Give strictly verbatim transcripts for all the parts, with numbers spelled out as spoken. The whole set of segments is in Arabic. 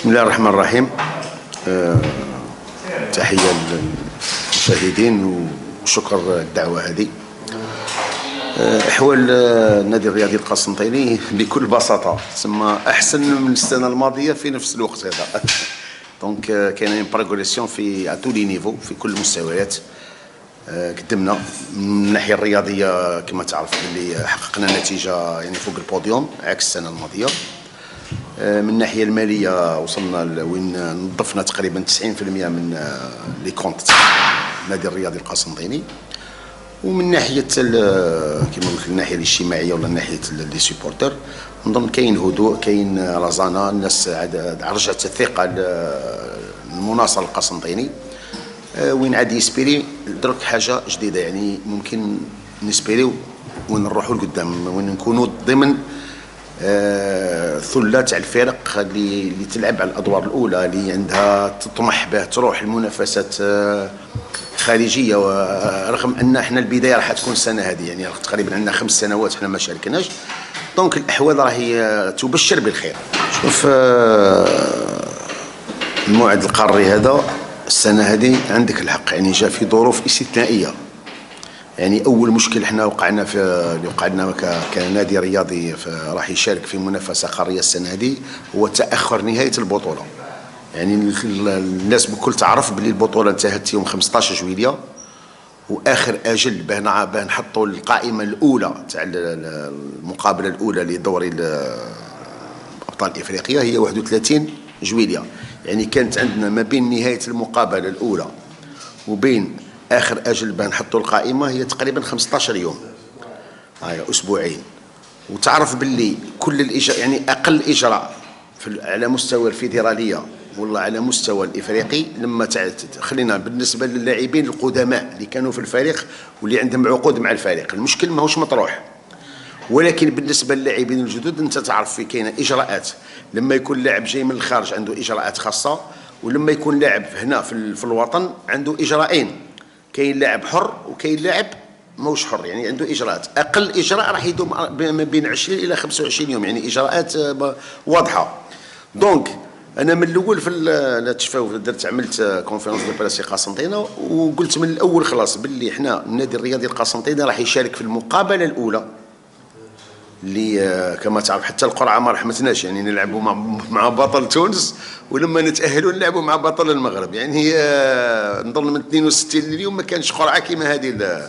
بسم الله الرحمن الرحيم. أه تحية للمشاهدين وشكر الدعوة هذه. أه أحوال النادي الرياضي القسنطيني بكل بساطة تسمى أحسن من السنة الماضية في نفس الوقت هذا. دونك كاين بروغريسيون في ا تو لي نيفو في كل المستويات. أه قدمنا من الناحية الرياضية كما تعرف باللي حققنا نتيجة يعني فوق البوديوم عكس السنة الماضية. من الناحيه الماليه وصلنا لوين نظفنا تقريبا تسعين بالمئة من لي كونت تاع النادي الرياضي القسنطيني. ومن ناحيه كما قلت الناحيه الاجتماعيه ولا ناحيه لي سيبورتر نظن كاين هدوء، كاين رزانه، الناس عاد رجعت الثقه للمناصر القسنطيني وين عاد يسبيري درك حاجه جديده، يعني ممكن نسبيريو وين نروحوا لقدام وين نكونوا ضمن آه ثله تاع الفرق اللي اللي تلعب على الادوار الاولى، اللي عندها تطمح به تروح المنافسات آه خارجيه. ورغم ان احنا البدايه راح تكون السنه هذه، يعني تقريبا عندنا خمس سنوات احنا ما شاركناش، دونك الاحوال راهي تبشر بالخير. شوف آه الموعد القاري هذا السنه هذه عندك الحق، يعني جاء في ظروف استثنائيه. يعني اول مشكل احنا وقعنا في اللي وقعنا كنادي رياضي راح يشارك في منافسه قاريه السنه هذه هو تاخر نهايه البطوله. يعني الناس بكل تعرف باللي البطوله انتهت يوم خمسطاش جويلية، واخر اجل باه باه نحطوا القائمه الاولى تاع المقابله الاولى لدوري ابطال افريقيا هي واحد وثلاثين جويلية. يعني كانت عندنا ما بين نهايه المقابله الاولى وبين اخر اجل باه نحطوا القائمه هي تقريبا خمسطاش يوم، هاي اسبوعين. وتعرف باللي كل الاجراء يعني اقل اجراء في على مستوى الفيدراليه ولا على مستوى الافريقي لما خلينا بالنسبه للاعبين القدماء اللي كانوا في الفريق واللي عندهم عقود مع الفريق المشكل ماهوش مطروح، ولكن بالنسبه للاعبين الجدد انت تعرف في كاينه اجراءات. لما يكون لاعب جاي من الخارج عنده اجراءات خاصه، ولما يكون لاعب هنا في, في الوطن عنده اجراءين. كاين لاعب حر وكاين لاعب موش حر، يعني عنده اجراءات. اقل اجراء راح يدوم ما بين عشرين الى خمسة وعشرين يوم، يعني اجراءات واضحه. دونك انا من الاول في لا تشفاو درت عملت كونفيرونس دو بريس قسنطينه وقلت من الاول خلاص باللي احنا النادي الرياضي القسنطيني راح يشارك في المقابله الاولى اللي كما تعرف حتى القرعه ما رحمتناش، يعني نلعبوا مع مع بطل تونس ولما نتاهلوا نلعبوا مع بطل المغرب. يعني هي نظن من اثنين وستين اليوم ما كانش قرعه كيما هذه.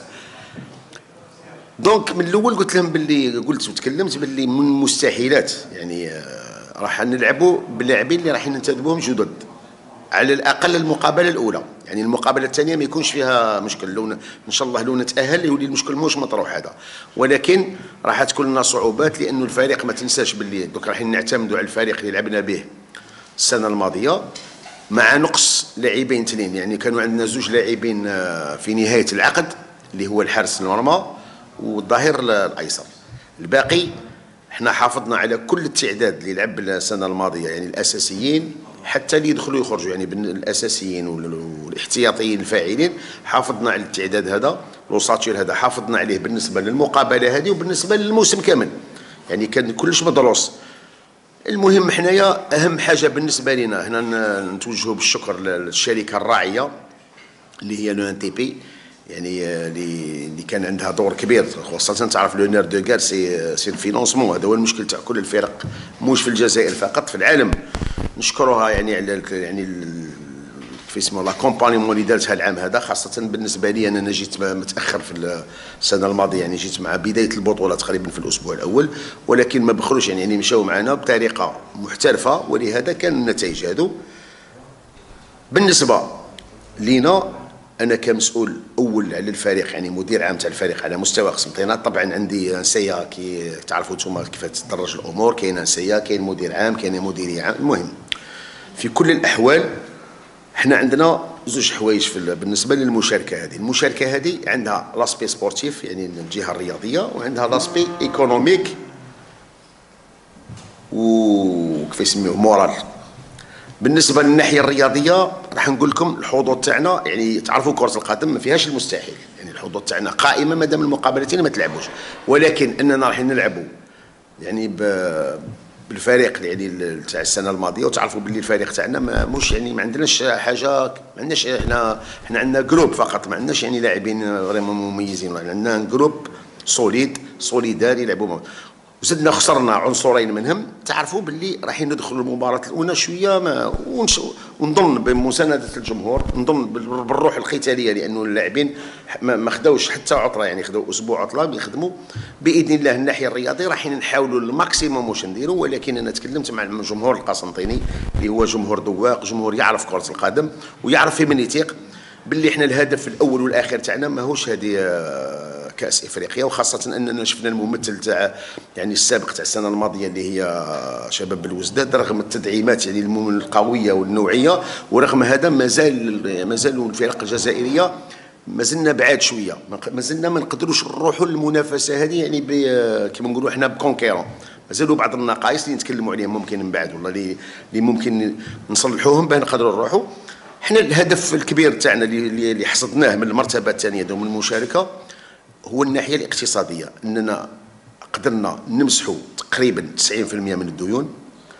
دونك من الاول قلت لهم باللي قلت وتكلمت باللي من المستحيلات يعني راح نلعبوا باللاعبين اللي راح ننتدبوهم جدد على الاقل المقابله الاولى. يعني المقابله الثانيه ما يكونش فيها مشكل، لو ان شاء الله لو نتاهل يولي المشكل موش مطروح هذا، ولكن راح تكون لنا صعوبات لانه الفريق ما تنساش باللي دوك راح نعتمدوا على الفريق اللي لعبنا به السنه الماضيه مع نقص لاعبين اثنين. يعني كانوا عندنا زوج لاعبين في نهايه العقد اللي هو الحارس نورما والظهير الايسر. الباقي احنا حافظنا على كل التعداد اللي لعب السنه الماضيه، يعني الاساسيين حتى اللي يدخلوا يخرجوا، يعني الاساسيين والاحتياطيين الفاعلين حافظنا على التعداد هذا. لوساتير هذا حافظنا عليه بالنسبه للمقابله هذه وبالنسبه للموسم كامل، يعني كان كلش مدروس. المهم حنايا اهم حاجه بالنسبه لنا هنا نتوجهوا بالشكر للشركه الراعيه اللي هي لو ان تي بي، يعني اللي اللي كان عندها دور كبير، خاصه تعرف لو نير دو غار سي سي الفينونسمون. هذا هو المشكل تاع كل الفرق مش في الجزائر فقط، في العالم. نشكروها يعني على يعني في اسمه لا كومبانيمون اللي دارتها العام هذا، خاصه بالنسبه لي انا جيت متاخر في السنه الماضيه، يعني جيت مع بدايه البطوله تقريبا في الاسبوع الاول، ولكن ما بخروش يعني, يعني مشاو معنا بطريقه محترفه، ولهذا كان النتائج هذو. بالنسبه لينا انا كمسؤول اول على الفريق، يعني مدير عام تاع الفريق على مستوى قسنطينه، طبعا عندي نسيه كي تعرفوا انتم كيف تدرج الامور، كاين نسيه، كاين مدير عام، كاين مديري عام. المهم في كل الاحوال احنا عندنا زوج حوايج بالنسبه للمشاركه هذه. المشاركه هذه عندها لاسبي سبورتيف يعني الجهه الرياضيه، وعندها لاسبي ايكونوميك وكيف يسميوه مورال. بالنسبه للناحيه الرياضيه راح نقول لكم الحظوظ تاعنا، يعني تعرفوا كره القدم ما فيهاش المستحيل، يعني الحظوظ تاعنا قائمه مادام المقابلتين ما تلعبوش، ولكن اننا راح نلعبوا يعني بالفريق يعني تاع السنه الماضيه، وتعرفوا باللي الفريق تاعنا ما مش يعني ما عندناش حاجه، ما عندناش احنا احنا عندنا جروب فقط، ما عندناش يعني لاعبين فريمون مميزين، عندنا جروب سوليد سوليدار يلعبوا. وزدنا خسرنا عنصرين منهم، تعرفوا باللي رايحين ندخلوا المباراه الاولى شويه ما ونظن بمسانده الجمهور، نظن بالروح القتاليه، لانه اللاعبين ما خداوش حتى عطله، يعني خداو اسبوع عطله بيخدموا باذن الله. الناحيه الرياضيه رايحين نحاولوا الماكسيموم واش نديروا، ولكن انا تكلمت مع الجمهور القسنطيني اللي هو جمهور ذواق، جمهور يعرف كره القدم ويعرف في من يثيق، باللي احنا الهدف الاول والاخير تاعنا ماهوش هذه كاس افريقيا، وخاصه اننا شفنا الممثل تاع يعني السابق تاع السنه الماضيه اللي هي شباب الوزداد، رغم التدعيمات يعني القويه والنوعيه، ورغم هذا مازال مازالوا الفرق الجزائريه مازلنا بعاد شويه، مازلنا ما نقدروش نروحوا للمنافسه هذه يعني كيما نقولوا احنا بكونكيرون. مازالوا بعض النقائص اللي نتكلموا عليهم ممكن من بعد والله اللي ممكن نصلحوهم باه نقدروا نروحوا. احنا الهدف الكبير تاعنا اللي اللي حصدناه من المرتبه الثانيه دوم المشاركه هو الناحيه الاقتصاديه، اننا قدرنا نمسحوا تقريبا تسعين بالمئة من الديون،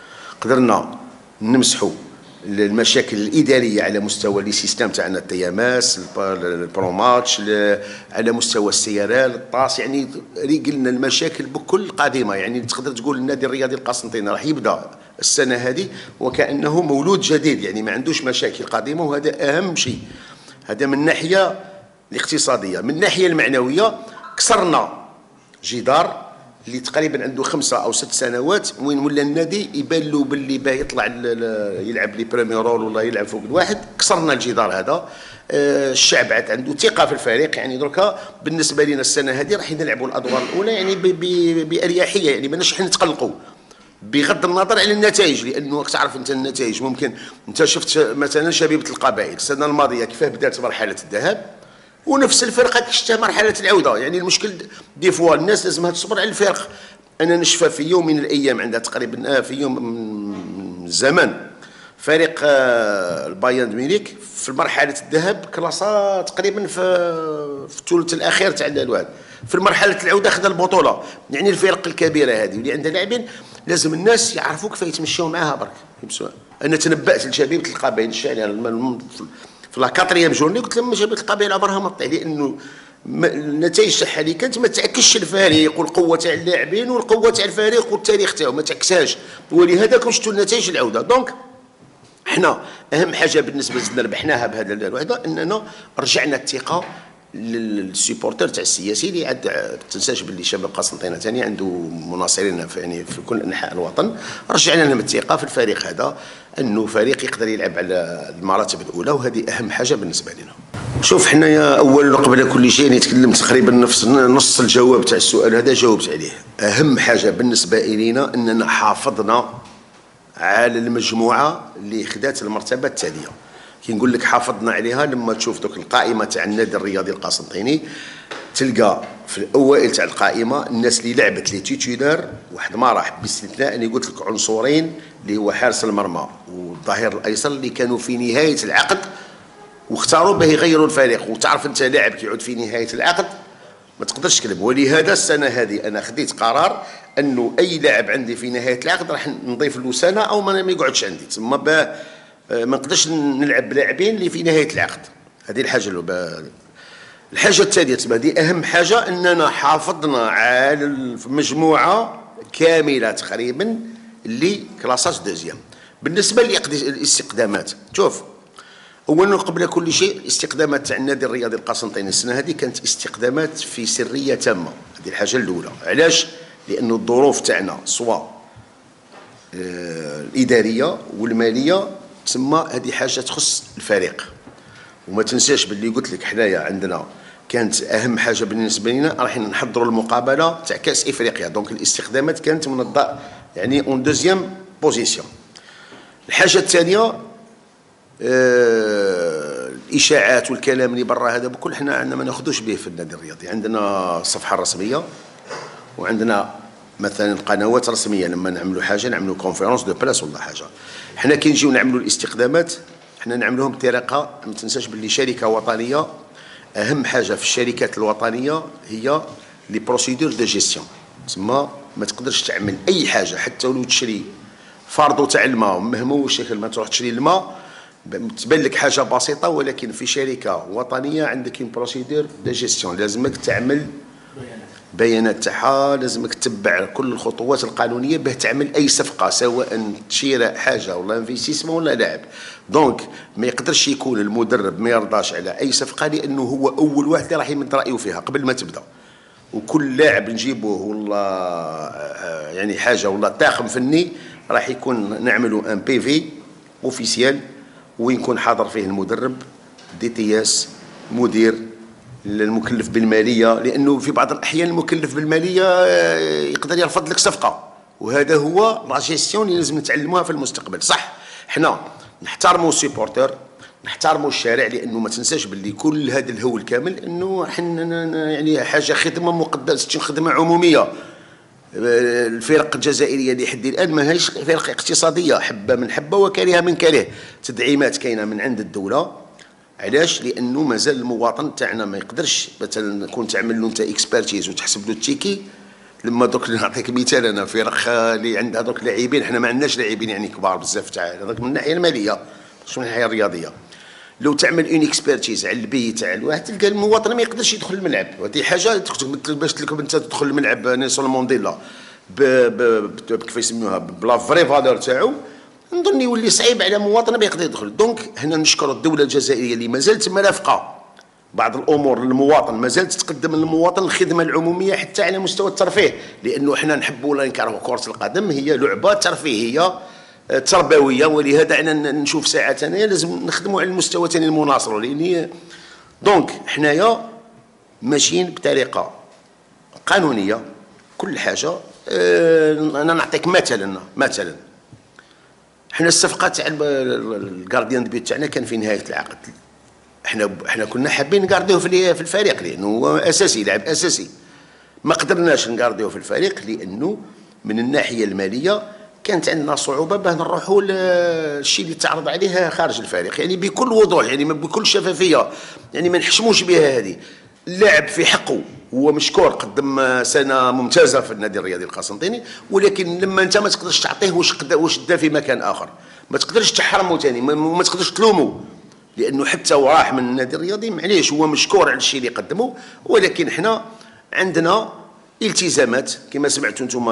قدرنا نمسحوا المشاكل الاداريه على مستوى لي سيستم تاعنا، التياماس البروماتش، على مستوى السيارات الطاس، يعني ريقلنا المشاكل بكل قادمه. يعني تقدر تقول النادي الرياضي القسنطيني راح يبدا السنه هذه وكانه مولود جديد، يعني ما عندوش مشاكل قادمه، وهذا اهم شيء. هذا من الناحيه الاقتصاديه. من الناحيه المعنويه كسرنا جدار اللي تقريبا عنده خمسه او ست سنوات، وين ولا النادي يبان له باللي باه يطلع يلعب لي بريمي رول ولا يلعب فوق الواحد. كسرنا الجدار هذا، الشعب عاد عنده ثقه في الفريق. يعني دركا بالنسبه لنا السنه هذه راح نلعبوا الادوار الاولى يعني باريحيه، يعني ماناش نتقلقوا بغض النظر على النتائج، لانه تعرف انت النتائج ممكن. انت شفت مثلا شبيبه القبائل السنه الماضيه كيفاه بدات مرحله الذهاب، ونفس الفرقه شفتها مرحله العوده. يعني المشكل دي فوا الناس لازمها تصبر على الفرق. انا نشفى في يوم من الايام عندها تقريبا في يوم من زمان فريق البايرن ميونخ في مرحله الذهاب كلاصه تقريبا في في الثلث الاخير تاع الواد، في مرحله العوده خذ البطوله. يعني الفرق الكبيره هذه اللي عندها لاعبين لازم الناس يعرفوا كيف يتمشوا معاها برك. انا تنبأت لشبيبه القبائل الشارع في لا كاتريام جورني، قلت لهم شبيبه القبائل عمرها ما تطيح، لانه النتائج تاعها اللي كانت ما تعكسش الفريق والقوه تاع اللاعبين والقوه تاع الفريق والتاريخ تاعو ما تعكسهاش، ولهذا كون شفتوا النتائج العوده. دونك احنا اهم حاجه بالنسبه لنا ربحناها بهذا الوحده اننا رجعنا الثقه للسيبورتر تاع السياسي اللي عاد ما تنساش باللي شباب القسنطينه ثاني عنده مناصرين في يعني في كل انحاء الوطن. رجعنا لهم الثقه في الفريق هذا، انه فريق يقدر يلعب على المراتب الاولى، وهذه اهم حاجه بالنسبه لنا. شوف حنايا اولا قبل كل شيء يعني تكلمت تقريبا نفس نص الجواب تاع السؤال هذا جاوبت عليه. اهم حاجه بالنسبه الينا اننا حافظنا على المجموعه اللي خدات المرتبه الثانيه. كي نقول لك حافظنا عليها، لما تشوف دوك القائمه تاع النادي الرياضي القسنطيني تلقى في الاوائل تاع القائمه الناس اللي لعبت لي تيتولار واحد ما راح، باستثناء اللي قلت لك عنصرين اللي هو حارس المرمى والظهير الايسر اللي كانوا في نهايه العقد واختاروا باه يغيروا الفريق. وتعرف انت لاعب كيعود في نهايه العقد ما تقدرش تكذب. ولهذا السنه هذه انا خديت قرار انه اي لاعب عندي في نهايه العقد راح نضيف له سنه او ما يقعدش عندي، تما باه ما نقدرش نلعب بلاعبين اللي في نهايه العقد. هذه الحاجه الاولى. الحاجه الثانيه تبقى دي اهم حاجه، اننا حافظنا على المجموعه كامله تقريبا اللي كلاصاج دوزيام. بالنسبه للاستقدامات، شوف اولا قبل كل شيء الاستقدامات تاع النادي الرياضي القسنطيني السنه هذه كانت استقدامات في سريه تامه. هذه الحاجه الاولى. علاش؟ لانه الظروف تاعنا سواء آه الاداريه والماليه، تسمى هذه حاجه تخص الفريق. وما تنساش باللي قلت لك حنايا عندنا كانت اهم حاجه بالنسبه لنا راح نحضروا المقابله تاع كاس افريقيا، دونك الاستخدامات كانت من الض... يعني اون دوزيام بوزيسيون. الحاجه الثانيه آه الاشاعات والكلام اللي برا هذا بكل حنا عندنا ما ناخذوش به في النادي الرياضي. عندنا الصفحه الرسميه وعندنا مثلا قنوات رسميه، لما نعملوا حاجه نعملوا كونفيرونس دو بلاس ولا حاجه. حنا كي نجيو نعملوا الاستقدامات حنا نعملوهم بطريقه ما تنساش باللي شركه وطنيه. اهم حاجه في الشركات الوطنيه هي لي بروسيدور دو جيستيون، تسمى ما تقدرش تعمل اي حاجه حتى ولو تشري فاردو تاع الماء مهما هو الشكل ما تروح تشري الماء تبان لك حاجه بسيطه، ولكن في شركه وطنيه عندك اون بروسيدور دو جيستيون لازمك تعمل بيانات تاعها، لازمك تتبع كل الخطوات القانونيه باه تعمل اي صفقه سواء شراء حاجه ولا انفستيسمون ولا لعب. دونك ما يقدرش يكون المدرب ما يرضاش على اي صفقه لانه هو اول واحد اللي راح يمد رايه فيها قبل ما تبدا. وكل لاعب نجيبوه ولا يعني حاجه ولا طاقم فني راح يكون نعملوا ان بي في اوفيسيال وين يكون حاضر فيه المدرب دي تي اس مدير المكلف بالماليه، لانه في بعض الاحيان المكلف بالماليه يقدر يرفض لك صفقه، وهذا هو لا جيستيون اللي لازم نتعلموها في المستقبل. صح حنا نحترموا السيبورتور نحترموا الشارع، لانه ما تنساش باللي كل هذا الهول كامل انه حنا يعني حاجه خدمه مقدسه خدمه عموميه. الفرق الجزائريه اللي حد الان ماهيش فرق اقتصاديه، حبه من حبه وكرهه من كره، تدعيمات كاينه من عند الدوله. علاش؟ لانه مازال المواطن تاعنا ما يقدرش مثلا كون تعمل له انت اكسبرتيز وتحسب له التيكي. لما دوك نعطيك مثال، انا فرق اللي عندها دوك لاعبين، حنا ما عندناش لاعبين يعني كبار بزاف تاع هذاك من الناحيه الماليه مش من الناحيه الرياضيه. لو تعمل اون اكسبرتيز على البي تاع الواحد تلقى المواطن ما يقدرش يدخل الملعب، وهذه حاجه باش تلقى انت تدخل الملعب نيلسون مانديلا كيف يسموها بلا فري فالور تاعو، نظن يولي صعيب على مواطن ما يقدر يدخل. دونك هنا نشكر الدوله الجزائريه اللي مازالت مرافقه بعض الامور للمواطن، مازالت تقدم للمواطن الخدمه العموميه حتى على مستوى الترفيه، لانه حنا نحبوا ولا نكرهوا كره القدم، هي لعبه ترفيهيه تربويه، ولهذا انا نشوف ساعات انايا لازم نخدموا على المستوى ثاني المناصر. لان دونك حنايا ماشيين بطريقه قانونيه كل حاجه. انا نعطيك مثلا مثلا حنا الصفقه تاع الكارديان دو بيت تاعنا كان في نهايه العقد، احنا احنا كنا حابين نقارديوه في في الفريق لانه هو اساسي لاعب اساسي. ما قدرناش نقارديوه في الفريق لانه من الناحيه الماليه كانت عندنا صعوبه باه نروحوا للشيء اللي تعرض عليه خارج الفريق، يعني بكل وضوح يعني بكل شفافيه، يعني ما نحشموش بها هذه. اللاعب في حقه هو مشكور قدم سنه ممتازه في النادي الرياضي القسنطيني، ولكن لما انت ما تقدرش تعطيه واش واش دا في مكان اخر، ما تقدرش تحرمه ثاني، ما تقدرش تلومه، لانه حتى وراح من النادي الرياضي معليش هو مشكور على الشيء اللي قدمه. ولكن حنا عندنا التزامات كما سمعتوا انتم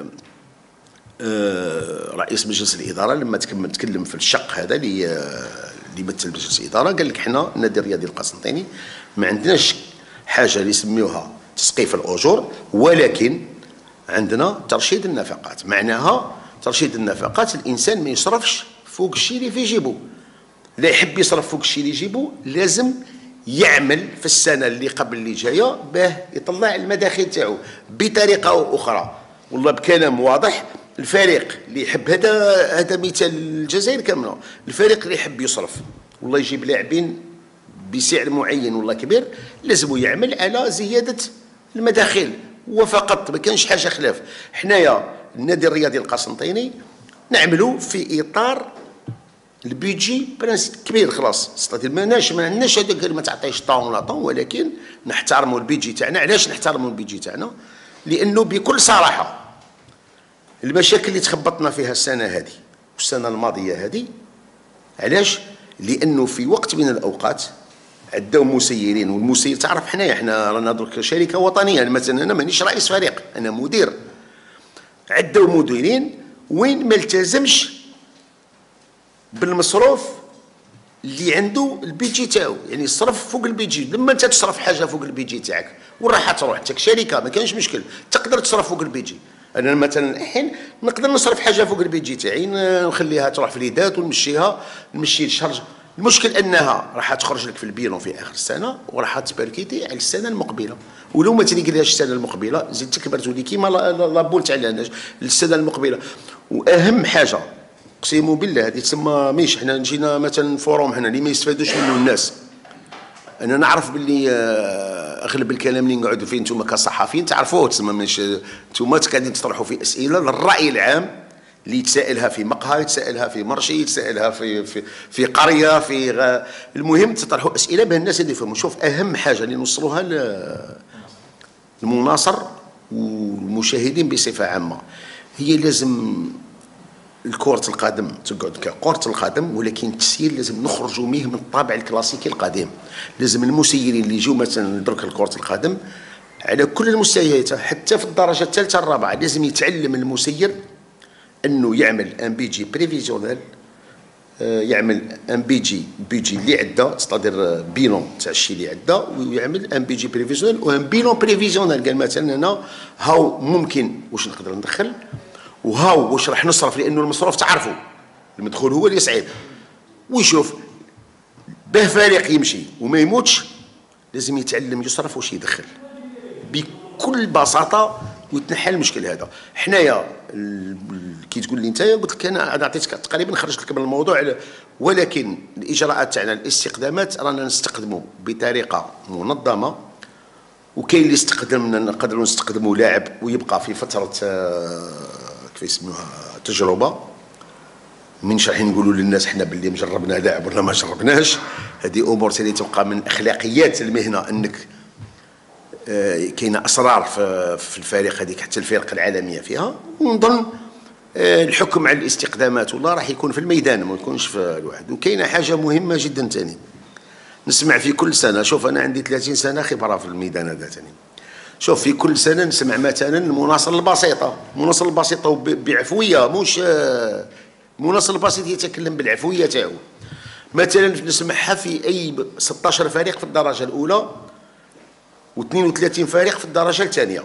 رئيس مجلس الاداره لما تكلم في الشق هذا اللي اللي يمثل مجلس الاداره، قال لك حنا النادي الرياضي القسنطيني ما عندناش حاجه اللي يسميوها تسقيف الاجور، ولكن عندنا ترشيد النفقات. معناها ترشيد النفقات الانسان ما يصرفش فوق الشيء اللي في جيبه. لا يحب يصرف فوق الشيء اللي يجيبه لازم يعمل في السنه اللي قبل اللي جايه باه يطلع المداخل تاعو بطريقه اخرى. والله بكلام واضح، الفريق اللي يحب هذا هذا مثال الجزائر كامله، الفريق اللي يحب يصرف والله يجيب لاعبين بسعر معين والله كبير، لازم يعمل على زياده المداخل وفقط، ما كانش حاجه خلاف. حنايا النادي الرياضي القسنطيني نعملوا في اطار البيجي برانس كبير خلاص، ستاتير ما عندناش ما عندناش هذاك ما تعطيش طون ولا طون، ولكن نحترموا البيجي تاعنا. علاش نحترموا البيجي تاعنا؟ لانه بكل صراحه المشاكل اللي تخبطنا فيها السنه هذه والسنه الماضيه هذه، علاش؟ لانه في وقت من الاوقات عداو مسيرين، والمسير تعرف حنايا حنا رانا درك شركه وطنيه، مثلا انا مانيش رئيس فريق انا مدير، عداو مديرين وين ما التزمش بالمصروف اللي عنده البيجي تاعو، يعني صرف فوق البيجي. لما انت تصرف حاجه فوق البيجي تاعك وين راح تروح؟ انت شركه ما كانش مشكل تقدر تصرف فوق البيجي. انا مثلا الحين نقدر نصرف حاجه فوق البيجي تاعي نخليها تروح في اليدات ونمشيها نمشي الشرج. المشكل انها راح تخرج لك في البيلون في اخر السنه وراح تبركيتي على السنه المقبله، ولو ما تلقاش السنه المقبله زيد تكبرتوا لي كيما لابول تاع السنه المقبله. واهم حاجه اقسم بالله هذه تسمى ميش، حنا جينا مثلا فوروم حنا اللي ما يستفادوش منه الناس. انا نعرف باللي اغلب الكلام اللي نقعدوا فيه انتم كصحفيين تعرفوه، تسمى مش انتم قاعدين تطرحوا في اسئله للراي العام اللي يتسائلها في مقهى، يتسائلها في مرشي، يتسائلها في في في قريه، في غ... المهم تطرحوا اسئله باه الناس اللي يفهموا. شوف اهم حاجه اللي نوصلوها للمناصر والمشاهدين بصفه عامه، هي لازم الكرة القدم تقعد ككرة القدم، ولكن التسيير لازم نخرجوا منه من الطابع الكلاسيكي القديم. لازم المسيرين اللي يجوا مثلا درك كرة القدم على كل المستويات، حتى في الدرجه الثالثه الرابعه، لازم يتعلم المسير انه يعمل ان بي جي بريفيزيونيل، يعمل ان بي جي بيجي اللي عنده، ستادير بيلون تاع الشيء اللي عنده، ويعمل ان بي جي بريفيزيونيل وان بيلون بريفيزيونيل. قال مثلا انا هاو ممكن واش نقدر ندخل، وهاو واش راح نصرف، لانه المصروف تعرفوا المدخول هو اللي يصعب، ويشوف باه فريق يمشي وما يموتش لازم يتعلم يصرف واش يدخل بكل بساطه ويتنحى المشكل هذا. حنايا كي تقول لي انت، قلت لك انا عطيتك تقريبا خرجت لك من الموضوع، ولكن الاجراءات تاعنا الاستقدامات رانا نستقدموا بطريقه منظمه، وكاين اللي استخدمنا نقدروا نستخدموا لاعب ويبقى في فتره كيف يسموها تجربه، منش راح نقولوا للناس حنا باللي مجربنا لاعب ولا ما جربناش. هذه امور اللي تبقى من اخلاقيات المهنه، انك آه كاينه اسرار في, في الفريق هذيك، حتى الفرق العالميه فيها. ونظن آه الحكم على الاستقدامات والله راح يكون في الميدان، ما يكونش في الواحد. وكاينه حاجه مهمه جدا ثاني نسمع في كل سنه، شوف انا عندي ثلاثين سنه خبره في الميدان هذا ثاني، شوف في كل سنه نسمع مثلا المناصره البسيطه، المناصره البسيطه بعفويه، مش آه المناصر البسيط يتكلم بالعفويه تاعو. مثلا نسمعها في اي ستة عشر فريق في الدرجه الاولى واثنين وثلاثين فريق في الدرجه الثانيه،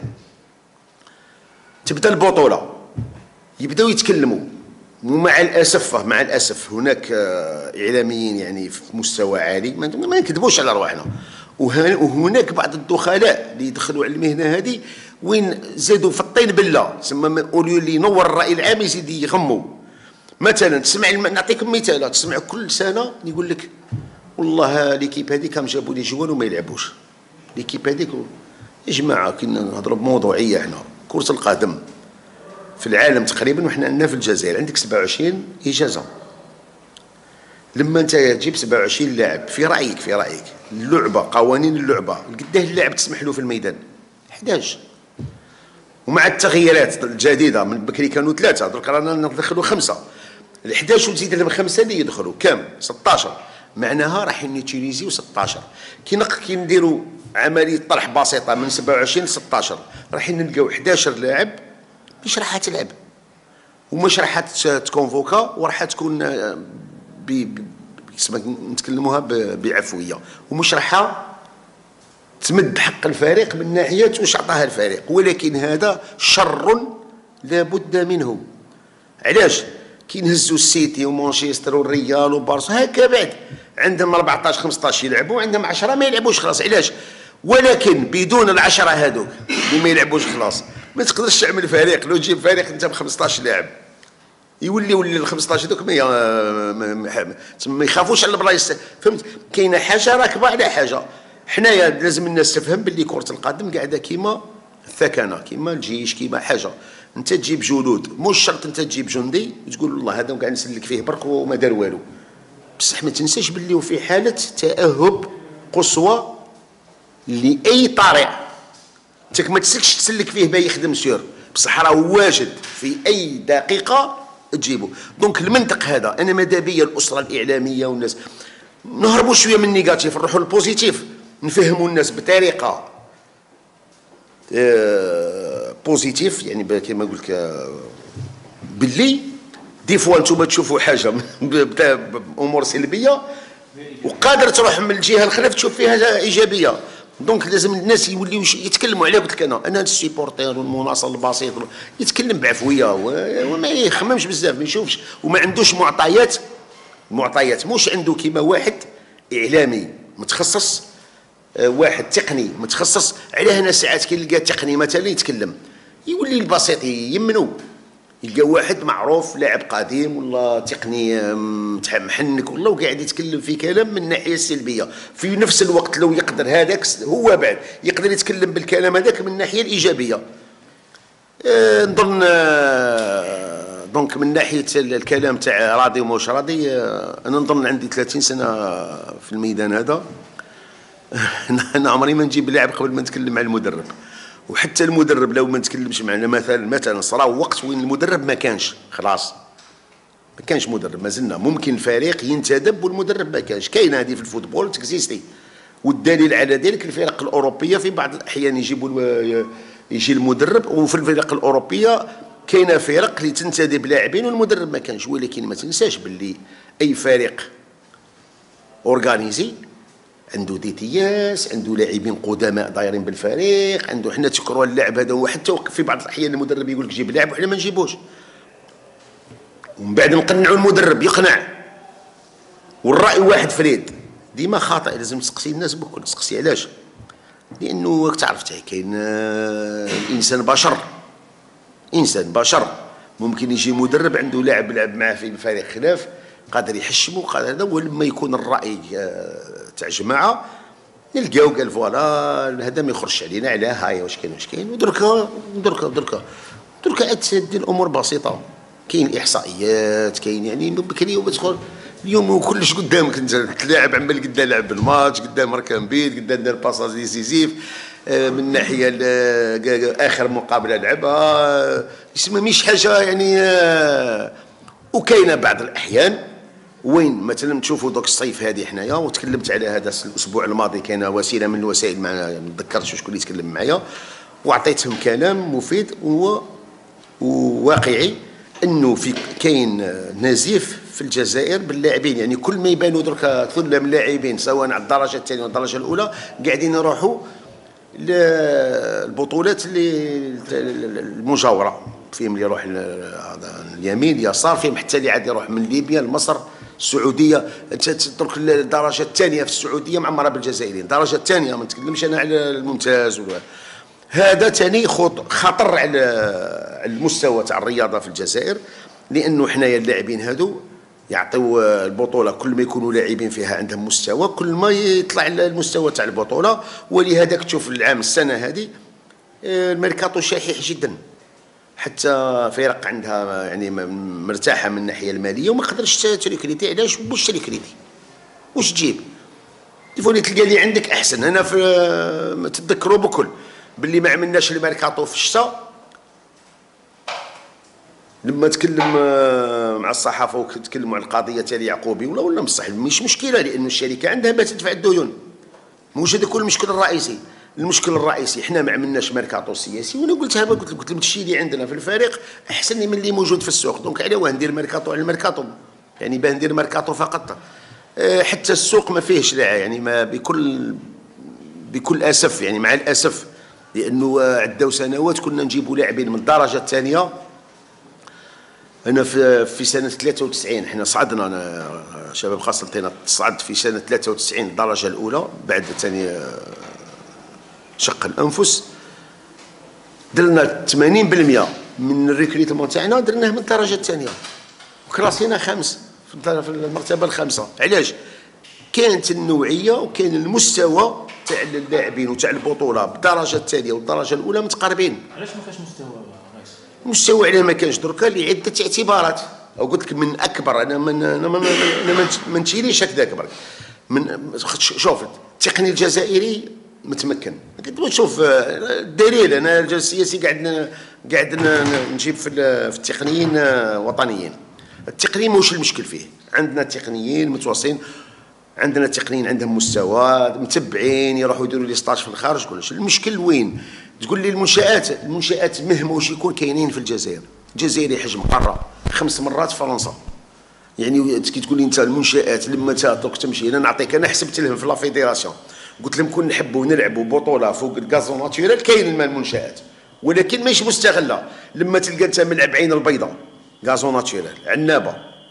تبدا البطوله يبداو يتكلموا، ومع الاسف مع الاسف هناك اعلاميين يعني في مستوى عالي، ما نكذبوش على رواحنا، وهناك بعض الدخلاء اللي يدخلوا على المهنه هذه وين زادوا في الطين بله، تسمى اوليو اللي ينور الراي العام يزيد يغموا. مثلا تسمع، نعطيكم مثال، تسمع كل سنه يقول لك والله ليكيب هذيك كم جابوا لي جوان وما يلعبوش، ليكيب هذيك. يا جماعه كنا نهضروا بموضوعيه، حنا كره القدم في العالم تقريبا، وحنا عندنا في الجزائر عندك سبعة وعشرين اجازه. لما انت تجيب سبعة وعشرين لاعب، في رايك في رايك اللعبه، قوانين اللعبه قداه اللاعب تسمح له في الميدان؟ احد عشر. ومع التغييرات الجديده من بكري كانوا ثلاثه، درك رانا ندخلوا خمسه، ال احد عشر وتزيد لهم خمسه اللي يدخلوا كام؟ ستة عشر. معناها راح نيتيليزيو ستة عشر. كي نق كي نديروا عمليه طرح بسيطه من سبعة وعشرين ل ستة عشر، راح نلقاو احد عشر لاعب مش راح تلعب ومش راح تكونفوكا، وراح تكون ب نتكلموها بعفويه، ومش راح تمد حق الفريق من ناحيه واش عطاها الفريق. ولكن هذا شر لابد منه. علاش؟ كي نهزوا السيتي ومانشستر والريال وبارسا هكا بعد عندهم أربعطاش خمسطاش يلعبوا، عندهم عشرة ما يلعبوش خلاص. علاش؟ ولكن بدون العشرة هذوك اللي ما يلعبوش خلاص ما تقدرش تعمل فريق. لو تجيب فريق انت ب خمسطاش لاعب يولي يولي ال خمسطاش هذوك ما ما يخافوش على البلايص. فهمت؟ كاينه حاجه راكبه على حاجه. حنايا لازم الناس تفهم باللي كره القدم قاعده كيما الثكنه، كيما الجيش، كيما حاجه. انت تجيب جنود، مش شرط انت تجيب جندي وتقول والله هذا قاعد نسلك فيه برك وما دار والو، بصح ما تنساش باللي وفي حاله تاهب قصوى لاي طريق انت ما تسلكش تسلك فيه با يخدم سير، بصح راه واجد في اي دقيقه تجيبه. دونك المنطق هذا انا ماذا بيا الاسره الاعلاميه والناس نهربوا شويه من النيجاتيف نروحوا للبوزيتيف، نفهموا الناس بطريقه آه بوزيتيف، يعني كما نقول لك باللي دي فوا نتوما تشوفوا حاجه بامور سلبيه وقادر تروح من الجهه الاخرى تشوف فيها ايجابيه. دونك لازم الناس يوليو يتكلموا عليها. قلت لك انا انا السيبورتير والمناصر البسيط يتكلم بعفويه وما يخممش بزاف، ما يشوفش وما عندوش معطيات. معطيات مش عنده كيما واحد اعلامي متخصص، واحد تقني متخصص. على هنا ساعات كي يلقى تقني مثلا يتكلم يولي البسيط يمنو، يلقى واحد معروف لاعب قديم ولا تقني محنك والله وقاعد يتكلم في كلام من الناحيه السلبيه، في نفس الوقت لو يقدر هذاك هو بعد يقدر يتكلم بالكلام هذاك من الناحيه الايجابيه. أه نظن أه دونك من ناحيه الكلام تاع راضي ومش راضي، أه انا نظن عندي ثلاثين سنه في الميدان هذا. انا عمري ما نجيب لاعب قبل ما نتكلم مع المدرب، وحتى المدرب لو ما نتكلمش معنا مثلا مثلا صرا وقت وين المدرب ما كانش خلاص، ما كانش مدرب مازلنا ممكن الفريق ينتدب والمدرب ما كانش. كاين هذه في الفوتبول تكزيستي، والدليل على ذلك الفرق الاوروبيه في بعض الاحيان يجيبوا يجي المدرب، وفي الفرق الاوروبيه كاينه فرق اللي تنتدب لاعبين والمدرب ما كانش. ولكن ما تنساش باللي اي فريق اورغانيزي عنده ديتياس، عنده لاعبين قدماء دايرين بالفريق، عنده حنا تكرهوا اللاعب هذا، وحتى في بعض الاحيان المدرب يقول لك جيب لاعب وحنا ما نجيبوش، ومن بعد نقنعوا المدرب يقنع، والراي واحد فريد ديما خاطئ. لازم تسقسي الناس بكل، تسقسي علاش؟ لانه تعرف كاين الانسان بشر، انسان بشر ممكن يجي مدرب عنده لاعب لعب معاه في الفريق خلاف قادر يحشمه قادر هذا، ولما يكون الراي تاع جماعه نلقاو قال فوالا هذا ما يخرجش علينا على هاي واش كاين واش كاين، ودركا دركا دركا دركا تسدي الامور بسيطه. كاين احصائيات، كاين يعني بكري وتدخل اليوم كلش قدامك، انت تلاعب عمال قدام لعب الماتش، قدام ركان بيت، قدام دار باساج ديسيزيف، من الناحيه اخر مقابله لعبها يسمى مش حاجه يعني. وكاينه بعض الاحيان وين مثلا تشوفوا دوك الصيف هذه حنايا، وتكلمت على هذا الاسبوع الماضي، كاينه وسيله من الوسائل ما نتذكرش شكون اللي يتكلم معايا، وعطيتهم كلام مفيد وواقعي انه في كاين نزيف في الجزائر باللاعبين. يعني كل ما يبانوا درك ثله من اللاعبين سواء على الدرجه الثانيه ولا الدرجه الاولى قاعدين يروحوا للبطولات اللي المجاوره، فيهم اللي يروح اليمين اليسار، فيهم حتى اللي عاد يروح من ليبيا لمصر السعوديه. انت تترك الدرجه الثانيه في السعوديه معمره بالجزائريين، الدرجه الثانيه ما نتكلمش انا على الممتاز ولا هذا ثاني خطر على المستوى تاع الرياضه في الجزائر، لانه حنايا اللاعبين هادو يعطيو البطوله كل ما يكونوا لاعبين فيها عندهم مستوى كل ما يطلع المستوى تاع البطوله. ولهذا تشوف العام السنه هذه الميركاتو شحيح جدا، حتى فرق عندها يعني مرتاحه من الناحيه الماليه وما قدرش تريكريتي. علاش؟ واش تريكريتي؟ واش تجيب؟ تليفوني تلقى لي عندك احسن. انا في تذكروا بكل باللي ما عملناش الميركاتو في الشتاء، لما تكلم مع الصحافه وتكلموا على القضيه تاع يعقوبي ولا ولا بصح مش مشكله، لانه الشركه عندها باش تدفع الديون، موش هذا كل المشكل الرئيسي. المشكل الرئيسي حنا ما عملناش ميركاتو سياسي، وانا قلتها قلت لك قلت لهم الشيء اللي عندنا في الفريق احسن من اللي موجود في السوق، دونك على واه ندير ميركاتو على الميركاتو، يعني باه ندير ميركاتو فقط. أه حتى السوق ما فيهش لا يعني ما بكل بكل اسف يعني مع الاسف، لانه عداو سنوات كنا نجيبوا لاعبين من الدرجه الثانيه. انا في في سنه ثلاثة وتسعين حنا صعدنا، انا شباب خاصه لطينا صعدت في سنه ثلاثة وتسعين الدرجه الاولى بعد ثاني شق الانفس، درنا ثمانين بالمئة من الريكريتمون تاعنا درناه من الدرجه الثانيه، وكراسينا خامس في المرتبه الخامسه. علاش؟ كانت النوعيه وكان المستوى تاع اللاعبين وتاع البطوله بالدرجه الثانيه والدرجه الاولى متقاربين. علاش ما كاش مستوى رئيس؟ المستوى علاه ما كانش دركا لعده اعتبارات، او قلت لك من اكبر. انا من انا ما ما نشيليش هكذاك برك. من شوف التقني الجزائري متمكن، كنت تشوف الدليل. انا السياسي قاعد قاعد نجيب في في التقنيين وطنيين. التقنيين ماهوش المشكل فيه، عندنا تقنيين متواصلين، عندنا تقنيين عندهم مستوى متبعين يروحوا يديروا لي ستاج في الخارج كلش. المشكل وين؟ تقول لي المنشآت، المنشآت مهما واش يكون كاينين في الجزائر. الجزائر حجم قاره خمس مرات فرنسا، يعني كي تقول لي انت المنشآت لما دوك تمشي. انا نعطيك، انا حسبت لهم في لا فيديراسيون قلت لهم كون نحبوا نلعبوا بطوله فوق الكازون ناتوريل كاين الماء المنشآت ولكن ماهيش مستغله. لما تلقى انت من لعب عين البيضاء كازون ناتوريل، عنابه،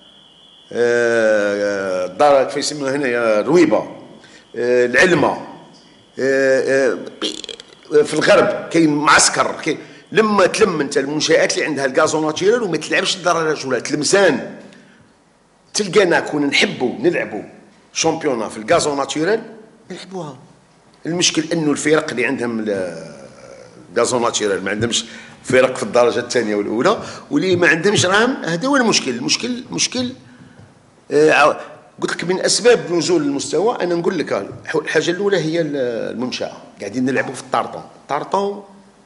الدار كيف يسموها هنا رويبه، آه العلمه، آه آه في الغرب كاين معسكر كاين. لما تلم انت المنشآت اللي عندها الكازون ناتوريل وما تلعبش الدرجه الاولى تلمسان، تلقانا كون نحبوا نلعبوا شامبيونا في الكازون ناتوريل نلعبوها. المشكل انه الفرق اللي عندهم الكازون ناتوريل ما عندهمش فرق في الدرجه الثانيه والاولى، واللي ما عندهمش راهم. هذا هو المشكل. المشكل مشكل آه قلت لك من اسباب نزول المستوى. انا نقول لك الحاجه الاولى هي المنشاه. قاعدين نلعبوا في الطارطون. الطارطون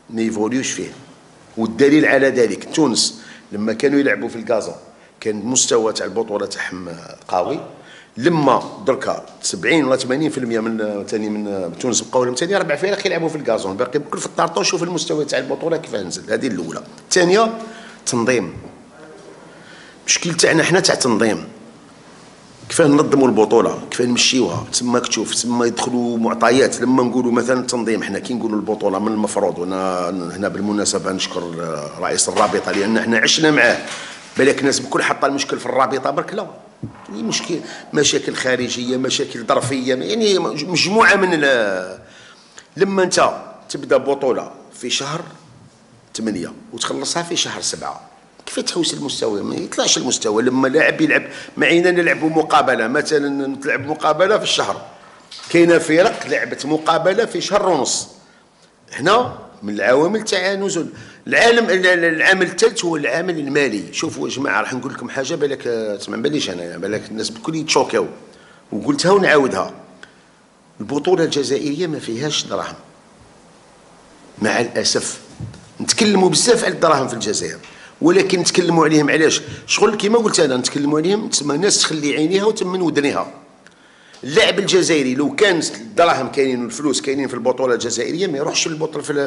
ما يفوليوش فيه. والدليل على ذلك تونس لما كانوا يلعبوا في الكازا كان المستوى تاع البطوله تاعهم قوي. لما دركا سبعين ولا ثمانين بالمئة من ثاني من تونس بقاو لهم ثاني اربع فرق يلعبوا في الكازون، الباقي بكل في الطارطو. شوف المستوى تاع البطوله كيف نزل. هذه الاولى. الثانيه تنظيم. المشكل تاعنا حنا تاع تنظيم، كيفاه ننظموا البطوله، كيفاه نمشيوها. تما تشوف تما يدخلوا معطيات. لما نقولوا مثلا التنظيم، حنا كي نقولوا البطوله من المفروض، وانا هنا بالمناسبه نشكر رئيس الرابطه لان حنا عشنا معاه. بالك الناس بكل حاطه المشكل في الرابطه، برك لا، يعني مشكل مشاكل خارجيه، مشاكل ظرفيه، يعني مجموعه من لما انت تبدا بطوله في شهر ثمانية وتخلصها في شهر سبعة، كيف تحوس المستوى؟ ما يطلعش المستوى. لما لاعب يلعب معينا نلعبوا مقابله، مثلا تلعب مقابله في الشهر، كاينه فرق لعبت مقابله في شهر ونص. هنا من العوامل تاع نزول العالم. العامل الثالث هو العامل المالي. شوفوا يا جماعه، راح نقول لكم حاجه بالك تسمع باليش انا، بالك الناس بكل يتشوكاو، وقلتها ونعاودها. البطوله الجزائريه ما فيهاش دراهم مع الاسف. نتكلموا بزاف على الدراهم في الجزائر، ولكن نتكلموا عليهم علاش؟ شغل كيما قلت انا، نتكلموا عليهم تسمى الناس تخلي عينيها وتمن ودنيها. اللاعب الجزائري لو كان الدراهم كاينين والفلوس كاينين في البطوله الجزائريه ما يروحش البطوله في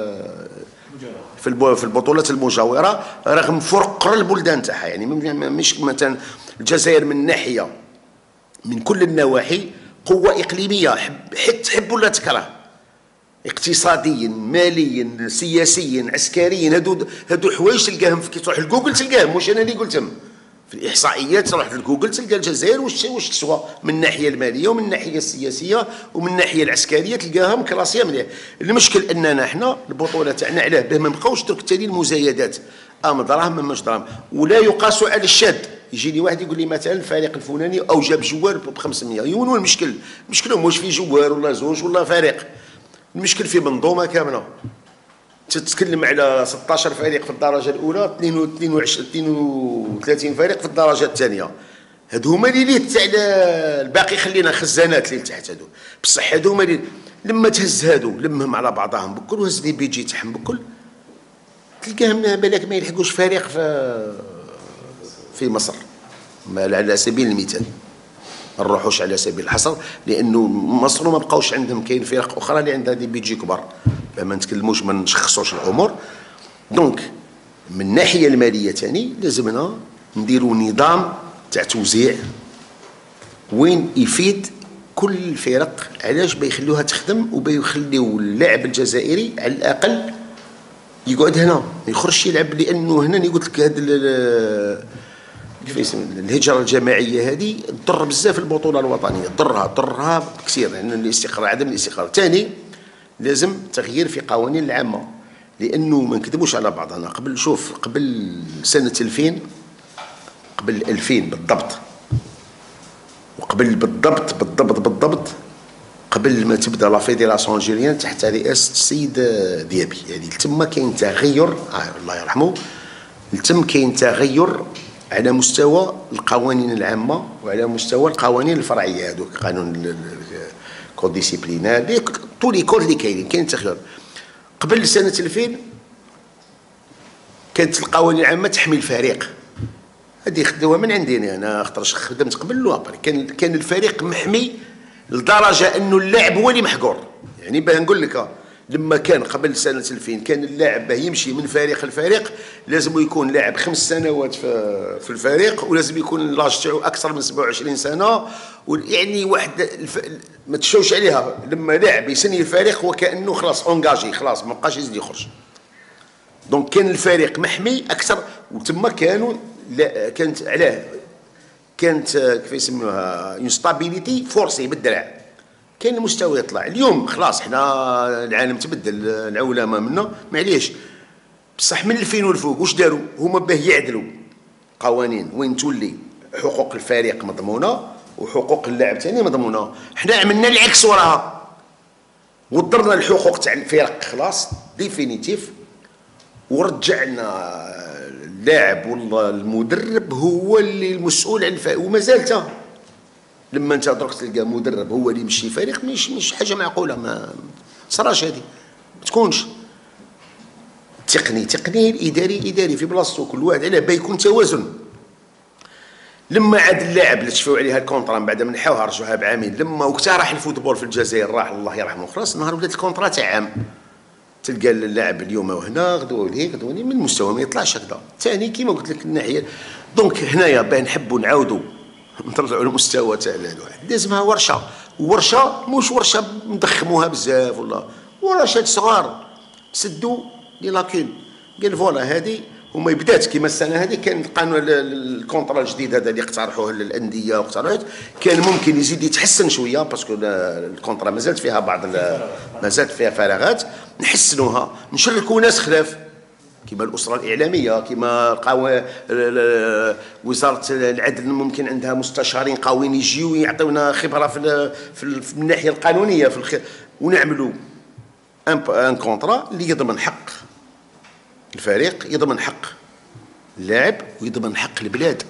في في البطولات المجاوره، رغم فقر البلدان تاعها. يعني مش مثلا الجزائر من ناحيه من كل النواحي قوه اقليميه، حيت تحب ولا تكره، اقتصاديا ماليا سياسيا عسكريا. هادو هادو حوايج تلقاهم كي تروح لجوجل تلقاهم، مش انا اللي قلتهم. في الاحصائيات تروح لجوجل تلقى الجزائر واش واش تسوى من الناحيه الماليه ومن الناحيه السياسيه ومن الناحيه العسكريه، تلقاهم كلاسيه مليح. المشكل اننا حنا البطوله تاعنا علاه باه ما نبقاوش درك تالي المزايدات، ام دراهم ماش دراهم، ولا يقاس على الشاد. يجيني واحد يقول لي مثلا الفريق الفلاني او جاب جوار ب خمسمية، وين هو المشكل؟ المشكل مش في جوار ولا زوج ولا فريق، المشكل في منظومه كامله. تتكلم على ستطاش فريق في الدرجه الاولى، اثنين وثلاثين فريق في الدرجه الثانيه. هادو هما اللي تاع الباقي خلينا خزانات اللي تحت. هادو بصح هادو هما اللي لما تهز هادو لمهم على بعضهم بكل، وهز لي بيجي تاعهم بكل، تلقاهم بالك ما يلحقوش فريق في في مصر على سبيل المثال. ما نروحوش على سبيل الحصر، لانه مصر ما بقاوش عندهم، كاين فرق اخرى اللي عندها دي بيجي كبار، ما نتكلموش ما نشخصوش الامور. دونك من الناحيه الماليه ثاني لازمنا نديروا نظام تاع توزيع وين يفيد كل الفرق. علاش؟ بيخلوها تخدم وبيخليو اللاعب الجزائري على الاقل يقعد هنا ما يخرجش يلعب، لانه هنا قلت لك هذا كيف يسمى الهجره الجماعيه هذه تضر بزاف البطوله الوطنيه، تضرها تضرها كثير، لان يعني الاستقرار عدم الاستقرار. ثاني لازم تغيير في قوانين العامه، لانه ما نكذبوش على بعضنا. قبل شوف قبل سنه ألفين، قبل ألفين بالضبط، وقبل بالضبط بالضبط بالضبط قبل ما تبدا لا فيديراسيون الجيريان تحت رئاسه السيد ديابي، يعني تما كاين تغير آه الله يرحمه، تم كاين تغير على مستوى القوانين العامه وعلى مستوى القوانين الفرعيه. هذوك قانون كود ديسيبلينار طول لي كود اللي كاينين كاين تغير. قبل سنه ألفين كانت القوانين العامه تحمي الفريق، هذه خدوها من عندي انا، خاطرش خدمت قبل وابري. كان كان الفريق محمي لدرجه انه اللاعب هو اللي محقور. يعني باه نقول لك لما كان قبل سنه ألفين كان اللاعب باه يمشي من فريق لفريق لازم يكون لاعب خمس سنوات في في الفريق، ولازم يكون لاج تاعو اكثر من سبعة وعشرين سنه، يعني واحد الف... ما تشوش عليها. لما لاعب يسني الفريق هو كانه خلاص اونجاجي، خلاص ما بقاش يزيد يخرج. دونك كان الفريق محمي اكثر، وتما كانوا لا كانت علاه كانت كيف يسموها انستابيليتي فورسي بالدرع، كان المستوى يطلع. اليوم خلاص حنا العالم تبدل، العولمه منا معليش، بصح من ألفين والفوق واش داروا هما باه يعدلوا قوانين وين تولي حقوق الفريق مضمونه وحقوق اللاعب ثاني مضمونه. حنا عملنا العكس وراها، وضرنا الحقوق تاع الفرق خلاص ديفينيتيف، ورجعنا اللاعب والله المدرب هو اللي المسؤول عن الفريق. ومازال تا لما انت درك تلقى مدرب هو اللي يمشي فريق، مش مش حاجه معقوله، ما صراش هذه ما تكونش. التقني تقني، الاداري اداري في بلاصتو، كل واحد عليه با يكون توازن. لما عاد اللاعب اللي تشفاو عليها الكونطرا من بعد ما نحاوها رجعوها بعامين، لما وقتها راح الفوتبول في الجزائر، راح الله يرحمه خلاص، نهار ولات الكونطرا تاع عام، تلقى اللاعب اليوم هنا غدوه لهيك غدوه من المستوى ما يطلعش هكذا. ثاني كيما قلت لك الناحيه، دونك هنايا باه نحبوا نعاودوا نطلعوا المستوى تاع الواحد لازمها ورشه، ورشه مش ورشه نضخموها بزاف ولا ورشات صغار سدوا لي لاكين، قال فوالا هذه. وما بدات كيما السنه هذه كان القانون الكونطرا الجديد هذا اللي اقترحوه الانديه واقترحوه، كان ممكن يزيد يتحسن شويه باسكو الكونطرا مازالت فيها بعض مازالت فيها فراغات، نحسنوها نشركوا ناس خلاف كيما الاسره الاعلاميه، كيما قوا وزاره العدل ممكن عندها مستشارين قاويين يجيو يعطيونا خبره في في الناحيه القانونيه في الخ... ونعملوا ان كونطرا اللي يضمن حق الفريق، يضمن حق اللاعب، ويضمن حق البلاد.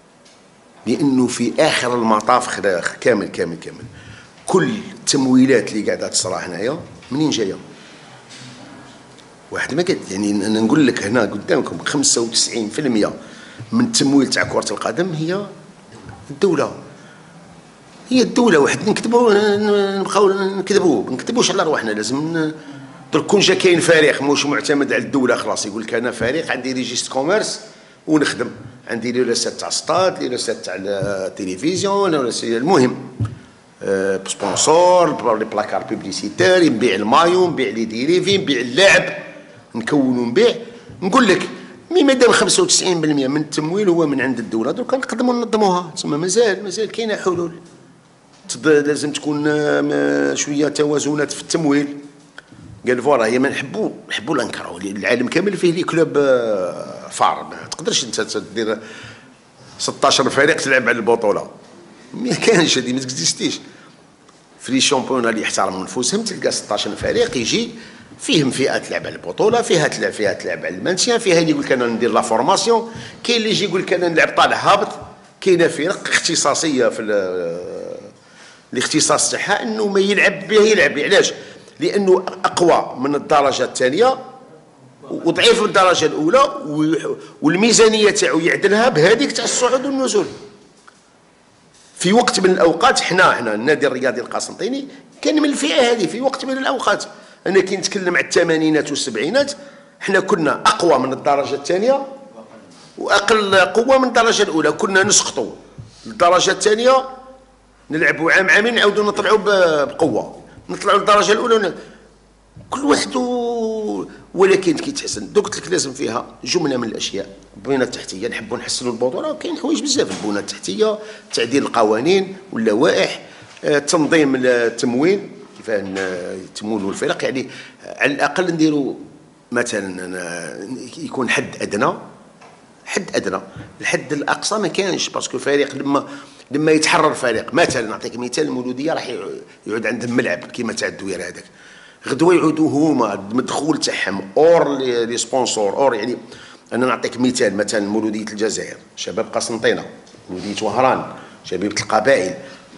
لانه في اخر المطاف كامل كامل كامل كل التمويلات اللي قاعده تصرى هنايا منين جايه؟ واحد ما قال، يعني انا نقول لك هنا قدامكم خمسة وتسعين بالمئة من التمويل تاع كرة القدم هي الدولة، هي الدولة. واحد نكتبوا نبقاو نكذبوا ما نكذبوش على رواحنا، لازم درك كون جا كاين فريق مش معتمد على الدولة خلاص يقول لك انا فريق عندي ريجيست كوميرس ونخدم، عندي لي راسات تاع ستاد، لي راسات تاع التلفزيون، المهم أه سبونسور، لي بلاكار بوبليسيتير، نبيع المايو، نبيع لي ديريفي، نبيع اللاعب، نكون ونبيع. نقول لك مي مادام خمسة وتسعين بالمئة من التمويل هو من عند الدولة، درك نقدموا ننظموها. تسمى مازال مازال كاينه حلول، لازم تكون شويه توازنات في التمويل. قال فوالا هي ما نحبوا نحبوا لا نكرهوا، العالم كامل فيه لي كلوب فار، ما تقدرش انت تدير ستطاش فريق تلعب على البطوله، ما كانش هذه ما تكزيستيش. في لي شامبيون اللي يحترموا نفوسهم تلقى ستطاش فريق يجي فيهم فئه تلعب على البطوله، فيها تلعب فيها تلعب على المانسيان، فيها اللي يقول لك انا ندير لا فورماسيون، كاين اللي يجي يقول لك انا نلعب طالع هابط. كاينه فرق اختصاصيه في الاختصاص تاعها انه ما يلعب به يلعب. علاش؟ لانه اقوى من الدرجه الثانيه وضعيف من الدرجه الاولى، والميزانيه تاعو يعدلها بهذيك تاع الصعود والنزول. في وقت من الاوقات حنا حنا النادي الرياضي القسنطيني كان من الفئه هذه. في وقت من الاوقات انا كي نتكلم على الثمانينات والسبعينات حنا كنا اقوى من الدرجه الثانيه واقل قوه من الدرجه الاولى، كنا نسقطوا للدرجه الثانيه نلعبوا عام عامين نعاودوا نطلعوا بقوه، نطلعوا للدرجه الاولى كل واحد. ولكن كي تحسن دوك قلت لك لازم فيها جمله من الاشياء. البنيه التحتيه نحبوا نحسنوا البطوله، كاين حوايج بزاف، البنيه التحتيه، تعديل القوانين واللوائح، تنظيم التمويل، كيف تمولوا الفرق. يعني على الاقل نديروا مثلا يكون حد ادنى، حد ادنى. الحد الاقصى ما كانش، باسكو فريق لما لما يتحرر فريق مثلا، نعطيك مثال، المولوديه راح يعود عندهم ملعب كيما تاع الدوير هذاك، غدوه يعودوا هما المدخول تاعهم اور لي سبونسور اور. يعني انا نعطيك مثال، مثلا مولوديه الجزائر، شباب قسنطينه، مولوديه وهران، شبيبه القبائل،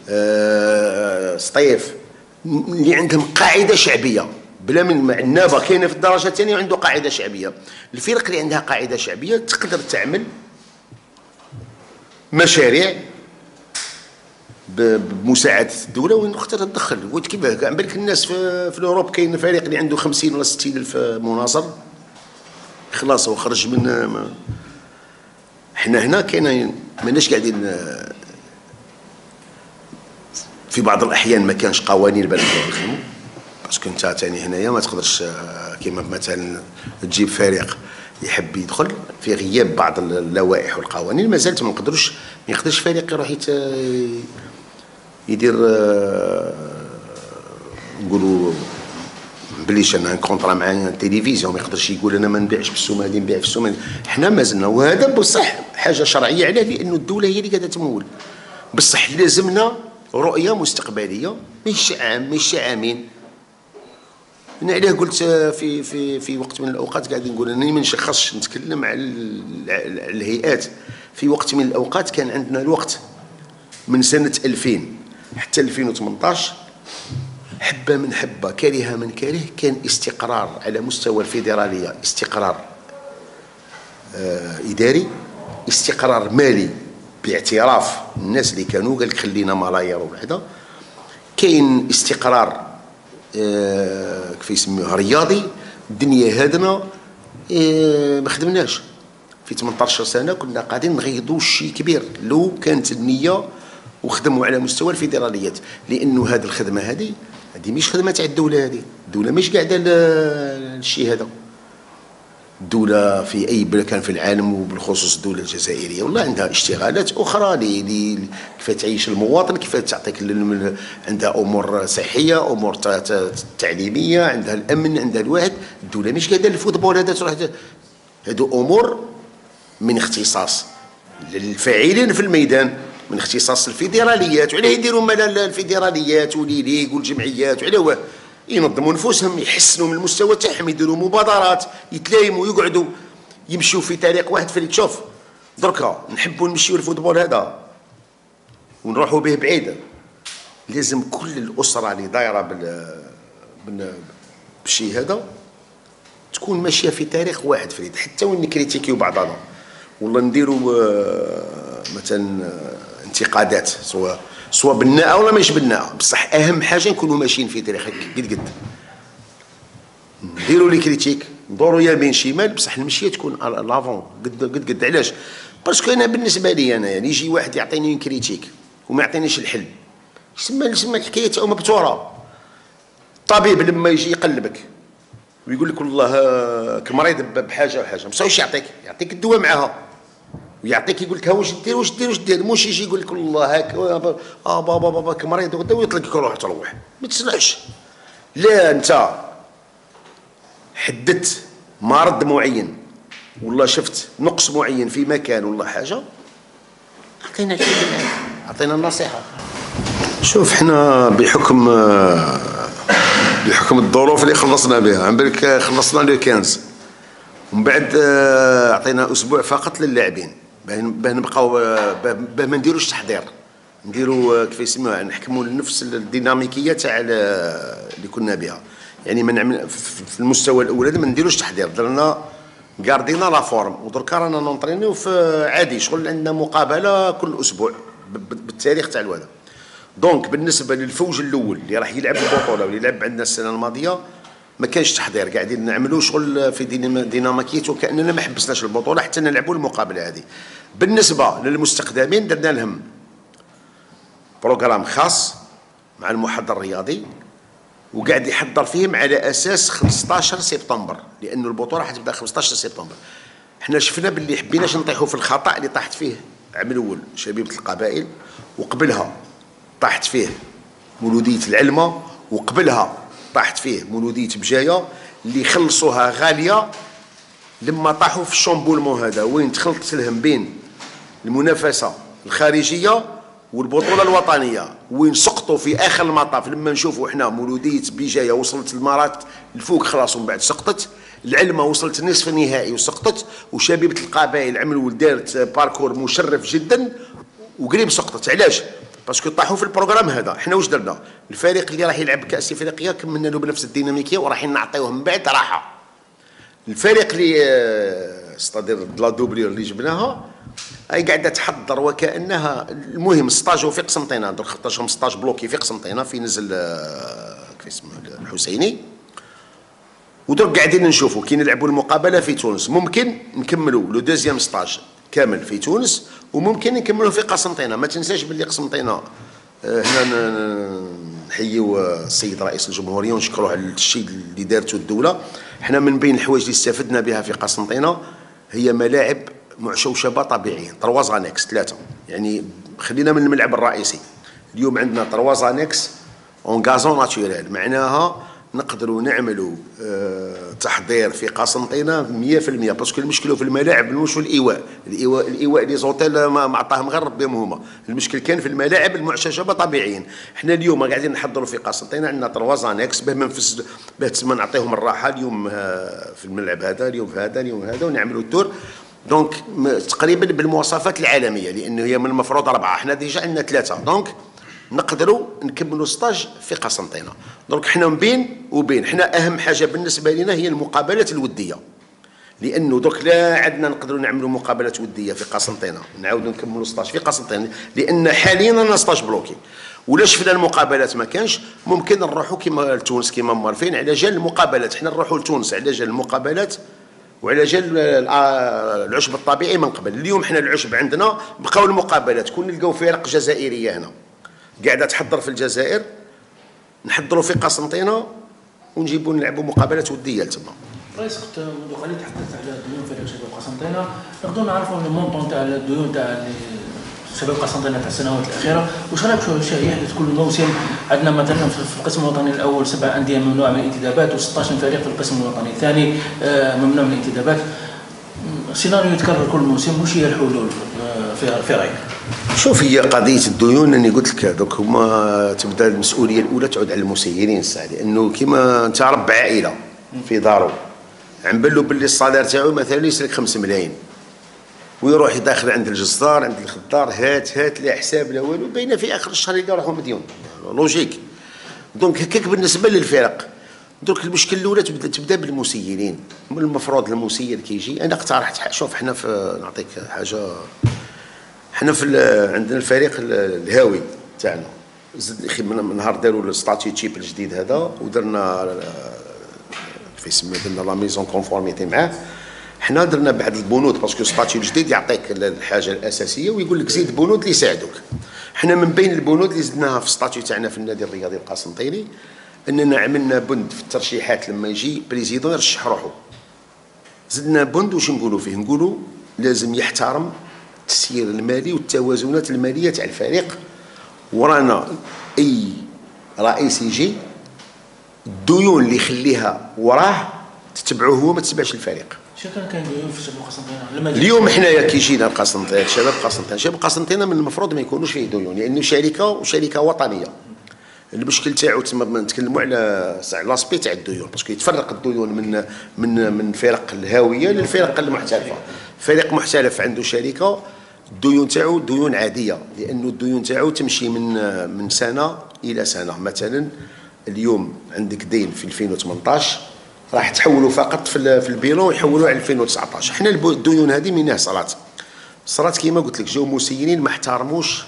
أه سطيف، اللي عندهم قاعده شعبيه بلا من عنابه كاينه في الدرجه الثانيه وعنده قاعده شعبيه. الفرق اللي عندها قاعده شعبيه تقدر تعمل مشاريع بمساعده الدوله وين اختار تدخل. كيف عن بالك الناس في, في اوروب كاين فريق اللي عنده خمسين ولا ستين الف مناصر خلاص هو خرج من ما. احنا هنا كاين ماناش قاعدين في بعض الاحيان ما كانش قوانين باش نخدموا، باسكو انت ثاني هنايا ما تقدرش كيما مثلا تجيب فريق يحب يدخل في غياب بعض اللوائح والقوانين. ما زالت ما نقدروش ما يقدرش فريق يروح يدير نقولوا بليش انا كونطرا مع التلفزيون، ما يقدرش يقول انا ما نبيعش بالسوم هذه نبيع في السوم هذه. حنا مازلنا، وهذا بصح حاجه شرعيه عليه لانه الدوله هي اللي قاعده تمول. بصح لازمنا رؤيه مستقبليه، مش عام مش عامين. انا عليه قلت في في في وقت من الاوقات قاعد نقول انني ما نشخصش نتكلم على الهيئات. في وقت من الاوقات كان عندنا الوقت من سنه ألفين حتى ألفين وثمانطاش حبه من حبه كره من كره، كان استقرار على مستوى الفيدراليه، استقرار آه اداري، استقرار مالي باعتراف الناس اللي كانوا قال لك خلينا ملايير وهذا، كاين استقرار آه كيف يسموه رياضي. الدنيا هادنا آه ما خدمناش في ثمنطاش سنه، كنا قاعدين نغيضوا شيء كبير لو كانت النيه وخدموا على مستوى الفيدراليات، لانه هذه الخدمه هذه هذه مش خدمه تاع الدوله، هذه الدوله مش قاعده الشيء هذا. الدوله في اي بلد في العالم وبالخصوص الدوله الجزائريه والله عندها اشتغالات اخرى لي كيف تعيش المواطن، كيف تعطيك عندها امور صحيه، امور تعليميه، عندها الامن، عندها الواحد. الدوله مش قاعده الفوتبول هذا تروح، هذو امور من اختصاص للفاعلين في الميدان، من اختصاص الفيدراليات. وعلاه يديروا مال الفيدراليات وليليك والجمعيات، وعلاه هو ينظموا نفوسهم، يحسنوا من المستوى تاعهم، يديروا مبادرات، يتلايموا، يقعدوا يمشوا في طريق واحد. في تشوف دركا نحبوا نمشيو الفوتبول هذا ونروحوا به بعيد، لازم كل الاسره اللي دايره بال بالشيء هذا تكون ماشيه في تاريخ واحد فريد، حتى وين نكريتيكيو بعضنا والله نديروا مثلا انتقادات سواء سواء بناءه ولا مش بناءه، بصح اهم حاجه نكونوا ماشيين في تاريخ قد قد نديروا لي كريتيك، ندوروا يمين شمال، بصح المشيه تكون لافون قد قد قد. علاش؟ باسكو انا بالنسبه لي انا يعني يجي واحد يعطيني كريتيك وما يعطينيش الحل، يسمى يسمى الحكايه تاعو مبتوره. الطبيب لما يجي يقلبك ويقول لك والله كمريض بحاجه وحاجه، بصح واش يعطيك؟ يعطيك الدواء معها ويعطيك يقول لك ها واش دير واش دير واش دير، مش يجي يقول لك والله هاك اه بابا بابا كمريض غدا ويطلقك روح تروح. ما تسمعش، لا انت حددت مرض معين والله شفت نقص معين في مكان والله حاجه، عطينا الحل، عطينا النصيحه. شوف حنا بحكم بحكم الظروف اللي خلصنا بها، عن بالك خلصنا لو خمسة ومن بعد عطينا اسبوع فقط للاعبين باه نبقاو باه ما نديروش تحضير، نديروا كيف يسموها نحكموا نفس الديناميكيه تاع اللي كنا بها. يعني ما نعمل في المستوى الاول ما نديروش تحضير، درنا قاردينا لا فورم ودركا رانا نونطرينيو في عادي شغل. عندنا مقابله كل اسبوع بالتاريخ تاع الوضع. دونك بالنسبه للفوج الاول اللي راح يلعب البطوله واللي لعب عندنا السنه الماضيه ما كانش تحضير، قاعدين نعملوا شغل في ديناميكيته كاننا ما حبسناش البطوله حتى نلعبوا المقابله هذه. بالنسبه للمستقدمين درنا لهم بروغرام خاص مع المحضر الرياضي وقاعد يحضر فيهم على اساس خمسطاش سبتمبر، لانه البطوله حتبدا خمسطاش سبتمبر. احنا شفنا باللي حبيناش نطيحوا في الخطا اللي طاحت فيه العام الاول شبيبه القبائل، وقبلها طاحت فيه مولوديه العلمه، وقبلها طاحت فيه مولوديه بجايه اللي خلصوها غاليه لما طاحوا في الشامبولمون هذا، وين تخلطت لهم بين المنافسه الخارجيه والبطوله الوطنيه، وين سقطوا في اخر المطاف. لما نشوفوا احنا مولوديه بجايه وصلت المرات الفوق خلاص ومن بعد سقطت، العلمه وصلت نصف النهائي وسقطت، وشبيبه القبائل عملوا دارت باركور مشرف جدا وقريب سقطت. علاش؟ باسكو طاحوا في البروغرام هذا. احنا واش درنا؟ الفريق اللي راح يلعب كاس افريقيا كملنا له بنفس الديناميكيه ورايحين نعطيوه من بعد راحه. الفريق اللي ستادير لا دوبلير اللي جبناها اي قاعده تحضر وكانها المهم ستاج في قسنطينه، درك خطاشهم ستاج بلوكي في قسنطينه في نزل كيف اسمه الحسيني، ودرك قاعدين نشوفوا كي نلعبوا المقابله في تونس ممكن نكملوا لو دوزيام ستاج كامل في تونس وممكن نكملوا في قسنطينه. ما تنساش باللي قسنطينه هنا نحييو السيد رئيس الجمهوريه ونشكروه على الشيء اللي دارته الدوله. احنا من بين الحوايج اللي استفدنا بها في قسنطينه هي ملاعب معشوشبه طبيعيه، ترواز انكس ثلاثه، يعني خلينا من الملعب الرئيسي. اليوم عندنا ترواز انكس اون غازون ناتوريل، معناها نقدروا نعملوا اه تحضير في قسنطينه مية في المية. باسكو المشكله في الملاعب مش الايواء، الايواء الايواء لي زوتيل ما عطاهم غير ربهم هما، المشكل كان في الملاعب المعششبه طبيعيين. احنا اليوم قاعدين نحضروا في قسنطينه عندنا ترواز انكس باه منفس باه تسمى نعطيهم الراحه اليوم في الملعب هذا، اليوم في هذا، اليوم هذا، ونعملوا التور. دونك تقريبا بالمواصفات العالميه، لانه هي من المفروض اربعه، احنا ديجا عندنا ثلاثه. دونك نقدروا نكملوا ستاج في قسنطينه. دونك حنا من بين وبين، حنا اهم حاجه بالنسبه لنا هي المقابلات الوديه، لانه دوك لا عندنا نقدروا نعملوا مقابلات وديه في قسنطينه نعاودوا نكملوا ستاج في قسنطينه، لان حاليا انا ستاج بلوكي. ولا شفنا المقابلات ما كانش، ممكن نروحوا كما لتونس كما مارفين على جال المقابلات. حنا نروحوا لتونس على جال المقابلات وعلى جال العشب الطبيعي من قبل. اليوم حنا العشب عندنا بقاو المقابلات، كون نلقاو فرق جزائريه هنا قاعده تحضر في الجزائر، نحضروا في قسنطينه ونجيبوا نلعبوا مقابلات وديه تما. رئيس كنت منذ قليل تحدثت على الديون فريق شباب قسنطينه، نقدروا نعرفوا المونطون تاع الديون تاع شباب قسنطينه تاع السنوات الاخيره، واش رايك شو يحدث كل موسم؟ عندنا مثلا في القسم الوطني الاول سبع انديه ممنوع من الانتدابات و16 فريق في القسم الوطني الثاني ممنوع من الانتدابات. سيناريو يتكرر كل موسم، واش هي الحلول في في رايك؟ شوف، هي قضيه الديون اني قلت لك هذوك هما تبدا المسؤوليه الاولى تعود على المسيرين الساعه، لانه كيما انت رب عائله في دارو عم بالو باللي الصالير تاعو مثلا يسلك خمسة ملايين، ويروح يداخل عند الجزار عند الخضار، هات هات لا حساب لا والو، باينه في اخر الشهر يلقى روحو مديون. لوجيك. دونك هكاك بالنسبه للفرق. دونك المشكل الاولى تبدا تبدا بالمسيرين. من المفروض المسير كيجي، انا اقترحت، شوف حنا في نعطيك حاجه، حنا في عندنا الفريق الهاوي تاعنا زد من نهار داروا الستاتيو تشيب الجديد هذا، ودرنا في سمي درنا لا ميزون كونفورميتي معاه. حنا درنا بعض البنود باسكو ستاتيو الجديد يعطيك الحاجه الاساسيه ويقول لك زيد بنود اللي يساعدوك. حنا من بين البنود اللي زدناها في الستاتيو تاعنا في النادي الرياضي القسنطيني اننا عملنا بند في الترشيحات لما يجي بريزيدون يرشح روحه. زدنا بند واش نقولوا فيه؟ نقولوا لازم يحترم التسيير المالي والتوازنات الماليه تاع الفريق، ورانا اي رئيس يجي الديون اللي يخليها وراه تتبعوه هو، ما تتبعش الفريق. شنو كان كاين ديون في شباب قسنطينه؟ اليوم حنايا كي جينا لقسنطينه شباب قسنطينه، شباب قسنطينه من المفروض ما يكونوش فيه ديون، لانه شركه وشركه وطنيه. المشكل تاعو تما نتكلموا على لاسبي تاع الديون، باسكو يتفرق الديون من من من فرق الهاويه للفرق المحترفه. فريق محترف عنده شركه الديون تاعو ديون عاديه، لانه الديون تاعو تمشي من من سنه الى سنه. مثلا اليوم عندك دين في ألفين وثمانطاش راح تحولوا فقط في في البيرو يحولوا على ألفين وتسعطاش. حنا الديون هذه منها صرات صرات كيما قلت لك، جاو مسيرين ما احترموش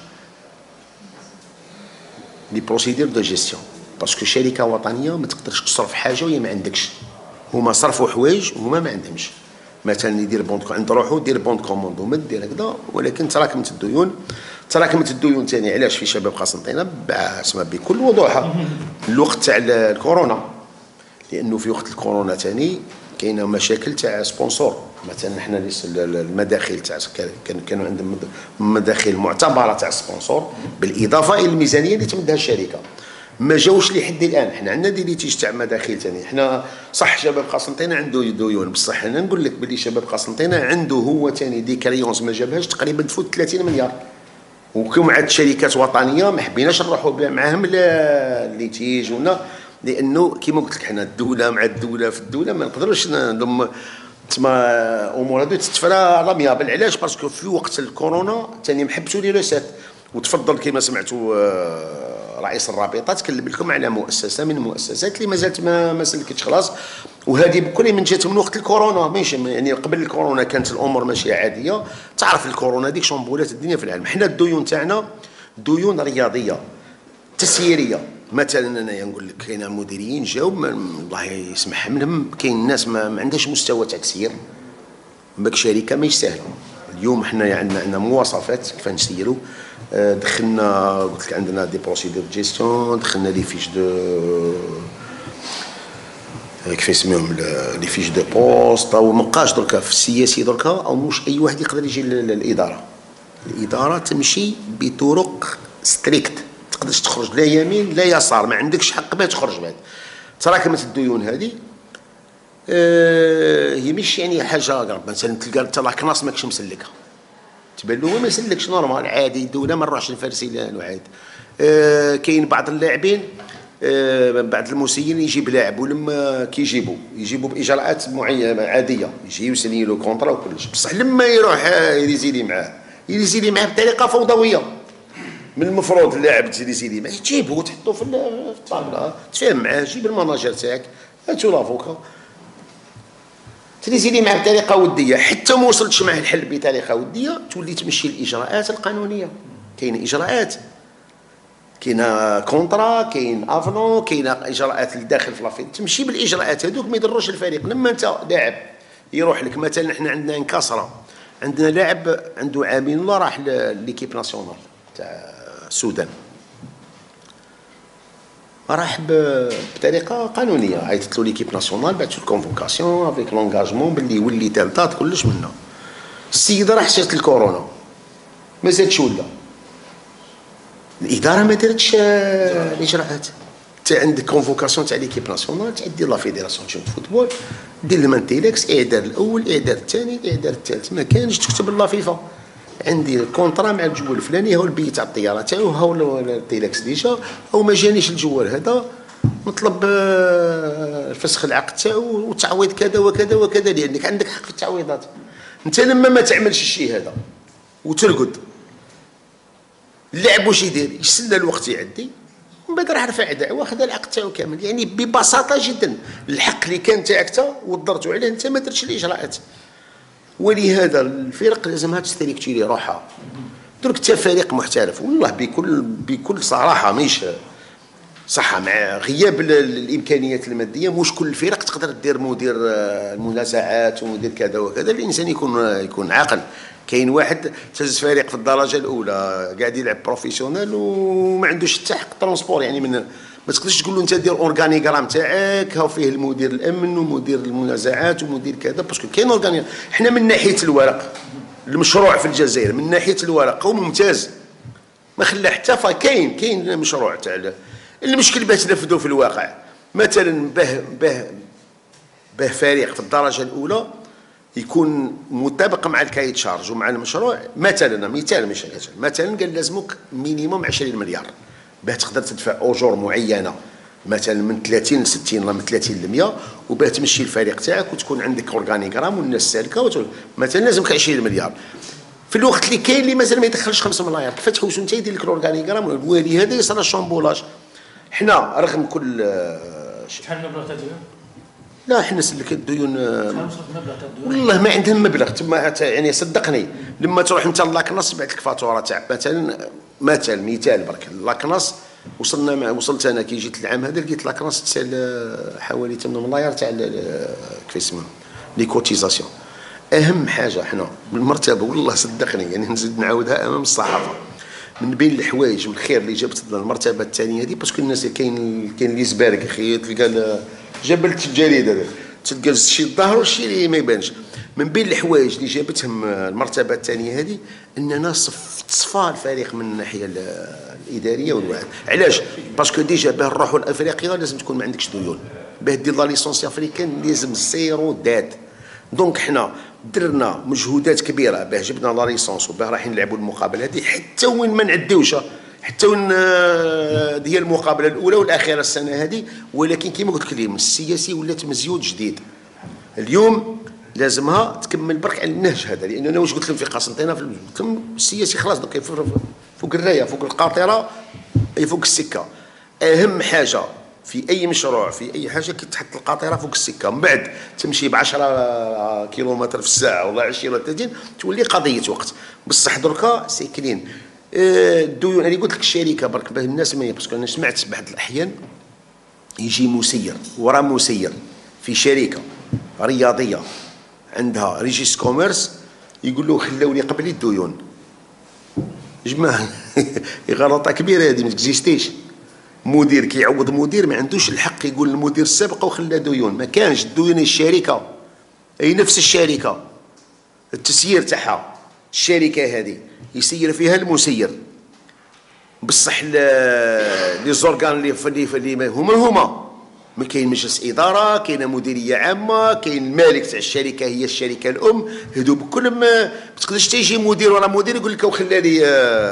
لي بروسيدير دو جيستيون، باسكو شركه وطنيه ما تقدرش تصرف حاجه وهي ما عندكش. هما صرفوا حوايج وهما ما عندهمش. مثلا يدير بوند عند روحو يدير بوند كوموند ومد دير هكذا، ولكن تراكمت الديون. تراكمت الديون ثاني علاش في شباب قسنطينه؟ اسمها بكل وضوح الوقت تاع الكورونا، لانه في وقت الكورونا ثاني كاينه مشاكل تاع سبونسور. مثلا حنا المداخل تاع كانوا عندهم مداخل معتبره تاع سبونسور بالاضافه الى الميزانيه اللي تمدها الشركه، ما جاوش لحد الان. حنا عندنا دي ليتيج تاع مداخل ثاني. حنا صح شباب قسنطينه عنده ديون، بصح انا نقول لك بلي شباب قسنطينه عنده هو ثاني دي كريونس ما جابهاش تقريبا تفوت ثلاثين مليار، وكم عاد شركات وطنيه ما حبيناش نروحوا معاهم ليتيج ولا، لانه كيما قلت لك حنا الدوله مع الدوله في الدوله ما نقدروش نضم تما امور هذو تتفرى رميابل. علاش؟ باسكو في وقت الكورونا ثاني محبسوا لي ريسات. وتفضل كما سمعتوا رئيس الرابطه تكلم لكم على مؤسسه من المؤسسات اللي مازالت ما ما سلكتش خلاص، وهذه بكل من جات من وقت الكورونا. ماشي يعني قبل الكورونا كانت الامور ماشيه عاديه. تعرف الكورونا ديك شامبولات الدنيا في العالم. حنا الديون تاعنا ديون رياضيه تسييريه. مثلا انايا نقول لك كاين مديرين جاو الله يسمح منهم، كاين ناس ما, ما عندهاش مستوى تكسير. باك شركه ماهيش سهله. اليوم حنا عندنا عندنا مواصفات كيف نسيروا. دخلنا قلت لك عندنا دي بروسيدور جيستيون، دخلنا لي فيش دو كيف يسميهم لي فيش دو بوست. او مابقاش دركا في السياسي دركا او مش اي واحد يقدر يجي للاداره. الاداره تمشي بطرق ستريكت، تقدرش تخرج لا يمين لا يسار، ما عندكش حق باش تخرج بعد. تراكمت الديون هذه آه هي مش يعني حاجه مثلا تلقى انت لاكناس ماكش مسلكها، تبان له ما يسلكش نورمال عادي. الدوله ما نروحش نفرسي له عادي. آه كاين بعض اللاعبين آه بعض المسيرين يجيب لاعب ولما كيجيبوا يجيبوا باجراءات معينه عاديه، يجي يسني له كونطرا وكلش، بصح لما يروح يريزيلي معاه يريزيلي معاه بطريقه فوضويه. من المفروض اللاعب تسيدي سيدي ما تجيبه وتحطو في الطابله، تفاهم معاه، جيب المناجر تاعك، هاتو لافوكا تريزيلي معاه بطريقه وديه، حتى ما وصلتش معاه الحل بطريقه وديه تولي تمشي الاجراءات القانونيه. كاين اجراءات، كاين كونطرا، كاين افنون، كاين اجراءات للداخل في لافيت، تمشي بالاجراءات هذوك ما يضروش الفريق. لما انت لاعب يروح لك مثلا، حنا عندنا انكسره، عندنا لاعب عنده عامين الله راح ليكيب ناسيونال تاع السودان، راح بطريقه قانونيه، عيطت له ليكيب ناسيونال، بعثت له الكونفوكاسيون افيك لونغاجمون باللي يولي تالطات كلش منا. السيده راح جات الكورونا ما زادش ولا الاداره ما دارتش الاجراءات. انت عندك كونفوكاسيون تاع ليكيب ناسيونال، تعدي لا فيديراسيون دو فوتبول، دير المانتيليكس، اعداد الاول، اعداد الثاني، اعداد الثالث، ما كانش تكتب لا فيفا عندي كونطرا مع الجوال الفلاني، هو البي تاع الطياره تاعو، هاو التيليكس ديجا، او ما جانيش الجوال هذا نطلب فسخ العقد تاعو وتعويض كذا وكذا وكذا، لانك عندك حق في التعويضات. انت لما ما تعملش الشيء هذا وترقد، اللاعب واش يدير؟ يستنى الوقت يعدي ومن بعد راح رفع دعوه خذا العقد تاعو كامل. يعني ببساطه جدا الحق اللي كان تاعك انت وضرتوا عليه انت ما درتش الاجراءات. ولهذا الفرق لازمها تستريكتيري روحها. درك انت فريق محترف والله بكل بكل صراحه، مش صح مع غياب الامكانيات الماديه مش كل الفرق تقدر دير مدير المنازعات ومدير كذا وكذا. الانسان يكون يكون عاقل. كاين واحد تهز فريق في الدرجه الاولى قاعد يلعب بروفيسيونيل وما عندوش حتى حق ترونسبور، يعني من ما تقدرش تقول له انت دير اورغانيغرام تاعك هاو فيه المدير الامن ومدير المنازعات ومدير كذا، باسكو كاين اورغانيغرام. حنا من ناحيه الورق المشروع في الجزائر من ناحيه الورق هو ممتاز، ما خلى حتى فا كاين كاين مشروع تاع المشكل باش تنفذوا في الواقع. مثلا باه باه باه فريق في الدرجه الاولى يكون مطابق مع الكايت شارج ومع المشروع. مثلا مثال مش مثلا قال لازمك مينيموم عشرين مليار باه تقدر تدفع اجور معينه، مثلا من ثلاثين ل ستين ولا من ثلاثين ل مية، وباه تمشي الفريق تاعك وتكون عندك اورغانيغرام والناس سالكه. مثلا لازمك عشرين مليار في الوقت اللي كاين اللي مازال ما يدخلش خمسة ملاير. كيف تحوسوا انت يدير لك الاورغانيغرام؟ ولهذا يصير الشامبولاج. حنا رغم كل شحال المبلغ تاع الديون؟ لا حنا سلك الديون والله ما عندهم مبلغ تما، يعني صدقني لما تروح انت لاكناس يبعث لك فاتوره تاع مثلا مثال مثال برك لاكناس وصلنا مع وصلت انا كي جيت العام هذا لقيت لاكناس تسال حوالي ثمانية ملاير تاع كيف اسمه لي كوتيزاسيون. اهم حاجه حنا بالمرتبه والله صدقني يعني نزيد نعاودها امام الصحافه، من بين الحوايج والخير اللي جابت لنا المرتبه الثانيه هذه، باسكو الناس كاين كاين اللي زبارك اخي تلقى جبل الجريده هذا تلقى الشيء الظاهر والشيء اللي ما يبانش. من بين الحوايج اللي جابتهم المرتبه الثانيه هذه اننا صفى الفريق من الناحيه الاداريه والواحد. علاش؟ باسكو ديجا باه نروحوا لافريقيا لازم تكون ما عندكش ديون، باه دير لا ليسونسي افريكان لازم زيرو داد. دونك حنا درنا مجهودات كبيره باه جبنا لا ليسونس وباه رايحين نلعبوا المقابله هذه، حتى وين ما نعديوش، حتى وين هي المقابله الاولى والاخيره السنه هذه. ولكن كما قلت لك اليوم السياسي ولات مزيود جديد، اليوم لازمها تكمل برك على النهج هذا. لان انا واش قلت لهم في قسنطينه في السياسي خلاص دوك فوق الرايه فوق القاطره اي فوق السكه. اهم حاجه في اي مشروع في اي حاجه كي تحط القاطره فوق السكه، من بعد تمشي ب عشرة كيلومتر في الساعه ولا عشرين ولا ثلاثين تولي قضيه وقت. بصح دركا ساكنين الديون. انا قلت لك الشركه برك باه الناس ما، باسكو انا سمعت بعض الاحيان يجي مسير ورا مسير في شركه رياضيه عندها ريجيس كوميرس يقول له خلاو لي قبلي الديون. جماعه غلطه كبيره هذه ما تكزيستيش. مدير كيعوض مدير ما عندوش الحق يقول المدير السابق وخلى ديون، ما كانش الديون. الشركه اي نفس الشركه التسيير تاعها الشركه هذه يسير فيها المسير، بصح لي زورغان اللي اللي هما هما ما كاين مجلس اداره، كاينه مديريه عامه، كاين المالك تاع الشركه هي الشركه الام، هذو بكلهم ما تقدرش تيجي مدير ولا مدير يقول لك وخلى لي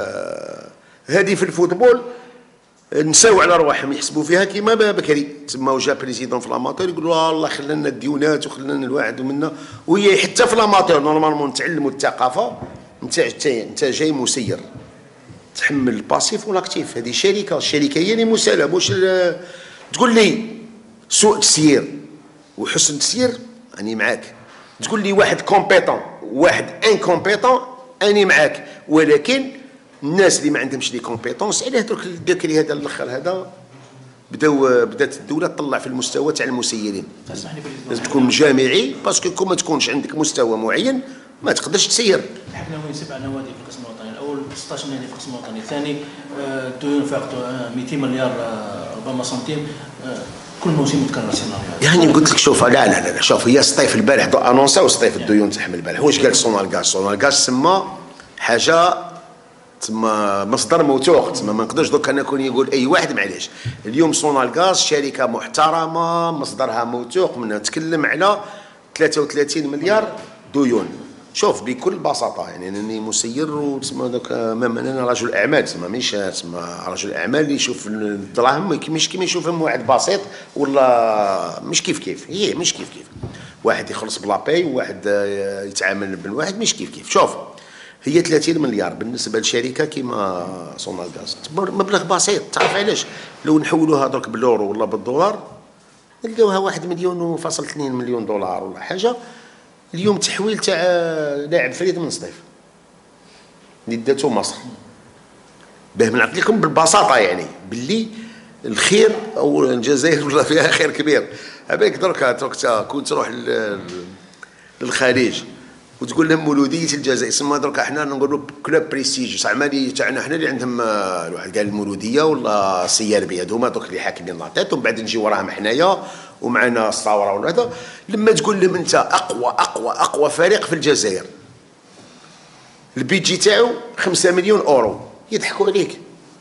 هذه. في الفوتبول نساو على رواحهم يحسبوا فيها كيما بكري تما وجا بريزيدون في الاماتور يقول والله خلانا الديونات وخلانا الواحد ومنا. وهي حتى في الاماتور نورمالمون نتعلموا الثقافه. انت انت جاي مسير تحمل الباسيف والاكتيف. هذه شركه، الشركه هي اللي مساله، واش تقول لي سوء تسيير وحسن تسيير اني معاك، تقول لي واحد كومبيتون واحد انكومبيتون اني معاك، ولكن الناس اللي ما عندهمش لي كومبيتونس علاه درك البكري هذا الاخر هذا بداو بدات الدوله تطلع في المستوى تاع المسيرين. لازم تكون جامعي، باسكو كون ما تكونش عندك مستوى معين ما تقدرش تسير. حنا ناويين سبع نوادي في القسم الوطني الاول، ستطاش نادي في القسم الوطني الثاني، الديون فاقت مئتين مليار ربما سنتيم، كل موسم متكرر سيناريو. يعني قلت لك شوف، لا لا لا شوف، هي سطيف البارح دو انونساو سطيف الديون تحمل البارح. واش قال سونال غاز؟ سونال غاز سما حاجه تما مصدر موثوق، تما ما نقدرش دوك انا نكون يقول اي واحد. معليش اليوم سونال غاز شركه محترمه مصدرها موثوق، منها تكلم على ثلاثة وثلاثين مليار ديون. شوف بكل بساطه، يعني انني مسير وتسمى دوك مام انا رجل اعمال، تسمى ماشي تسمى رجل اعمال اللي يشوف الدراهم مش كيما يشوفهم واحد بسيط، ولا مش كيف كيف، هي مش كيف كيف. واحد يخلص بلا باي وواحد يتعامل بالواحد مش كيف كيف. شوف هي ثلاثين مليار بالنسبه لشركه كيما سونال غاز مبلغ بسيط. تعرف علاش؟ لو نحولوها درك باليورو ولا بالدولار نلقاوها واحد مليون وفاصل اثنين مليون دولار ولا حاجه. اليوم تحويل تاع لاعب فريد من سطيف اللي داتو مصر، باه نعطي لكم بالبساطه يعني باللي الخير او الجزائر ولا فيها خير كبير. عبالك دركا درك كنت تروح للخارج وتقول لهم مولوديه الجزائر، سما درك حنا نقولوا كلوب بريستيج عمالي تاعنا حنا اللي عندهم الواحد قال المولوديه ولا سي ار بي، هذوما دوك اللي حاكمين لاطيط، ومن بعد نجي وراهم حنايا ومعنا الثوره ولا هذا. لما تقول لهم انت اقوى اقوى اقوى فريق في الجزائر البيجي تاعو خمسة مليون اورو، يضحكوا عليك.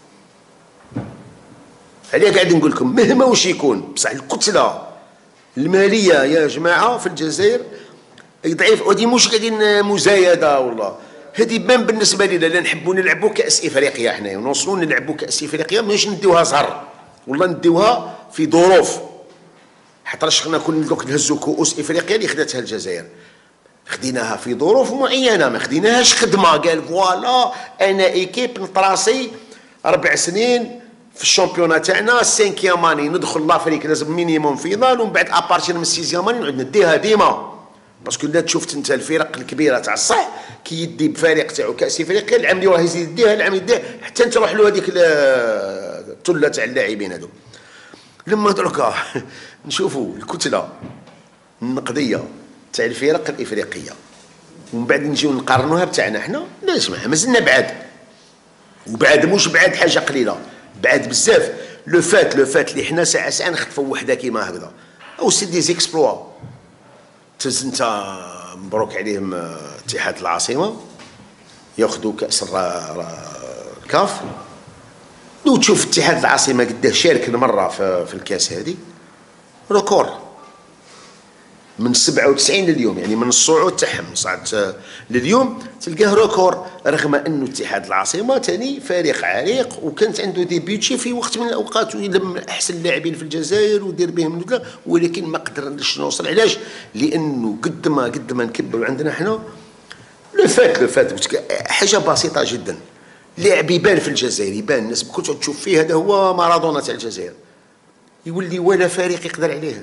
عليه قاعد نقول لكم مهما واش يكون، بصح الكتله الماليه يا جماعه في الجزائر ضعيف. ودي مش قاعدين مزايده والله، هذه بان بالنسبه لنا لا نحبوا نلعبوا كاس افريقيا حنايا ونوصلوا نلعبوا كاس افريقيا، ماشي نديوها زهر والله نديوها في ظروف. حتى رشحنا كنا دوك نهزوا كؤوس افريقيا اللي خداتها الجزائر، خديناها في ظروف معينه، ما خديناهاش خدمه قال فوالا انا ايكيب نطراسي اربع سنين في الشامبيونات تاعنا سانكيام اني ندخل لافريك لازم مينيموم فينال، ومن بعد ابارتير من السيزيام اني نعود نديها ديما. باسكو لا تشوفت انت الفرق الكبيره تاع الصح كي يدي بفريق تاعو كاس افريقيا، العام اللي راه يزيد يديها العام يديها حتى انت تروح له هذيك التله تاع اللاعبين هذو. لما دركا نشوفوا الكتله النقديه تاع الفرق الافريقيه ومن بعد نجيو نقارنوها بتاعنا حنا، لا اسمع مازلنا بعاد، وبعد مش بعاد حاجه قليله، بعد بزاف. لو فات لو فات اللي حنا ساعه ساعه نخطفوا وحده كيما هكذا او سي دي زيكسبلوا. تز انت مبروك عليهم اتحاد العاصمه ياخذوا كاس الكاف، لو تشوف اتحاد العاصمه قداه شارك مره في, في الكاس هذه ريكور من سبعة وتسعين لليوم، يعني من الصعود تاعهم صعد لليوم تلقاه ريكور، رغم انه اتحاد العاصمه ثاني فريق عريق وكانت عنده دي بيتشي في وقت من الاوقات ويلم احسن اللاعبين في الجزائر ودير بهم، ولكن ما قدرناش نوصل. علاش؟ لانه قد ما قد ما نكبروا عندنا حنا لو فات لو فات حاجه بسيطه جدا. لاعب يبان في الجزائر، يبان الناس كنت تشوف فيه هذا هو مارادونا تاع الجزائر، يولي ولا فريق يقدر عليه.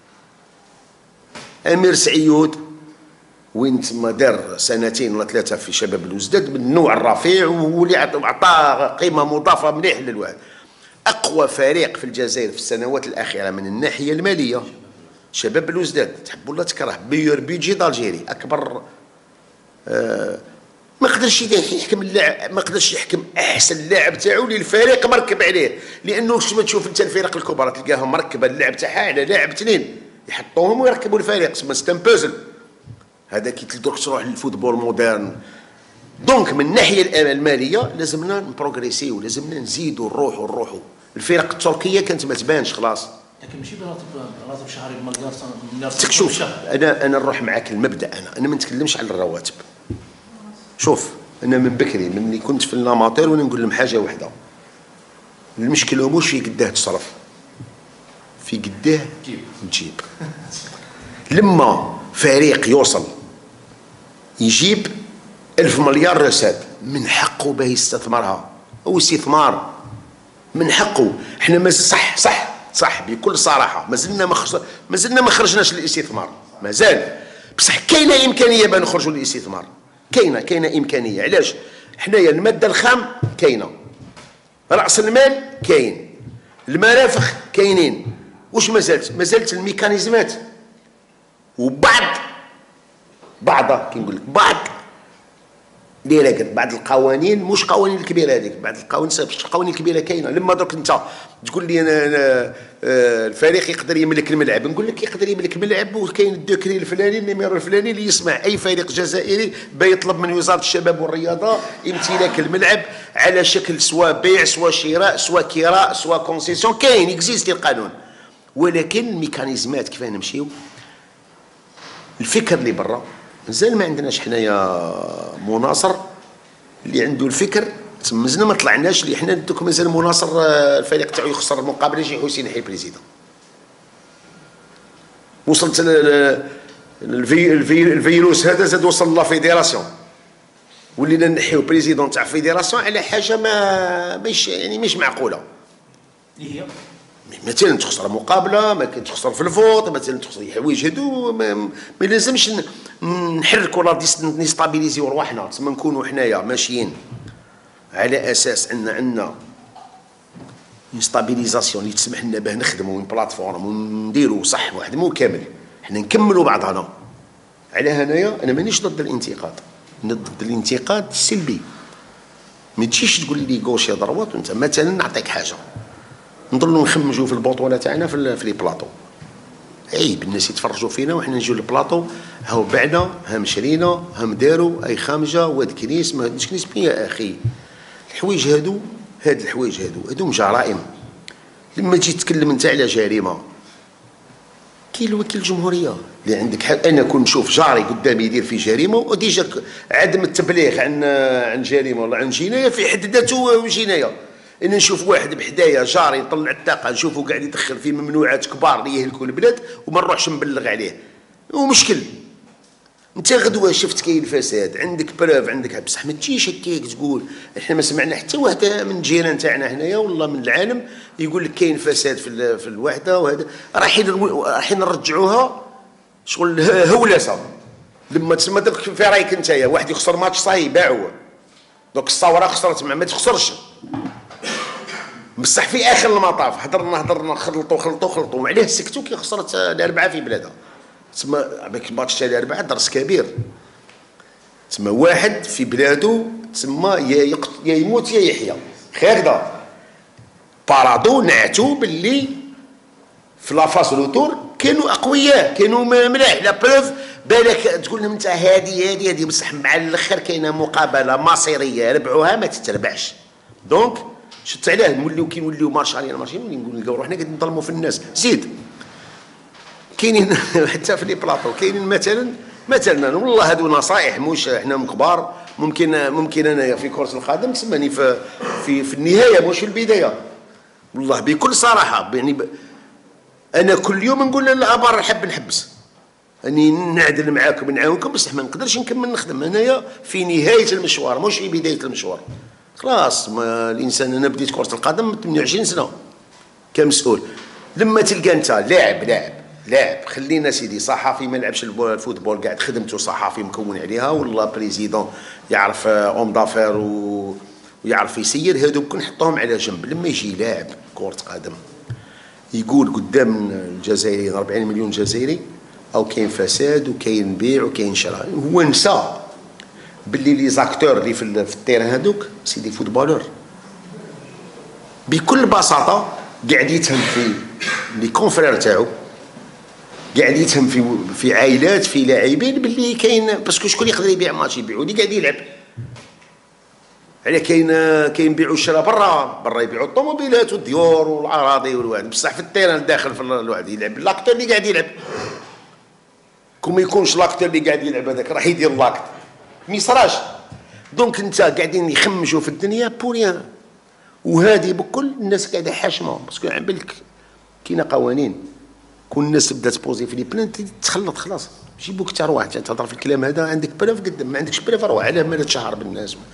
امير سعيود وين تما دار سنتين ولا ثلاثه في شباب الوزداد من النوع الرفيع، واللي عطاه قيمه مضافه مليح للواحد. اقوى فريق في الجزائر في السنوات الاخيره من الناحيه الماليه شباب الوزداد، تحب ولا تكره، بيور بيجي دالجيري اكبر. آه ما قدرش يحكم اللاعب، ما قدرش يحكم احسن لاعب تاعو اللي الفريق مركب عليه، لانه كما تشوف انت الفرق الكبرى تلقاهم مركبه اللاعب تاعها على لاعب اثنين يحطوهم ويركبوا الفريق، تسمى ستان بوزل. هذا كي تدرك تروح للفوتبول مودرن. دونك من الناحيه الماليه لازمنا نبروغريسيو، لازمنا نزيدوا نروحوا نروحوا. الفرق التركيه كانت ما تبانش خلاص، لكن ماشي براتب راتب شهري بمليار مليار. شوف انا انا نروح معاك المبدا، انا انا ما نتكلمش على الرواتب. شوف انا من بكري من اللي كنت في الاماتير وانا نقول لهم حاجه واحده، المشكله مش في قداه تصرف، في قداه تجيب. لما فريق يوصل يجيب ألف مليار رصاد من حقه باه يستثمرها، هو استثمار من حقه. احنا ما صح صح صح بكل صراحه مازلنا ما خرج مازلنا ما خرجناش للاستثمار مازال، بصح كاينه امكانيه بان نخرجوا للاستثمار. كاينه كاينه امكانيه. علاش؟ حنايا الماده الخام كاينه، راس المال كاين، المرافق كاينين. واش مازالت؟ مازالت الميكانيزمات وبعض بعض كي نقول لك بعض اللي راقد بعض القوانين، مش قوانين الكبيره هذيك، بعض القوانين القوانين الكبيره كاينه. لما درك انت تقول لي أنا أنا الفريق يقدر يملك الملعب، نقول لك يقدر يملك الملعب وكاين الدوكري الفلاني النمير الفلاني اللي يسمع اي فريق جزائري بيطلب من وزاره الشباب والرياضه امتلاك الملعب على شكل سواء بيع سواء شراء سواء كراء سواء كونسيسيون. كاين اكزيستي القانون، ولكن الميكانيزمات كيف نمشيو الفكر اللي برا مازال ما عندناش حنايا مناصر اللي عنده الفكر. مازلنا ما طلعناش اللي حنا دوك مازال مناصر الفريق تاعو يخسر المقابله يجي حسين يحيي بريزيدون. وصلت الفي الفي الفيروس هذا زاد وصل لا فيديراسيون، ولينا نحيو بريزيدون تاع فيديراسيون على حاجه ما مش يعني مش معقوله. اللي هي مثلا تخسر مقابله، ما كان تخسر في الفوت، مثلا تخسر حوايج هادو ما, ما لازمش نحركوا لا نستابيليزيو رواحنا. تسمى نكونوا حنايا ماشيين على اساس ان عندنا ستابيليزاسيون اللي تسمح لنا باه نخدموا من بلاتفورم ونديروا صح واحد مو كامل، حنا نكملوا بعضنا. على هنايا انا مانيش ضد الانتقاد، ضد الانتقاد السلبي. ما تجيش تقول لي غوش يا دروات وانت مثلا نعطيك حاجه نضلوا نخمجوا في البطوله تاعنا في في لي بلاطو. عيب الناس يتفرجوا فينا وحنا نجيو للبلاطو هاو بعنا ها مشرينا ها مداروا اي خامجه واد كنيس ما هادش كنيس يا اخي. الحوايج هادو هاد الحوايج هادو هادو جرائم. لما تجي تتكلم انت على جريمه كاين الوكيل الجمهوريه اللي عندك حق. انا كون نشوف جاري قدامي يدير في جريمه وديجا عدم التبليغ عن عن جريمه ولا عن جنايه في حد ذاته جنايه. ان نشوف واحد بحدايا جاري يطلع الطاقه نشوفه قاعد يدخل في ممنوعات كبار اللي يهلكوا البلاد وما نروحش نبلغ عليه ومشكل. انت غدوه شفت كاين فساد عندك بروف عندك، بصح ما تجيش هكاك تقول. احنا ما سمعنا حتى واحد من الجيران تاعنا هنايا والله من العالم يقول لك كاين فساد في في الوحده وهذا رايحين رايحين نرجعوها شغل هولسه. لما تسمى داك في رايك انت واحد يخسر ماتش صاي باعوه دوك الصوره خسرت ما تخسرش. بصح في اخر المطاف هضرنا هضرنا خلطوا خلطوا خلطوا وعليه سكتوا كي خسرت الاربعه في بلادها. تسمى بك الماتش تاع الاربعه درس كبير. تسمى واحد في بلاده تسمى يا يا يموت يا يحيى هكذا. بارادو نعتو باللي في لافاس روتور كانوا اقوياء كانوا ملاح لا بروف. بالك تقول لهم انت هادي هادي هادي بصح مع الاخر كاينه مقابله مصيريه ربعوها ما تتربعش. دونك شفت علاه نوليو كي نوليو مارشالين مارشالين نقول نلقاو روحنا قاعدين نظلموا في الناس. زيد كاينين حتى في لي بلاطو كاينين مثلا مثلا والله هادو نصائح مش احنا كبار. ممكن ممكن انايا في كورس القدم تسماني في في في النهايه مش في البدايه. والله بكل صراحه يعني ب... انا كل يوم نقول للابار نحب نحبس اني نعدل معاكم ونعاونكم بصح ما نقدرش نكمل نخدم انايا في نهايه المشوار مش في بدايه المشوار. خلاص ما الانسان انا بديت كره القدم ثمانية وعشرين سنه كمسؤول. لما تلقى انت لاعب لاعب لاعب خلينا سيدي صحافي ما لعبش الفوتبول قاعد خدمته صحافي مكون عليها والله بريزيدون يعرف اوم دافير ويعرف يسير هذو كون نحطوهم على جنب. لما يجي لاعب كره قدم يقول قدام الجزائريين أربعين مليون جزائري او كاين فساد وكاين بيع وكاين شراء، هو نسى باللي لي زاكتور اللي في التيران هذوك سيدي فوتبولور بكل بساطه قاعد يتهم في لي كونفرير تاعو قاعد يتهم في في عائلات في لاعبين باللي كاين باسكو شكون يقدر يبيع ماتش يبيعوا اللي قاعد يلعب على كاين كاين يبيعوا الشراء برا برا يبيعوا الطوموبيلات والديور والاراضي والواد بصح في التيران داخل في الواحد يلعب لاكتور اللي قاعد يلعب. كون ما يكونش لاكتور اللي قاعد يلعب هذاك راح يدير لاكت ما يصراش. دونك انت قاعدين يخمجوا في الدنيا بوريان وهذه بكل الناس قاعده حاشمه باسكو على بالك كاينه قوانين. كون الناس تبدا تبوزي في لي بلان تخلط خلاص جيبوك حتى روح تهضر في الكلام هذا عندك بلاف قدام ما عندكش بلاف روح علاه ما تشهر بالناس.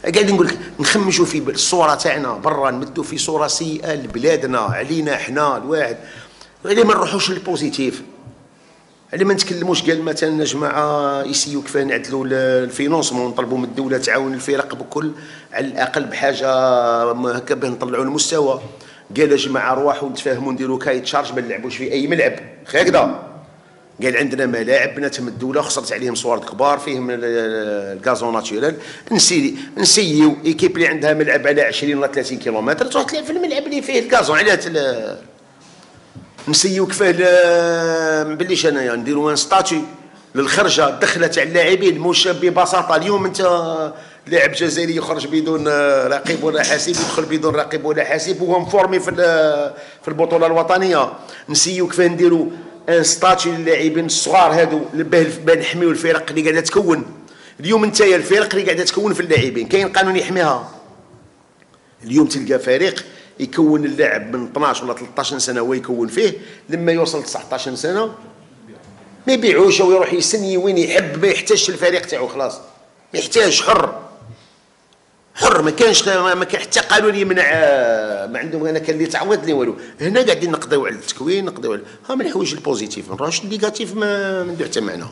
قاعدين نقول لك نخمجوا في الصوره تاعنا برا، نمدوا في صوره سيئه لبلادنا علينا احنا الواحد، علي ما نروحوش للبوزيتيف، علي ما نتكلموش قال مثلا يا جماعه يسيو كيف نعدلوا الفينونسمون، نطلبوا من الدوله تعاون الفرق بكل على الاقل بحاجه هكا باه نطلعوا المستوى. قال يا جماعه روحوا نتفاهموا نديروا كايت شارج ما نلعبوش في اي ملعب هكذا. قال عندنا ملاعب بناتهم الدوله خسرت عليهم صوارد كبار فيهم الغازون ناتشورال، نسي نسيو ايكيب اللي عندها ملعب على عشرين ولا ثلاثين كيلومتر تروح تلعب في الملعب اللي فيه الغازون. علاه نسيو كيفاه ما بليش انايا نديروا ان ستاتي للخرجه الدخله تاع اللاعبين، مش ببساطه اليوم انت لاعب جزائري يخرج بدون رقيب ولا حاسب يدخل بدون رقيب ولا حاسب وهو مفورمي في في البطوله الوطنيه. نسيو كيفاه نديروا ان ستاتي للاعبين الصغار هادو باه نحميو الفرق اللي قاعده تكون. اليوم انت يا الفرق اللي قاعده تكون في اللاعبين كاين قانون يحميها. اليوم تلقى فريق يكون اللاعب من اثناش ولا ثلاثطاش سنه ويكون فيه، لما يوصل تسعطاش سنه ما يبيعوش او يروح يسني وين يحب، ما يحتاجش الفريق تاعو خلاص، ما يحتاج، حر حر ما كانش ما كان حتى قانون يمنع، ما عندهم انا كان اللي تعوض لي والو. هنا قاعدين نقضيو على التكوين، نقضيو على ها من الحوايج البوزيتيف، ما نروحش النيجاتيف ما ندير حتى معنا.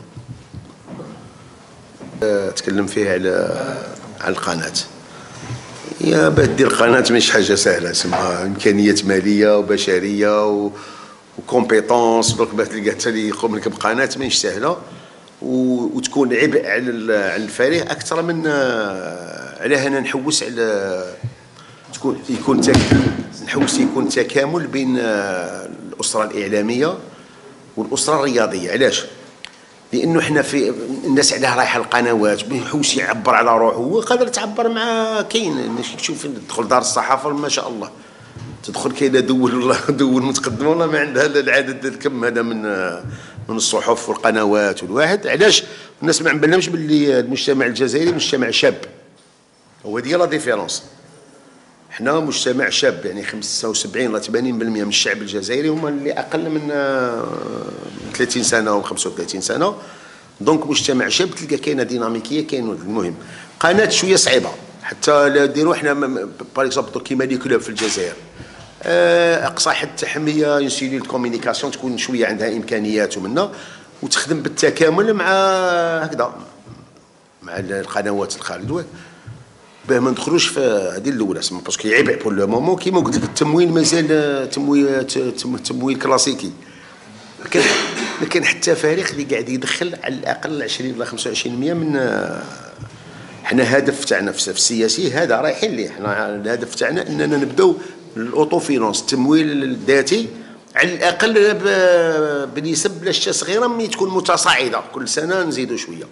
تكلم فيها على على القناه. يا باه دير قناه مش حاجه سهله، اسمها امكانيات ماليه وبشريه و وكومبيتونس، دونك باه تلقى حتى اللي يقوم لك بقناه ماهيش سهله، وتكون عبء على على الفريق اكثر من علاه انا نحوس على تكون يكون تك نحوس يكون تكامل بين الاسره الاعلاميه والاسره الرياضيه. علاش؟ لانه احنا في الناس علاه رايحه القنوات بيحوس يعبر على روحه، هو قادر تعبر مع كاين تشوف تدخل دار الصحافه ما شاء الله تدخل كاينه دول والله دول متقدمه والله ما عندها العدد الكم هذا من من الصحف والقنوات والواحد. علاش؟ الناس ما عمبالهمش باللي المجتمع الجزائري مجتمع شاب، هو دي لا ديفيرونس. حنا مجتمع شاب، يعني خمسة وسبعين ولا ثمانين بالمئة من الشعب الجزائري هما اللي اقل من ثلاثين سنه و خمسة وثلاثين سنه، دونك مجتمع شاب تلقى كاينه ديناميكيه كاين. المهم قناه شويه صعيبه حتى لا ديروا حنا باغ اكزومبل كيما لي كلوب في الجزائر اقصى حد تحميه ينسيلي الكومينيكاسيون تكون شويه عندها امكانيات ومنا وتخدم بالتكامل مع هكذا مع القنوات الخارجيه باه ما ندخلوش في هذه الاولى سما باسكو يعيب بور لو مومون. كيما قلت لك التمويل مازال تمويل تمويل كلاسيكي، لكن لكن حتى فريق اللي قاعد يدخل على الاقل عشرين ولا خمسة وعشرين بالمئة من حنا هدف تاعنا في السياسي هذا رايحين ليه. حنا الهدف تاعنا اننا نبداو الاوتو فينونس، التمويل الذاتي على الاقل بنسب لاش صغيره مي تكون متصاعده كل سنه نزيدوا شويه.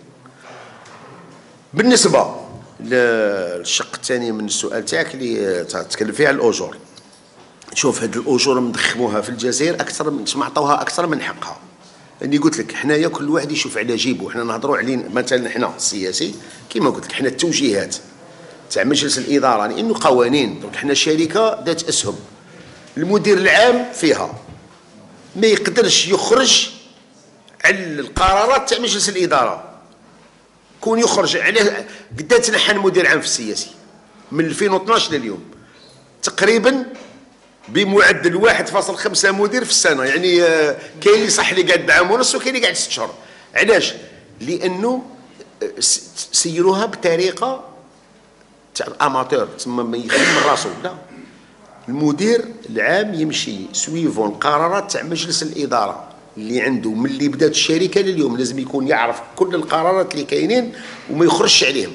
بالنسبه للشق الثاني من السؤال تاعك اللي تتكلم فيه على الاجور، شوف هاد الاجور مضخموها في الجزائر اكثر من عطوها اكثر من حقها. اني قلت لك حنايا كل واحد يشوف على جيبه، حنا نهضروا عليه مثلا حنا السياسي كيما قلت لك حنا التوجيهات تاع مجلس الاداره لانه قوانين، دونك حنا شركه ذات اسهم، المدير العام فيها ما يقدرش يخرج على القرارات تاع مجلس الاداره. كون يخرج عليه قد تنحى المدير العام في السياسي من ألفين واثناش لليوم تقريبا بمعدل واحد فاصل خمسة مدير في السنه، يعني كاين اللي صح اللي قاعد بعام ونص وكاين اللي قاعد ست شهور. علاش؟ لانه سيروها بطريقه تاع الاماتور تسمى ما يخدم من راسو. لا، المدير العام يمشي سويفون القرارات تاع مجلس الاداره اللي عنده من اللي بدات الشركه لليوم، لازم يكون يعرف كل القرارات اللي كاينين وما يخرجش عليهم.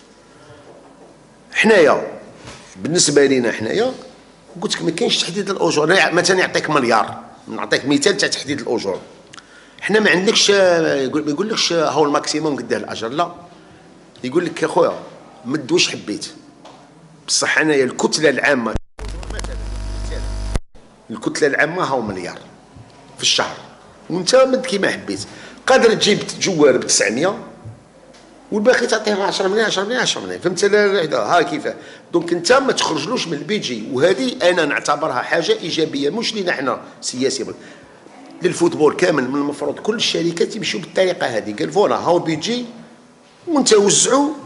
حنايا بالنسبه لينا حنايا قلت لك ما كاينش تحديد الاجور. مثلا يعطيك مليار، نعطيك مثال تاع تحديد الاجور. حنا ما عندكش ما يقول لكش هو الماكسيموم قداه الاجر، لا، يقول لك يا خويا مد واش حبيت. بصح انايا الكتله العامه الكتله العامه هاو مليار في الشهر وانت مد كيما حبيت. قادر تجيب جوار ب تسعمية والباقي تعطيهم عشرة ملايين عشرة ملايين عشرة ملايين، فهمت؟ ها كيفاه. دونك انت ما تخرجلوش من البيجي، وهذه انا نعتبرها حاجه ايجابيه مش لينا احنا سياسي، للفوتبول كامل. من المفروض كل الشركات يمشيو بالطريقه هذه، قال فوالا هاو بيجي وانت وزعوا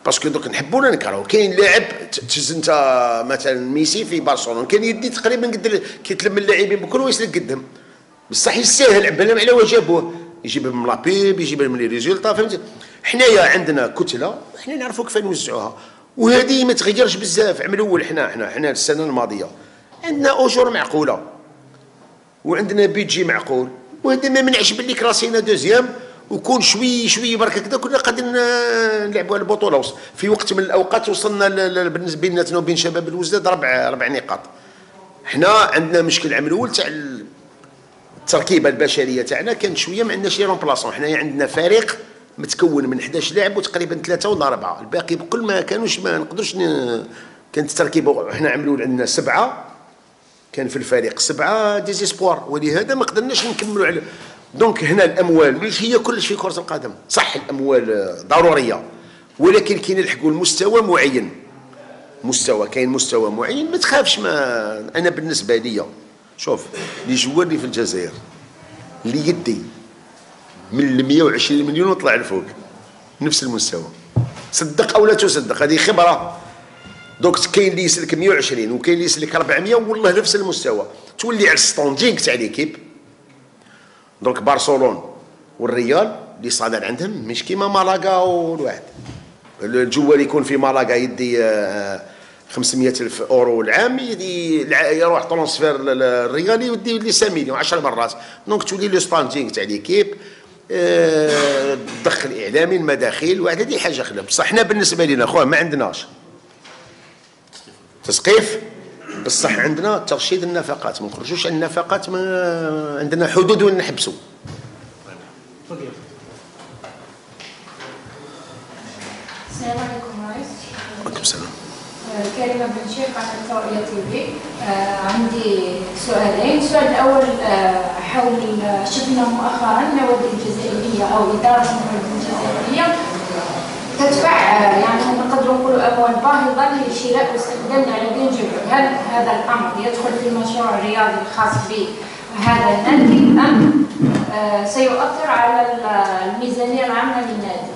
باسكو دوك نحبوا ولا نكرهوا. كاين لاعب تهز انت مثلا ميسي في برشلونه كان يدي تقريبا قد كيتلم اللاعبين بكل ويسلك قدام، بصح يستاهل بلهم على واش جابوه، يجيب من لابيب يجيب من لي ريزولطا فهمتي. حنايا عندنا كتله حنا نعرفوا كيف نوزعوها، وهذه ما تغيرش بزاف. عام الاول حنا حنا حنا السنه الماضيه عندنا اجور معقوله وعندنا بيجي معقول، وهذا ما منعش باللي كراسينا دوزيام وكون شوي شوي برك هكذا كنا قادرين نلعبوا على البطوله. في وقت من الاوقات وصلنا بالنسبه بيناتنا وبين شباب الوزداد ربع ربع نقاط. حنا عندنا مشكل العام الاول تاع التركيبه البشريه تاعنا كانت شويه ما عندناش لي رومبلاسون. حنايا عندنا فريق متكون من إحدى عشر لاعب وتقريبا ثلاثه ولا اربعه، الباقي بكل ما كانوش ما نقدروش ن... كانت التركيبه. حنا عام الاول عندنا سبعه، كان في الفريق سبعه ديزيسبوار، ولهذا ما قدرناش نكملوا على. دونك هنا الاموال مش هي كلش في كره القدم، صح الاموال ضروريه ولكن كاين نلحقوا المستوى معين. مستوى كاين مستوى معين ما تخافش. ما انا بالنسبه لي شوف لي جوار اللي في الجزائر اللي يدي من مئة وعشرين مليون وطلع لفوق نفس المستوى، صدق او لا تصدق هذه خبره. دونك كاين اللي يسلك مئة وعشرين وكاين اللي يسلك أربعمئة والله نفس المستوى. تولي على الستاندينغ تاع ليكيب. دونك برشلونه والريال اللي صادر عندهم مش كيما مالاغا والواحد. الجوال يكون في مالاغا يدي خمسمئة ألف اورو العام، يدي يروح ترونسفير للريال يدي لي خمسة مليون عشر مرات. دونك تولي لو ستاندينغ تاع ليكيب تدخل اعلامي المداخيل واحد. هذه حاجه خلاف. بصح حنا بالنسبه لنا خويا ما عندناش تسقيف، بصح عندنا ترشيد النفقات. ما نخرجوش على النفقات، ما عندنا حدود وين نحبسوا. السلام عليكم رئيس. وعليكم السلام. كريمة بن شيخ على التوعية تي في. عندي سؤالين. السؤال الأول حول شفنا مؤخرا النوادي الجزائرية أو إدارة النوادي الجزائرية تدفع يعني نقدروا نقولوا أموال باهظة لشراء واستخدام لاعبين جدد. هل هذا الأمر يدخل في المشروع الرياضي الخاص بهذا النادي أم سيؤثر على الميزانية العامة للنادي؟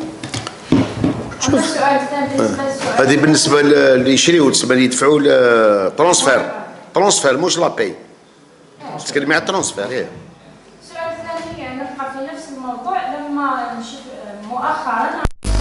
السؤال الثاني هذه بالنسبه اللي يشريوا تسمى اللي يدفعوا ترونسفير ترونسفير مش لابي. تتكلمي على الترونسفير. ايه السؤال الثاني نبقى في نفس الموضوع. لما نشوف مؤخرا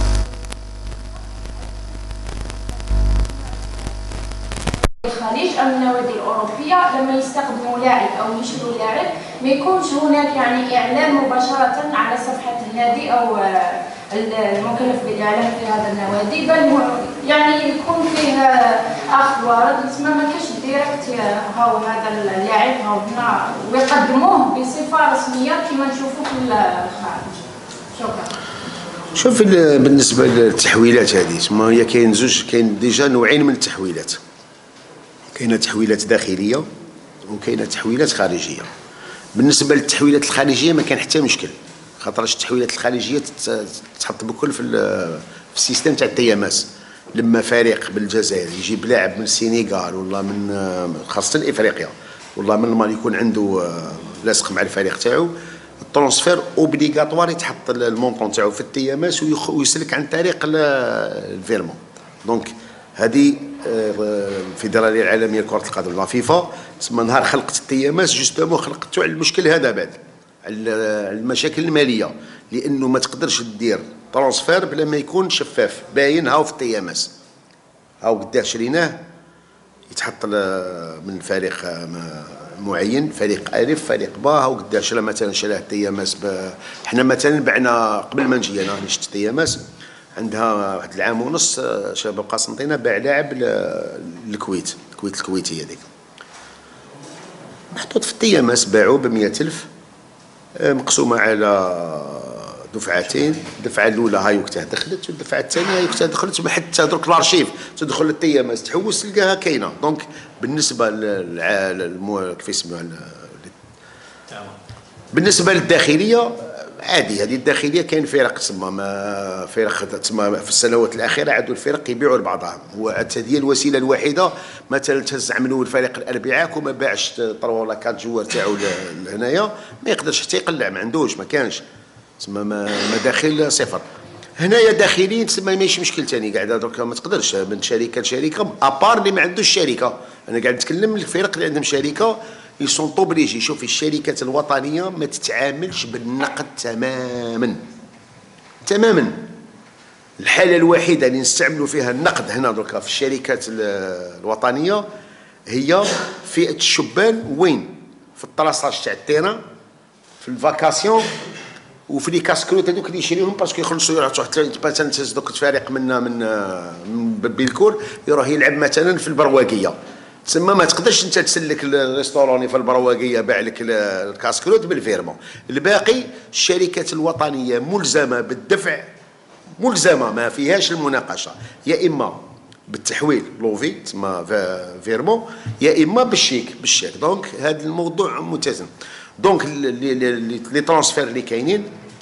الخليج أو النوادي الأوروبية لما يستخدموا لاعب أو يشتروا لاعب ما يكونش هناك يعني إعلان مباشرة على صفحة النادي أو المكلف بالإعلام في هذا النوادي، بل يعني يكون فيه أخذ ورد. تسمى ما كاش ديريكت هاو هذا اللاعب هاو هنا ويقدموه بصفة رسمية كما نشوفوا في الخارج. شكرا. شوف بالنسبه للتحويلات هذه تسمى هي كاين زوج، كاين ديجا نوعين من التحويلات. كاينه تحويلات داخليه وكاينه تحويلات خارجيه. بالنسبه للتحويلات الخارجيه ما كان حتى مشكل، خاطرش التحويلات الخارجيه تتحط بكل في في السيستم تاع التياماس. لما فريق بالجزائر يجيب لاعب من السينيغال ولا من خاصه افريقيا ولا من المال يكون عنده لاصق مع الفريق تاعو، الترونسفير اوبليغاتوار يتحط المونطون تاعو في التياماس ويسلك عن طريق الفيرمون. دونك هذه الفيدراليه العالميه لكره القدم لا فيفا تسمى نهار خلقت التياماس جوستومون خلقتو على المشكل هذا بعد على المشاكل الماليه، لانه ما تقدرش دير ترونسفير بلا ما يكون شفاف باين. هاو في التياماس هاو قداه شريناه يتحط من فريق معين، فريق الف فريق با. هاو قداه شرا مثلا شراه التياماس. حنا مثلا بعنا قبل ما نجي انا اللي شفت التياماس عندها واحد العام ونص شباب قسنطينه باع لاعب للكويت، الكويت الكويتيه هذيك محطوط في التياماس باعوه ب مئة ألف مقسومه على دفعتين. الدفعه الاولى هاي وقتها دخلت والدفعه الثانيه هاي وقتها دخلت. ما حتى درك الارشيف تدخل للتياماس تحوس تلقاها كاينه. دونك بالنسبه لل كيف يسموها بالنسبه للداخليه عادي. هذه الداخليه كاين فرق تسمى ما فرق تسمى في السنوات الاخيره عادوا الفرق يبيعوا لبعضها. هذه الوسيله الوحيده. مثلا تهز عملوا الفريق الاربعاء وما باعش طروا ولا كات جوار تاعو لهنايا ما يقدرش حتى يقلع، ما عندوش ما كانش تسمى مداخل صفر. هنايا داخلين تسمى ماشي مشكل ثاني قاعد درك ما تقدرش من شركه لشركه ابار اللي ما عندوش شركه. انا قاعد نتكلم الفرق اللي عندهم شركه يسون طوبليجي. شوفي الشركات الوطنيه ما تتعاملش بالنقد تماما تماما. الحاله الوحيده اللي نستعملوا فيها النقد هنا دركا في الشركات الوطنيه هي فئه الشبان. وين؟ في الطراساج تاع التيران، في الفاكاسيون، وفي لي كاسكروت هذوك اللي يشريهم باسكو يخلصوا يروحوا مثلا تهز دوك الفريق من من من بالكور يروح يلعب مثلا في البرواقيه. تسمى ما تقدرش انت تسلك الريستوروني في البرواقيه باع لك الكاسكروت بالفيرمون. الباقي الشركات الوطنيه ملزمه بالدفع، ملزمه ما فيهاش المناقشه، يا اما بالتحويل لوفي تسمى فيرمون يا اما بالشيك بالشيك. دونك هذا الموضوع متزن. دونك لي ترونسفير اللي كاينين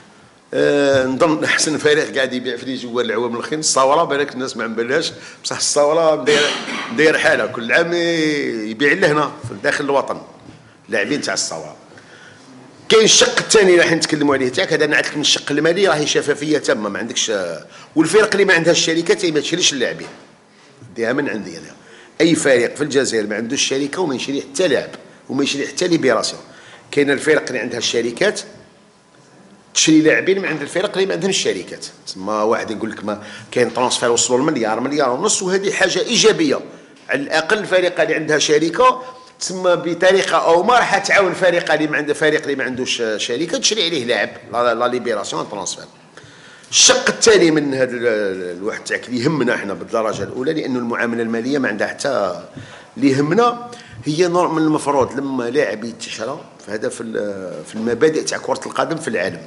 أه نظن احسن فريق قاعد يبيع في لي جوال العوام الاخرين الصاوره. بالك الناس ما عمبالهاش بصح الصاوره داير داير حاله كل عام يبيع لهنا في داخل الوطن لاعبين تاع الصاوره. كاين الشق الثاني اللي راح نتكلموا عليه تاعك هذا نعطيك من الشق المالي راهي شفافيه تامه ما عندكش. والفرق اللي ما عندهاش الشركات هي ما تشريش اللاعبين ديها من عندي انا. اي فريق في الجزائر ما عندوش شركه وما يشري حتى لاعب وما يشري حتى ليبيراسيون. كاين الفرق اللي عندها الشركات تشري لاعبين من عند الفرق اللي ما عندهمش الشركات. تسمى واحد يقول لك ما كاين ترانسفير وصلوا لمليار مليار ونص، وهذه حاجه ايجابيه. على الاقل الفريق اللي عندها شركه تسمى بطريقه او ما راح تعاون الفريق اللي ما عنده فريق اللي ما عندوش شركه تشري عليه لاعب لا ليبيراسيون ترانسفير. الشق الثاني من هذا الواحد تاعك اللي يهمنا احنا بالدرجه الاولى لانه المعامله الماليه ما عندها حتى اللي يهمنا هي من المفروض لما لاعب يتشرى فهذا في في المبادئ تاع كره القدم في العالم.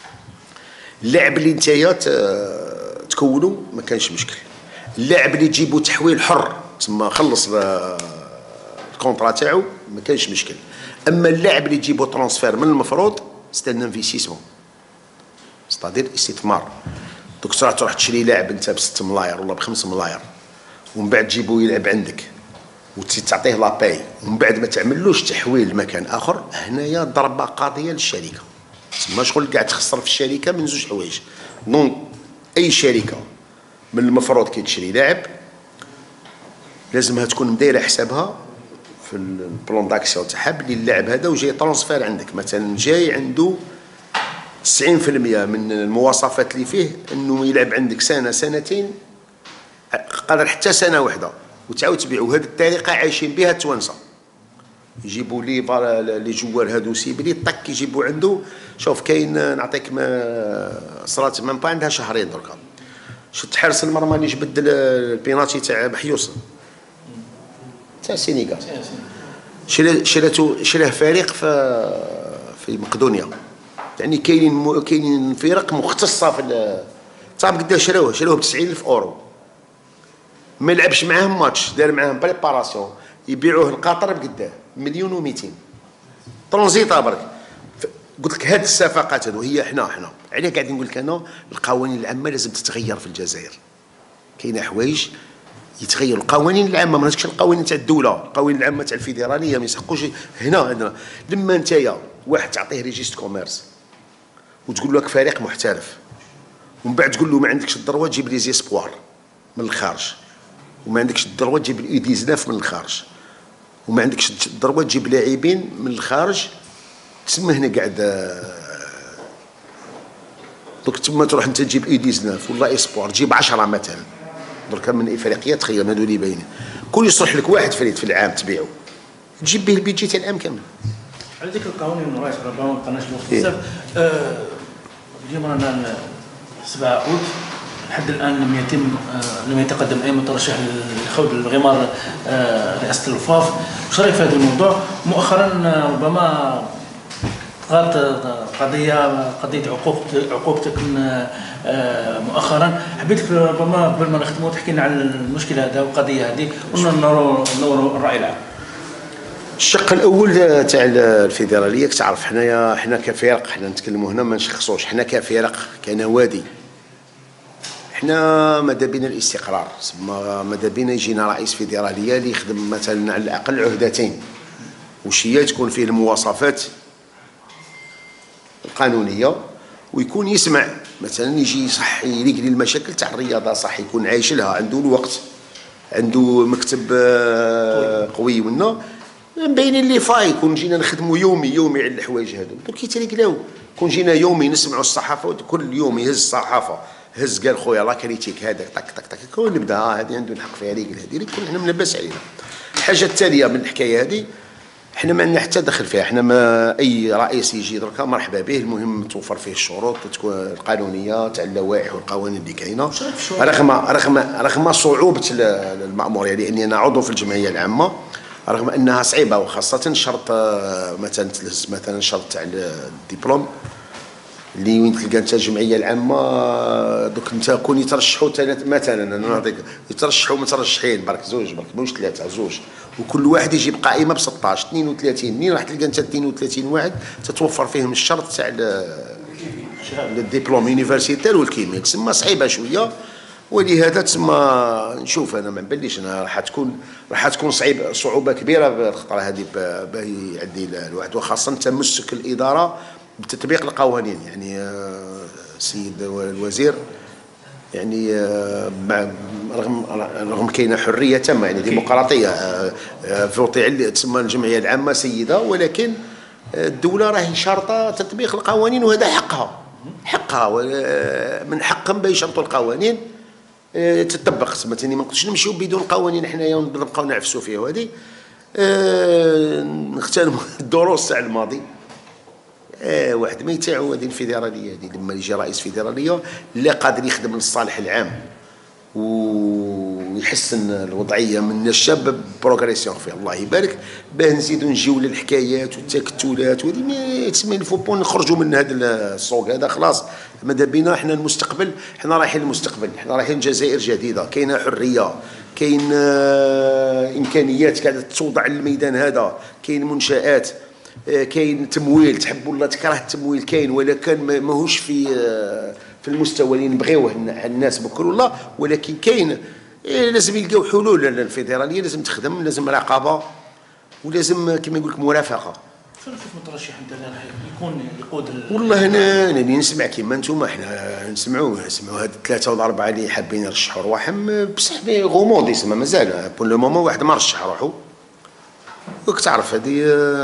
اللاعب اللي نتايا تكونوا ما كانش مشكل. اللاعب اللي تجيبوا تحويل حر تسمى خلص الكونطرا تاعو ما كانش مشكل. اما اللاعب اللي تجيبوا ترانسفير من المفروض سيت ان انفيستيسمون ستادير استثمار. دوك تروح تروح تشري لاعب انت ب ستة ملاير ولا ب خمسة ملاير ومن بعد تجيبو يلعب عندك وتعطيه لاباي ومن بعد ما تعملوش تحويل لمكان اخر. هنايا ضربه قاضيه للشركه تسمى شغل قاعد تخسر في الشركه من زوج حوايج. دونك اي شركه من المفروض كي تشري لاعب لازمها تكون مدايره حسابها في البلان داكسيون تاعها بلي اللاعب هذا وجاي ترانسفير عندك مثلا جاي عنده تسعين بالمئة من المواصفات اللي فيه انه يلعب عندك سنه سنتين قادر حتى سنه واحده وتعاود تبيعوا. هذه الطريقه عايشين بها التوانسه. يجيبوا لي لي جوال هادو سيبلي طك يجيبوا عنده. شوف كاين نعطيك ما صرات من با عندها شهرين دركا شفت حارس المرمى اللي جبد البيناتي تاع بحيوص تاع السينيغال شراتو شراه فريق في في مقدونيا. يعني كاينين كاينين فرق مختصه في تعرف قداش شراوه شراوه ب تسعين ألف اورو ما لعبش معاهم ماتش دار معاهم بريباراسيون يبيعوه لقطر بقداه مليون ومئتين ترانزيتا برك. قلت لك هذه الصفقات هذو هي احنا احنا علاه قاعدين نقول لك انا القوانين العامه لازم تتغير في الجزائر. كاينه حوايج يتغيروا القوانين العامه ما نقولش القوانين تاع الدوله القوانين العامه تاع الفيدراليه ما يسحقوش هنا عندنا. لما نتايا واحد تعطيه ريجيست كوميرس وتقول لك فريق محترف ومن بعد تقول له ما عندكش الدروه تجيب لي زيسبوار من الخارج وما عندكش الدروه تجيب الاي ديزناف من الخارج وما عندكش الدروه تجيب لاعبين من الخارج. تسمى هنا قاعد دوك تما تروح انت تجيب اي ديزناف ولا اسبوار تجيب عشرة مثلا درك من افريقيا تخيل هذو اللي باينين كل يصلح لك واحد فريد في العام تبيعه تجيب به البيجي تاع العام كامل. على ذكر القوانين رئيس ربما ما بقناش الوقت بزاف. اليوم رانا سبعة أوت لحد الان لم يتم لم يتقدم اي مترشح لخوض الغمار رئاسه الوفاف. واش رايك في هذا الموضوع؟ مؤخرا ربما طغات قضيه قضيه عقوق عقوبتك مؤخرا. حبيتك ربما قبل ما نختموا تحكي لنا على المشكله هذا والقضيه هذه ونوروا نوروا الراي العام. الشق الاول تاع الفيدراليه تعرف حنايا حنا كفرق حنا نتكلموا هنا ما نشخصوش حنا كفرق كنوادي حنا ماذا بينا الاستقرار ماذا بينا يجينا رئيس فيدراليه اللي يخدم مثلا على الاقل عهدتين وش هي تكون فيه المواصفات القانونيه ويكون يسمع مثلا يجي صح يليق لي المشاكل تاع الرياضه، صح يكون عايش لها، عنده الوقت، عنده مكتب قوي منا، مبينين لي فاي كون جينا نخدموا يومي يومي على الحوايج هادو. دوك كيتريكلاو كون جينا يومي نسمعوا الصحافه، كل يوم يهز الصحافه، هز قال خويا لا كريتيك هذاك طق طق طق كون نبدا هذه عنده الحق فيها هذيك هذه كون حنا منبس علينا. الحاجه التاليه من الحكايه هذه حنا ما عندنا حتى دخل فيها، حنا ما اي رئيس يجي دركا مرحبا به، المهم توفر فيه الشروط تكون القانونيه تاع اللوائح والقوانين اللي كاينه، رغم رغم رغم صعوبه الماموريه، لاني انا عضو في الجمعيه العامه، رغم انها صعيبه، وخاصه شرط مثلا تلهز مثلا شرط تاع الدبلوم اللي وين تلقى انت الجمعيه العامه دوك انت كون يترشحوا مثلا انا نعطيك يترشحوا مترشحين برك زوج برك ماهوش ثلاثه زوج، وكل واحد يجيب قائمه ب ستطاش اثنين وثلاثين، منين راح تلقى انت اثنين وثلاثين واحد تتوفر فيهم الشرط تاع الدبلوم يونيفرسيتير والكيمياء، تسمى صعيبه شويه، ولهذا تسمى نشوف انا ما نبليش انا راح تكون راح تكون صعيب صعوبه كبيره بالخطره هذه باه يعدي الواحد، وخاصه تمسك الاداره بتطبيق القوانين. يعني السيد الوزير يعني رغم رغم كاينه حريه تامه يعني ديمقراطيه فوطي تسمى الجمعيه العامه سيده، ولكن الدوله راهي شارطه تطبيق القوانين، وهذا حقها حقها من حقهم باش يشرطوا القوانين تطبق. مثلا ما نقدرش نمشيو بدون قوانين حنايا ونبقاو نعفسوا فيها، وهذه نغتنموا الدروس تاع الماضي. آه واحد ما يتاعو هذه الفيدراليه هذه، لما يجي رئيس فيدراليه لا قادر يخدم للصالح العام ويحسن الوضعيه من الشاب بروغريسيون فيه الله يبارك، باه نزيدو نجيو للحكايات والتكتلات وهذه ما تسمى الفوبو نخرجوا من هذا السوق هذا. خلاص ماذا بينا حنا المستقبل، حنا رايحين للمستقبل، حنا رايحين جزائر جديده، كاينه حريه، كاين آه امكانيات قاعده توضع للميدان هذا، كاين منشات، كاين تمويل، تحب ولا تكره التمويل كاين، ولكن ماهوش في في المستوى اللي نبغيوه الناس بكل والله، ولكن كاين لازم يلقاو حلول. الفيدراليه لازم تخدم، لازم رقابه، ولازم كما يقول لك مرافقه. شنو كيف مترشح انت راح يكون يقود؟ والله انا انا نسمع كيما انتم، احنا نسمعوا نسمعوا هاد الثلاثه ولا اربعه اللي حابين يرشحوا رواحهم، بصح غموض يسمى مازال بون لو مومون واحد ما رشح روحو. وك تعرف هذه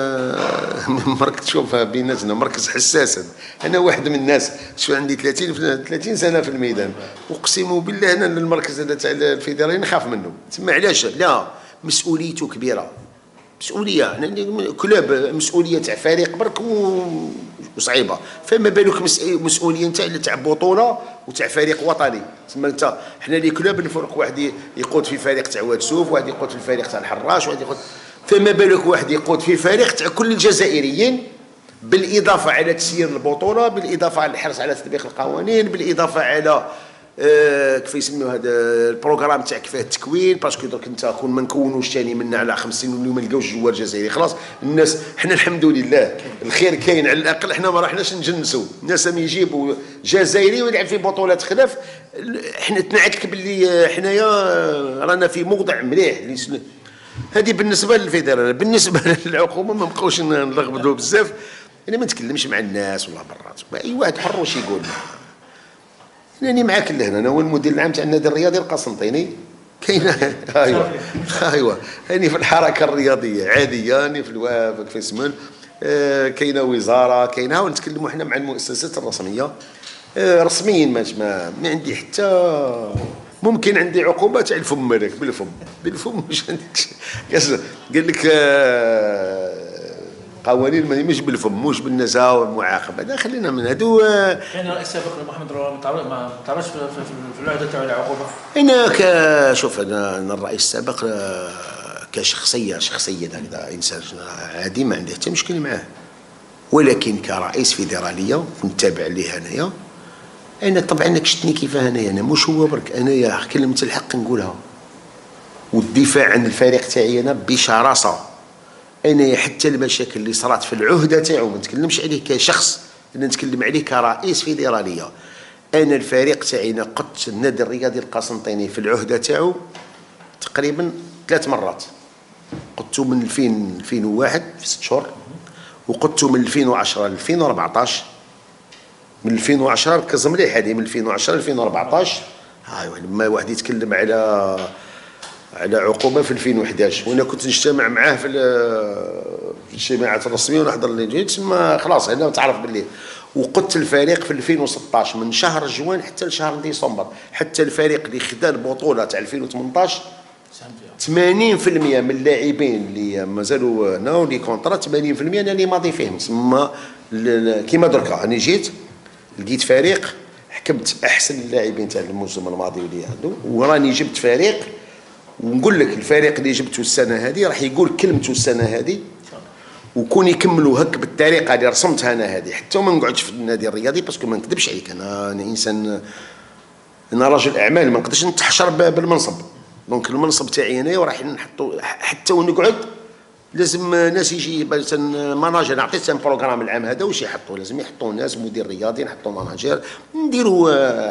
مركز تشوفها بيناتنا مركز حساس. انا واحد من الناس شو عندي ثلاثين ثلاثين سنه في الميدان، اقسم بالله انا المركز هذا تاع الفيدرالي نخاف منه. تسمى علاش؟ لا مسؤوليته كبيره، مسؤوليه يعني كلاب مسؤوليه تاع فريق برك وصعيبه، فما بالك مسؤوليه نتاع تاع بطوله وتاع فريق وطني. تسمى انت حنا لي كلاب نفرق، واحد يقود في فريق تاع واد سوف، واحد يقود في الفريق تاع الحراش، واحد يقود، فما بالك واحد يقود في فريق تاع كل الجزائريين، بالاضافه على تسيير البطوله، بالاضافه على الحرص على تطبيق القوانين، بالاضافه على آه كيف يسميو هذا البروغرام تاع كيفاه التكوين، باسكو درك انت كون ما نكونوش ثاني منا على خمس سنين واليوم ما نلقاوش جوار جزائري. خلاص الناس حنا الحمد لله الخير كاين، على الاقل حنا ما رحناش نجنسوا الناس، ما يجيبوا جزائري ويلعب في بطولات خلاف. حنا تنعت باللي حنايا رانا في موضع مليح. هذه بالنسبه للفيدراليه. بالنسبه للعقوبه ما بقاوش نلغبطوا بزاف، انا ما نتكلمش مع الناس ولا برات، اي واحد حر واش يقول. راني معاك لهنا، انا هو المدير العام تاع النادي الرياضي القسنطيني. كاينه ايوا ايوا راني في الحركه الرياضيه عاديه، راني في الوافق في سمن، آه كاينه وزاره، كاينه ونتكلموا حنا مع المؤسسات الرسميه آه رسميا. ما ما عندي حتى ممكن عندي عقوبه تاع الفم هذاك بالفم بالفم مش عندك قال لك آه قوانين مش بالفم مش بالنزاهه والمعاقبه، هذا خلينا من هذو. كاين رئيس سابق محمد روان ما تعرفش في الوحده تاع العقوبه. انا كشوف انا الرئيس السابق كشخصيه شخصيا هكذا انسان عادي ما عندي حتى مشكل معاه، ولكن كرئيس فيدراليه نتابع ليه انايا. انا طبعا شفتني كيف انايا، انا مش هو برك، انايا كلمه الحق نقولها، والدفاع عن الفريق تاعي انا بشراسه. انا حتى المشاكل اللي صرات في العهده تاعو ما نتكلمش عليه كشخص، انا نتكلم عليه كرئيس فيدراليه. انا الفريق تاعي قدت النادي الرياضي القسنطيني في العهده تاعو تقريبا ثلاث مرات. قدته من ألفين وواحد في ست شهور، وقدته من ألفين وعشرة ل ألفين وأربعطاش من ألفين وعشرة ركز مليح هذه، من ألفين وعشرة ل ألفين وأربعطاش. ايوا لما واحد يتكلم على على عقوبه في ألفين وحداش، وانا كنت نجتمع معاه في في الاجتماعات الرسميه ونحضر اللي جيت تما، خلاص انا تعرف باللي. وقدت الفريق في ألفين وستطاش من شهر جوان حتى لشهر ديسمبر، حتى الفريق اللي خدا البطوله تاع ألفين وثمنطاش ثمانين في المية من اللاعبين اللي مازالوا هنا ولي كونطرا ثمانين في المية انا اللي ماضي فيهم. تسمى كيما دركا راني جيت لقيت فريق حكمت احسن اللاعبين تاع الموسم الماضي واللي عنده، وراني جبت فريق ونقول لك الفريق اللي جبته السنه هذه راح يقول كلمته السنه هذه، وكون يكملوا هك بالطريقه اللي رسمتها انا هذه، حتى ما نقعدش في النادي الرياضي باسكو ما نكذبش عليك، انا انا انسان، انا راجل اعمال ما نقدرش نتحشر بالمنصب. دونك المنصب تاعي انا راح نحطو حتى ونقعد لازم ناس يجي مثلا ماناجر، عطيت ان بروغرام العام هذا واش يحطوا، لازم يحطوا ناس مدير رياضي، نحطوا ماناجر، نديروا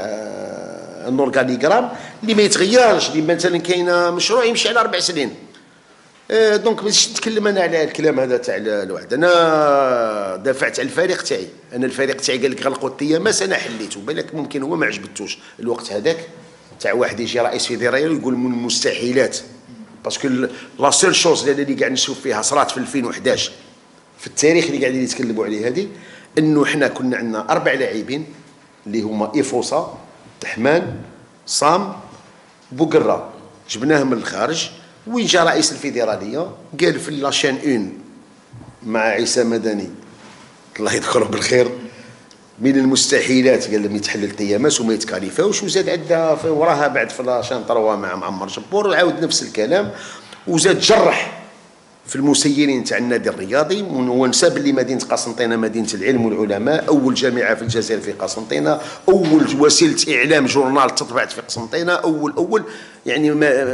ان اورغانيغرام اللي ما يتغيرش، اللي مثلا كاين مشروع يمشي على اربع سنين. دونك ماشي نتكلم انا على الكلام هذا تاع الواحد، انا دافعت على الفريق تاعي، انا الفريق تاعي قال لك غلقوا التيامس انا حليته، بالك ممكن هو ما عجبتوش الوقت هذاك تاع واحد يجي رئيس فيدرالي ويقول من المستحيلات، باسكو لا سول شوز اللي قاعد نشوف فيها صرات في ألفين وحداش في التاريخ اللي قاعدين يتكلموا عليه هذه، انه حنا كنا عندنا اربع لاعبين اللي هما ايفوسا، تحمان، صام، بوقرة، جبناهم من الخارج. وين جا رئيس الفيدراليه قال في لاشين اون مع عيسى مدني الله يذكره بالخير، من المستحيلات قال لهم يتحلل تيامس وما يتكاليفاوش، وزاد عندها وراها بعد في لاشين طروا مع معمر جبور وعاود نفس الكلام، وزاد جرح في المسيرين تاع النادي الرياضي، ونسى باللي مدينه قسنطينه مدينه العلم والعلماء، اول جامعه في الجزائر في قسنطينه، اول وسيله اعلام جورنال تطبعت في قسنطينه، اول اول يعني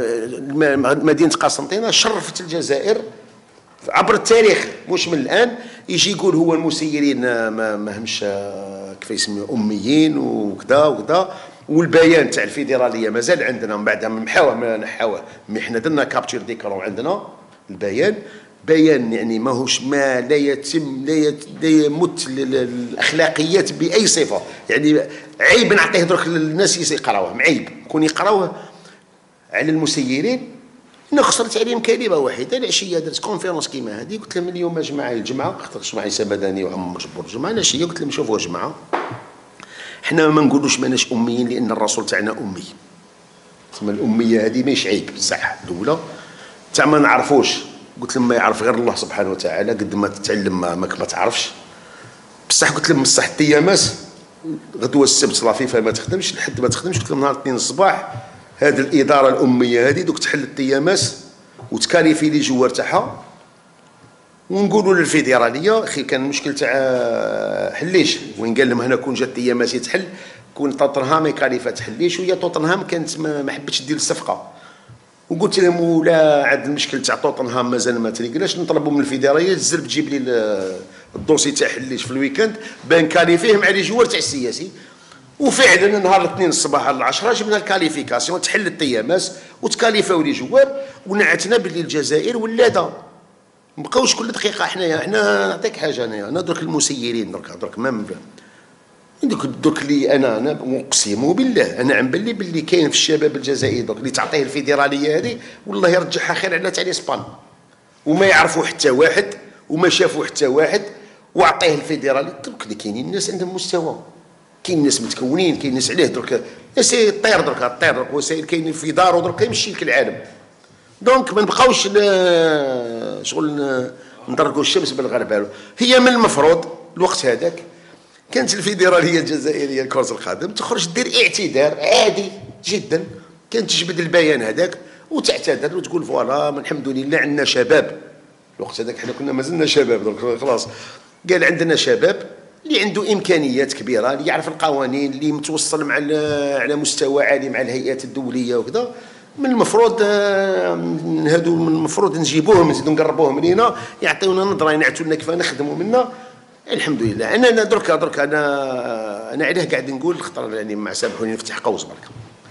مدينه قسنطينه شرفت الجزائر عبر التاريخ، مش من الان يجي يقول هو المسيرين ما ماهمش كيف يسميو اميين وكذا وكذا. والبيان تاع الفيدراليه مازال عندنا، من بعدها محاوه ما نحاوه، مي حنا درنا كابتشر ديكرون عندنا البيان، بيان يعني ماهوش ما لا يتم لا يمت الاخلاقيات باي صفه، يعني عيب نعطيه درك للناس يقراوه، عيب كون يقراوه على المسيرين. انا خسرت عليهم كلمه واحده، العشيه درت كونفيرونس كيما هذه، قلت لهم اليوم يا جماعه الجمعه خاطرش مع عيسى مدني وعمر جبور الجمعه، العشيه قلت لهم شوفوا يا جماعه حنا ما نقولوش ماناش اميين لان الرسول تاعنا امي، تسمى الاميه هذه ماشي عيب صح الاولى تاع ما نعرفوش، قلت لهم ما يعرف غير الله سبحانه وتعالى، قد ما تتعلم ما ماك ما تعرفش، بصح قلت لهم بصح التيامس غدوه السبت لافيفا ما تخدمش، لحد ما تخدمش، قلت لهم نهار الاثنين الصباح هذه الاداره الاميه هذه دوك تحل التيامس وتكاليفي لي جوار تاعها، ونقولوا للفيدراليه اخي كان المشكل تاع حليش، وين قال لهم هنا كون جات التيامس يتحل، كون توتنهام يكاليفها تحليش، وهي توتنهام كانت ما حبتش دير الصفقه، وقلت لهم ولا عاد المشكل تاع توتنهام مازال ما تريقلاش، نطلبوا من الفيدراليه تزرب تجيب لي الدوسي تاع حليش في الويكاند بان كاليفيه مع لي جوار تاع السياسي. وفعلا نهار الاثنين الصباح على العشرة جبنا الكاليفيكاسيون تحل التيامس وتكاليفاو لي جوار، ونعتنا باللي الجزائر ولاده ما بقاوش كل دقيقه حنايا. حنا نعطيك حاجه، انايا انا درك المسيرين درك درك ما دوك درك لي انا انا اقسم بالله انا عم بالي باللي كاين في الشباب الجزائري درك اللي تعطيه الفيدراليه هذه والله يرجعها خير على تاع اسبان، وما يعرفوا حتى واحد وما شافوا حتى واحد، واعطيه الفيدرالي. درك اللي كاينين الناس عندهم مستوى، كاين ناس متكونين، كاين ناس عليه درك ناس طير درك الطير درك وسائل كاين في دارو درك يمشي لك العالم. دونك ما نبقاوش شغل ندركوا الشمس بالغربال. هي من المفروض الوقت هذاك كانت الفيدراليه الجزائريه لكرة القدم تخرج دير اعتذار عادي جدا، كانت تجبد البيان هذاك وتعتذر وتقول فوالا الحمد لله عندنا شباب. الوقت هذاك حنا كنا مازلنا شباب درك خلاص، قال عندنا شباب اللي عنده امكانيات كبيره، اللي يعرف القوانين، اللي متوصل مع على مستوى عالي مع الهيئات الدوليه وكذا. من المفروض هادو من المفروض نجيبوهم نزيدو نقربوهم لينا يعطيونا نظره ينعتوا لنا كيف نخدموا منا. الحمد لله. انا انا درك درك انا انا علاه قاعد نقول خطر يعني مع سامحوني نفتح قوس برك.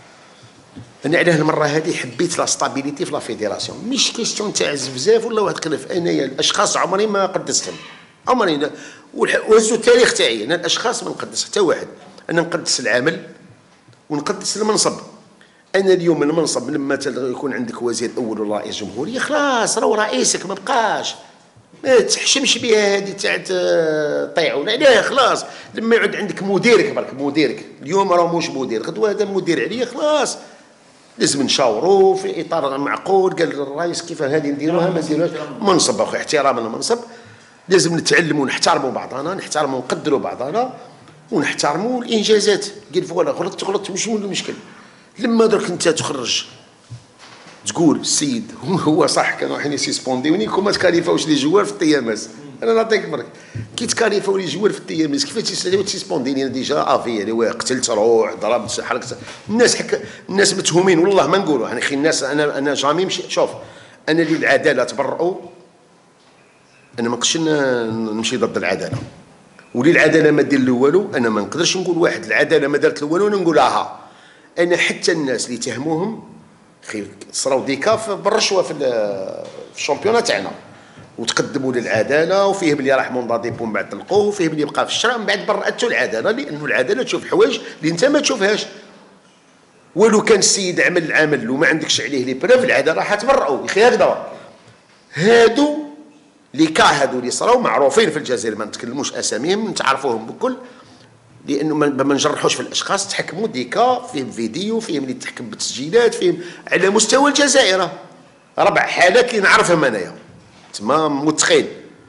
انا علاه المره هذه حبيت لا ستابيليتي في لا فيدراسيون، مش كيستيون تاع بزاف ولا واحد خلف، انايا الاشخاص عمري ما قدستهم عمري. وهزوا التاريخ تاعي انا الاشخاص ما نقدس حتى واحد، انا نقدس العمل ونقدس المنصب. انا اليوم المنصب لما يكون عندك وزير اول ولا رئيس جمهوريه خلاص راهو رئيسك ما بقاش، ما تحشمش بها هذه تاع طيعوا عليه خلاص. لما يعود عندك مديرك برك مديرك اليوم راه مش مدير غدوه هذا مدير عليا خلاص لازم نشاوروا في اطار معقول. قال الرئيس كيف هذه نديروها ما نديروهاش. منصب اخويا احترام المنصب، لازم نتعلموا ونحترموا بعضنا، نحترموا ونقدروا بعضنا ونحترموا الانجازات. قال فوالا غلطت غلطت مش هو المشكل. لما درك انت تخرج تقول السيد هو صح كانوا حين يسيسبونديوني كوما تكاليفاوش لي جوار في الطياماس، انا نعطيك برك كي تكاليفاو لي جوار في الطياماس كيفاش تيسبونديني ديجا افي يعني قتلت روح ضربت حركت الناس حك الناس متهومين والله ما نقولوا يعني اخي الناس. انا انا جامي مشي شوف انا اللي العداله تبرؤوا انا ما نقدرش نمشي ضد العداله، ولي العداله ما دير له والو انا ما نقدرش نقول واحد العداله ما دارت له والو نقول اها. انا حتى الناس اللي تهموهم خير صراو ديكا بالرشوه في الشامبيونات تاعنا وتقدموا للعداله، وفيهم اللي راح منضبط ومن بعد طلقوه، وفيهم اللي بقى في الشارع من بعد برأتوا العداله، لانه العداله تشوف حوايج اللي انت ما تشوفهاش. ولو كان السيد عمل العمل وما عندكش عليه لي بروف العداله راح تبرئوا. يا اخي هكذا هادو لي كا هادو اللي صراو معروفين في الجزائر ما نتكلموش اساميهم تعرفوهم بكل، لانه ما نجرحوش في الاشخاص. تحكموا ديكا فيهم فيديو فيهم اللي تحكم بالتسجيلات فيهم على مستوى الجزائر ربع حالات اللي نعرفهم انايا تما متخيل.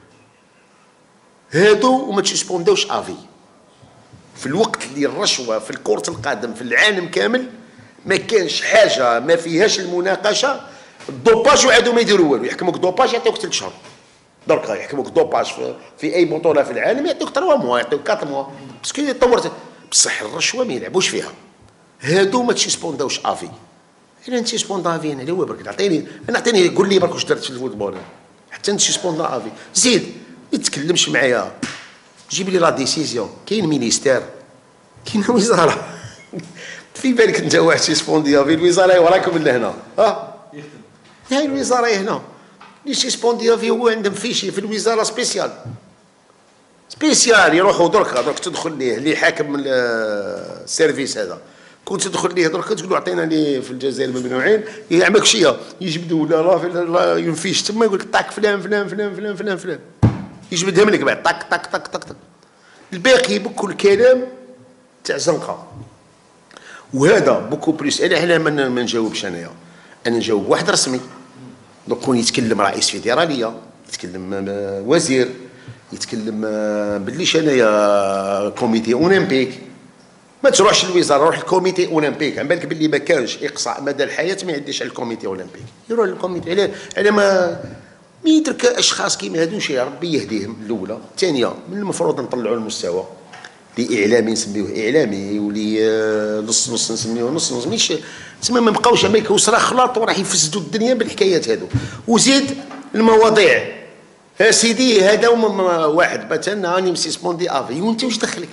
هادو وما تسبوندوش افي في الوقت اللي الرشوه في كرة القدم في العالم كامل ما كانش حاجه ما فيهاش المناقشه. الدوباج وعادوا ما يديروا والو، يحكموك دوباج يعطيوك ثلاث شهور. درك يحكموك دوباج في, في اي بطوله في العالم يعطيوك ثلاثة موا يعطيوك أربعة موا باسكو طورت. بصح الرشوه ما يلعبوش فيها. هادو ما تسبوندوش افي. انا نتسبوند افي انا اللي هو برك عطيني انا عطيني قول لي برك واش درت في الفوتبول حتى نتسبوند افي. زيد ما تتكلمش معايا جيب لي لا ديسيزيون. كاين مينيستير كاين وزاره في بالك انت واحد تسبوندي افي الوزاره وراكم من هنا ها هاي الوزاره هنا اللي تسبوندي افي هو عندهم فيشي في الوزاره سبيسيال سبيسيال يروحوا درك درك تدخل ليه اللي حاكم السيرفيس هذا كنت تدخل ليه درك تقول له عطينا لي في الجزائر ممنوعين يعملك شيء يجبدوا لا لا ينفيش تما يقول لك طاك فلان فلان فلان فلان فلان فلان يجبدهم لك بعد طاك طاك طاك طاك الباقي بكل كلام تاع زنقه. وهذا بوكو بليس انا هنا ما نجاوبش انايا انا نجاوب واحد رسمي دوك يتكلم رئيس فيدراليه يتكلم وزير يتكلم بالليش انايا كوميتي اولمبيك ما تروحش للوزاره روح الكوميتي اولمبيك على بالك باللي ما كانش اقصاء مدى الحياه ما يعديش على الكوميتي اولمبيك يروح للكوميتي على على ما ما يدرك اشخاص كيما هادو شي ربي يهديهم. الاولى الثانيه من المفروض نطلعوا المستوى اللي اعلامي نسميوه اعلامي واللي نص نص نسميوه نص نص مش تسمى ما بقاوش امريكا وصرا خلاط وراح يفسدوا الدنيا بالحكايات هادو. وزيد المواضيع يا سيدي هذا واحد مثلا راني مسيسبوندي افي وانت واش دخلك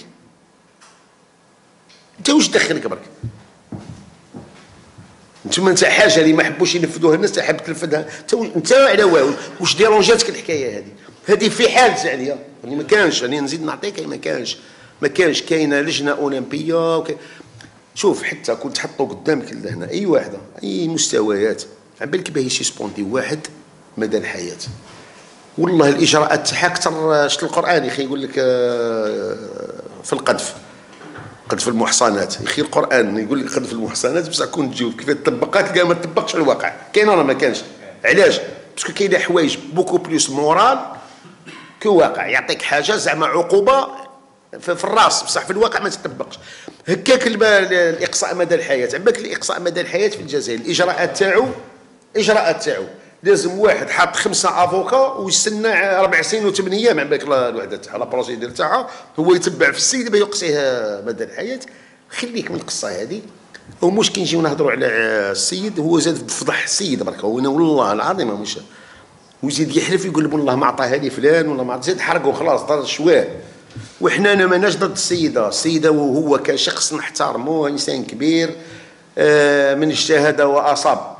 انت واش دخلك برك انتما انت حاجه اللي ما حبوش ينفذوها الناس تحب تنفذها انت على واو واش ديرونجاتك الحكايه هذه هذه في حال ثانيه يعني ما كانش يعني نزيد نعطيك ما كانش ما كانش كاينه لجنه اولمبيه وكي. شوف حتى كنت تحطوا قدامك هنا اي واحده اي مستويات على بالك باهي سيسبوندي واحد مدى الحياه والله الاجراءات تاعها اكثر شت القران يا اخي يقول لك في القذف قذف المحصنات يا اخي القران يقول لك قذف المحصنات بصح كون تجاوب كيف تطبقات تلقى ما تطبقش على الواقع. كاين ولا ما كانش؟ علاش؟ باسكو كاينه حوايج بوكو بلوس مورال كو واقع يعطيك حاجه زعما عقوبه في الراس بصح في الواقع ما تطبقش. هكاك الاقصاء مدى الحياه عباك الاقصاء مدى الحياه في الجزائر الاجراءات تاعو اجراءات تاعو لازم واحد حاط خمسه افوكا ويستنى اربع سنين وثمان ايام عباك الوحده تاعها لا بروسيدير تاعها هو يتبع في السيد باش يقصيه مدى الحياه. خليك من القصه هذه ومش كي نجيو نهضروا على السيد هو زاد بفضح السيد برك هو والله العظيم مش ويزيد يحلف يقول والله ما عطاها لي فلان ولا ما زاد حرقوا خلاص دار شواه. وحنا انا ماناش ضد السيده السيده وهو كشخص نحترمه انسان كبير من اجتهد واصاب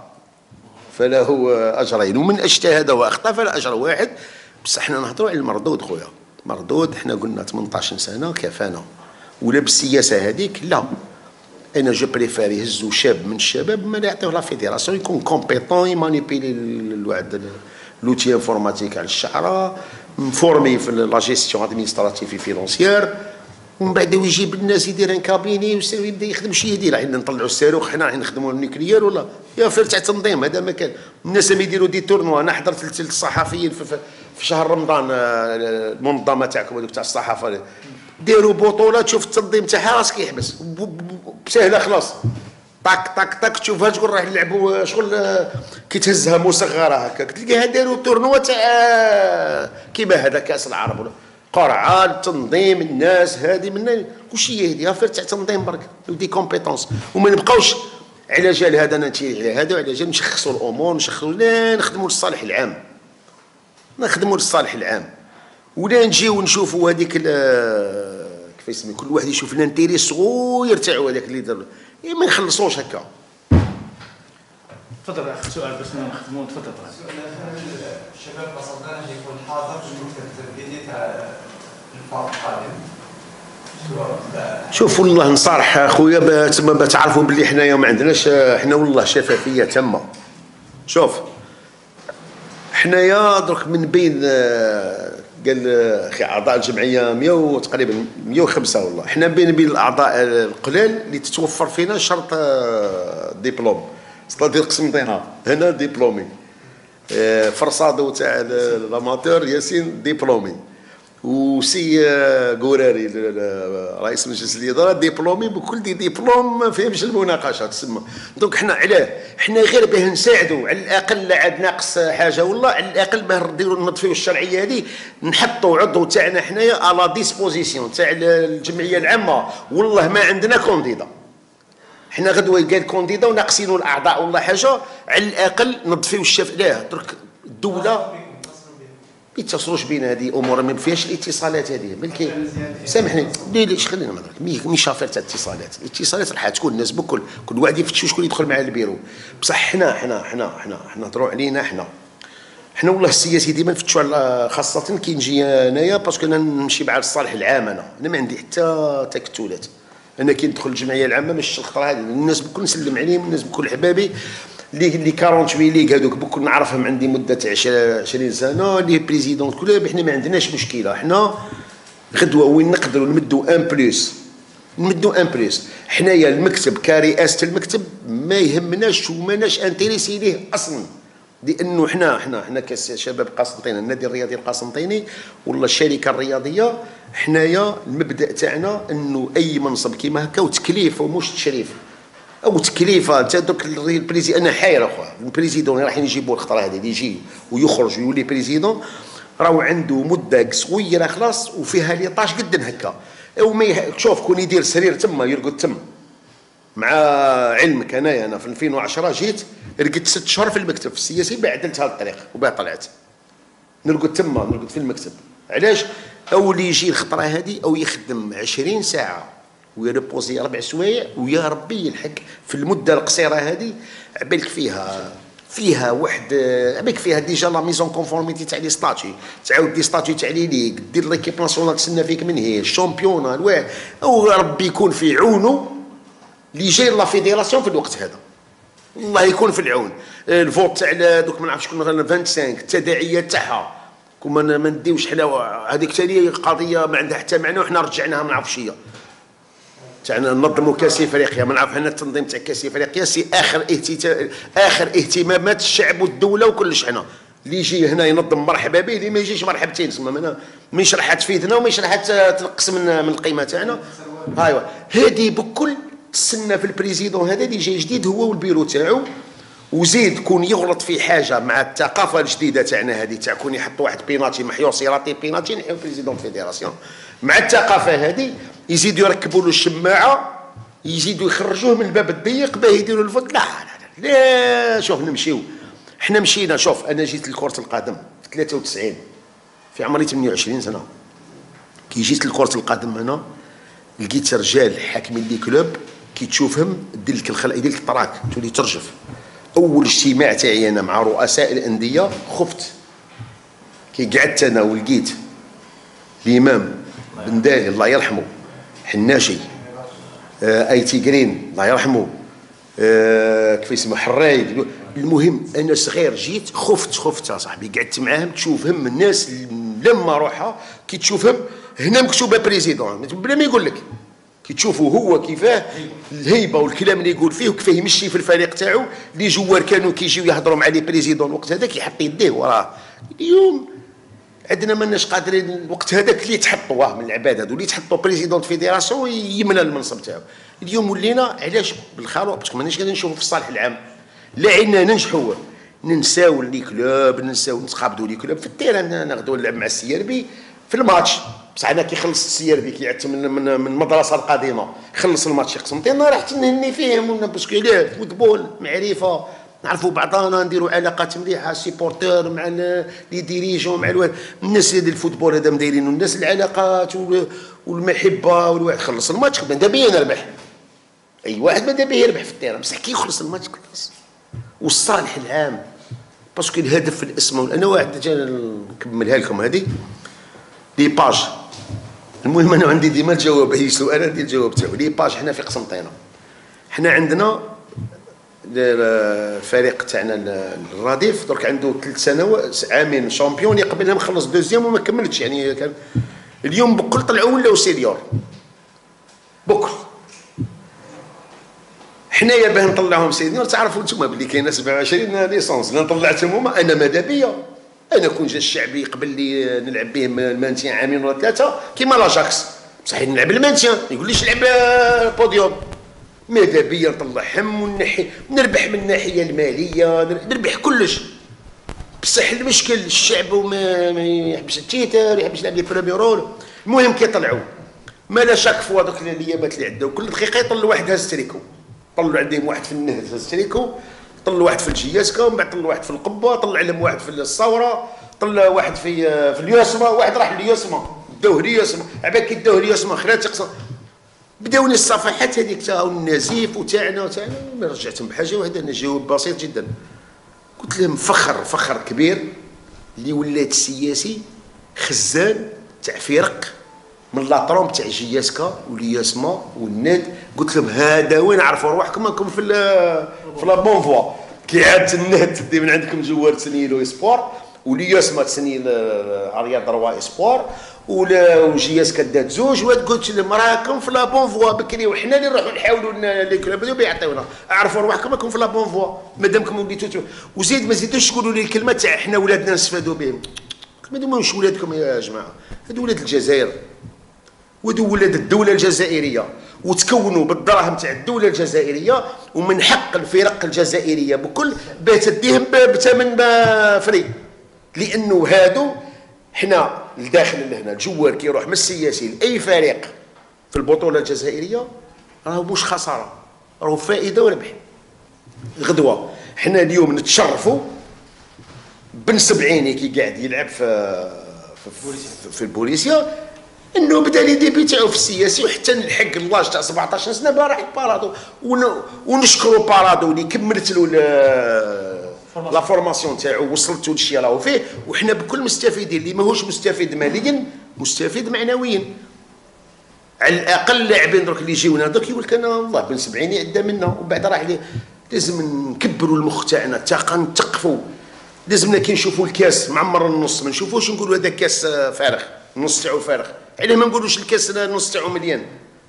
فله اجرين ومن اجتهد واخطا فلا اجر واحد. بصح حنا نهضروا على المردود خويا مردود. حنا قلنا ثمنطاش سنه كفانا، ولا بالسياسه هذيك لا. انا جو بريفير يهزوا شاب من الشباب ما يعطيوه لا فيديراسيون يكون كومبيتون يمانيبيلي الواحد لوتي انفورماتيك على الشعره، مفورمي في لا جيستيون ادمينستراتيف فينونسيير، ومن بعد يجيب الناس يدير ان كابيني ويبدا يخدم شي يدير. عندنا نطلعوا الصاروخ حنا نخدموا النيكليير ولا يا فير تاع تنظيم. هذا ما كان. الناس اللي يديروا دي تورنوا. انا حضرت ثلاث الصحفيين في, في شهر رمضان المنظمه تاعكم هذوك تاع الصحافه ديروا بطولات تشوف التنظيم تاعها راسك يحبس بسهله خلاص طاك طاك طاك تشوفها تقول راح نلعبوا شغل كي تهزها مصغره هكاك تلقاها داروا تورنوا تاع كيما هذا كاس العرب ولا قرعه التنظيم الناس هذه من كلشي يهدي افير تاع تنظيم برك ودي كومبيتونس وما نبقاوش على جال هذا نتيجه على هذا وعلى جال نشخصوا الامور نشخصوا لا نخدموا للصالح العام نخدموا للصالح العام ولا نجيو نشوفوا هذيك كيف يسمي كل واحد يشوف الانتيري صغير تاعو هذاك اللي دار ما نخلصوش هكا. تفضل اخ سؤال بس نختموا. تفضل. الشباب قصدنا يكون حاضر في التربيه تاع الفرق القادم. شوف والله نصارح اخويا تما تعرفوا بلي حنايا ما عندناش حنا والله شفافيه تامه. شوف حنايا درك من بين قال اخي اعضاء الجمعيه مية تقريبا مية وخمسة والله حنا بين بين الاعضاء القلال اللي تتوفر فينا شرط ديبلوم ستادير قسنطينه هنا ديبلومي فرصادو تاع الاماتور ياسين ديبلومي وسي قراري رئيس مجلس الاداره ديبلومي بكل دي ديبلوم ما فيهمش المناقشه تسمى. دونك حنا علاه حنا غير باه نساعدوا على الاقل عاد ناقص حاجه والله على الاقل باه نديروا نضفيو الشرعيه هذه نحطوا عضو تاعنا حنايا على ديسبوزيسيون تاع الجمعيه العامه والله ما عندنا كونديدا حنا غدوه قال كونديدا وناقصينوا الاعضاء والله حاجه على الاقل نضفيو الشف لا درك الدوله ما يتصلوش بينا هذه امور ما فيهاش الاتصالات هذه ملكي سامحني ليش خلينا ما درك مي شافير تاع الاتصالات الاتصالات راح تكون الناس بكل كل واحد يفتشوا شكون يدخل مع البيرو بصح حنا حنا حنا حنا حنا نهضروا علينا حنا حنا والله السياسي ديما نفتشوا على خاصه كي نجي انايا باسكو انا نمشي مع الصالح العام انا انا ما عندي حتى تكتلات انا كي ندخل الجمعيه العامه ماشي الخطره هذه الناس بكل نسلم عليهم الناس بكل حبابي اللي اللي ثمانية وأربعين ليغ هذوك بكل نعرفهم عندي مده تاع عشرين سنه اللي بريزيدون كل حنا ما عندناش مشكله حنا غدوه وين نقدروا نمدوا ان بليس نمدوا ان بليس حنايا المكتب كرئاسه المكتب ما يهمناش وماناش انتريسي ليه اصلا لانه حنا حنا حنا كشباب قسنطينه النادي الرياضي القسنطيني ولا الشركه الرياضيه حنايا المبدا تاعنا انه اي منصب كيما هكا وتكليف ومش تشريف او تكليفه انت دوك البريزي انا حاير اخويا البريزيدون راح يجيبوا الخطره هذه اللي يجي ويخرج ويولي بريزيدون راهو عنده مده صغيره خلاص وفيها لي طاش قد هكا او ما شوف كون يدير سرير تما يرقد تما مع علمك انايا انا في ألفين وعشرة جيت رقدت ست شهور في المكتب في السياسي بعدلت هذا الطريق وبعد طلعت نرقد تما نرقد في المكتب علاش او اللي يجي الخطره هذه او يخدم عشرين ساعه ويريبوزي ربع سوايع ويا ربي يلحق في المده القصيره هذه عبالك فيها فيها واحد عبالك فيها ديجا لا ميزون كونفورميتي تاع لي ستاتي تعاود دي ستاتي تاع لي ليغ دير ليكيب ناسيونال تسنى فيك من هي الشامبيون الواحد او ربي يكون في عونه اللي جاي لا فيديراسيون في الوقت هذا الله يكون في العون الفوت تاع دوك ما نعرفش شكون خمسة وعشرين التداعيات تاعها كون ما نديوش حنا هذيك ثاني قضيه ما عندها حتى معنى وحنا رجعناها ما نعرفش هي تاعنا ننظموا كاس افريقيا ما نعرف حنا التنظيم تاع كاس افريقيا سي اخر اهتمام اخر اهتمامات الشعب والدوله وكلش حنا اللي يجي هنا ينظم مرحبا به اللي ما يجيش مرحبتين تسمى ماشي راح تفيدنا وماشي راح تنقص من من القيمه تاعنا ايوا هذه بكل تسنى في البريزيدون هذا اللي جاي جديد هو والبيرو تاعو وزيد كون يغلط في حاجه مع الثقافه الجديده تاعنا هذه تاع كون يحط واحد بيناتي محيو سيراطي بيناتي نحيو بريزيدون فيديراسيون مع الثقافه هذه يزيدوا يركبوا له الشماعه يزيدوا يخرجوه من الباب الضيق باه يديروا الفوت لا لا لا, لا شوف نمشيو حنا مشينا شوف انا جيت لكره القدم في ثلاثة وتسعين في عمري ثمانية وعشرين سنه كي جيت لكره القدم هنا لقيت رجال حاكمين لي كلوب كي تشوفهم دير لك الخلق يدير لك الطراك تولي ترجف اول اجتماع تاعي انا مع رؤساء الانديه خفت كي قعدت انا ولقيت الامام بن دالي الله يرحمه، حناشي، آه ايتي جرين الله يرحمه، آه كيف اسمه حرايد. المهم انا صغير جيت خفت خفت اصاحبي، قعدت معاهم تشوفهم الناس لما روحها كي تشوفهم هنا مكتوبه بريزيدون بلا ما يقول لك، كي تشوفوا هو كيفاه الهيبه والكلام اللي يقول فيه وكيفاه يمشي في الفريق تاعو. لي جوار كانوا كيجيو يهضروا مع لي بريزيدون الوقت هذاك يحط يديه وراه. اليوم عندنا ماناش قادرين الوقت هذاك اللي تحطوا من العباد هذو اللي تحطوا بريزيدون فيديراسيون يمنى المنصب تاعو. اليوم ولينا علاش بالخلوه باسكو ماناش قادرين نشوفوا في الصالح العام. لا عنا ننجحوا ننساو لي كلوب، ننساو نتقابضوا لي كلوب في التيران، ناخذوا نلعب مع السي ار بي في الماتش. بصح انا كي خلص السي ار بي كيعت من من من المدرسه القديمه خلص الماتش قسمتينا رحت نهني فيهم باسكو لا فوتبول معرفه نعرفوا بعضنا نديروا علاقات مليحه سيبورتور مع لي ديريجون مع الواد الناس ديال الفوتبول هذا مدايرين الناس العلاقات والمحبه والواحد خلص الماتش ماذا بيا نربح. اي واحد ماذا بيا يربح في التيران بصح كي يخلص الماتش خلاص. والصالح العام باسكو الهدف في الاسم. انا واحد نكملها لكم هذه لي باج. المهم انا عندي ديما الجواب اي سؤال ندير الجواب تاعو. لي باج حنا في قسنطينه حنا عندنا الفريق تاعنا الرديف درك عنده ثلاث سنوات عامين شامبيون اللي قبلها مخلص دوزيام وما كملتش يعني كان اليوم بكل طلعوا ولاو سينيور بكل. حنايا باه نطلعهم سينيور تعرفوا نتوما بلي كاينه سبعة وعشرين ليسونس اللي طلعتهم هما. انا ماذا بيا انا كون جا الشعبي قبل لي نلعب به المانتيان عامين ولا ثلاثه كيما لاجاكس بصح نلعب المانتيان يقول ليش لعب البوديوم. ماذا بيا نطلعهم ونحي نربح من الناحيه الماليه نربح كلش. بصح المشكل الشعب وما ما يحبش التيتر يحبش يلعب لي بريمير رول. المهم كي طلعوا ما لا شك فوا دوك الايامات اللي عندهم كل دقيقه يطلعوا واحد هاز تريكو. طلعوا عندهم واحد في النهد هاز تريكو، طلعوا واحد في الجياسكا، ومن بعد طلعوا واحد في القبه، طلع لهم واحد في الصوره، طلع واحد في في اليوسما، واحد راح لليوسما داوه ليوسما. عباك كي داوه ليوسما خلات تقصر بداوني الصفحات هذيك تاع النزيف وتاعنا وتاعنا. ما رجعتهم بحاجه واحده انا جواب بسيط جدا قلت لهم فخر فخر كبير اللي ولات السياسي خزان تاع فرق من لاطروم تاع جياسكا والياسما والناد. قلت لهم هذا وين عرفوا روحكم راكم في في لا بون فوا. كي عاد الناد تدي من عندكم جوار تسني له اسبوار والياسما تسني رياض روا اسبوار وجياسكا دات زوج. وقلت لهم راكم في لا بون فوا بكري وحنا اللي نروحوا نحاولوا لي كلوب هذو بيعطيونا. عرفوا روحكم راكم في لا بون فوا مادامكم وليتوا. وزيد ما زيدوش تقولوا لي الكلمه تاع احنا ولادنا نستفادوا بهم. هذو ماهوش ولادكم يا جماعه، هذو ولاد الجزائر وهذو ولاد الدوله الجزائريه وتكونوا بالدراهم تاع الدوله الجزائريه. ومن حق الفرق الجزائريه بكل باه تديهم بثمن فري لانه هادو حنا الداخل لهنا الجوار كي يروح من السياسي لاي فريق في البطوله الجزائريه راهو مش خساره راهو فائده وربح. غدوه حنا اليوم نتشرفوا بن سبعيني كي قاعد يلعب في في, في البوليسيا انه بدا لي ديبي تاعو في السياسي وحتى نلحق اللاج تاع سبعطاش سنه باه راح بارادو ونشكروا بارادو اللي كملت له لا فورماسيون تاعو وصلتو للشيء راهو فيه. وحنا بكل مستفيدين اللي ماهوش مستفيد ماليا مستفيد معنويا. على الاقل لاعبين درك اللي يجيونا درك يقول لك انا والله بن سبعيني عدا منا ومن بعد راح لازم نكبروا المخ تاعنا تاقا نتقفوا. لازمنا كي نشوفوا الكاس معمر النص ما نشوفوش نقولوا هذا كاس فارغ النص تاعو فارغ. علاه ما نقولوش الكاس النص تاعو مليان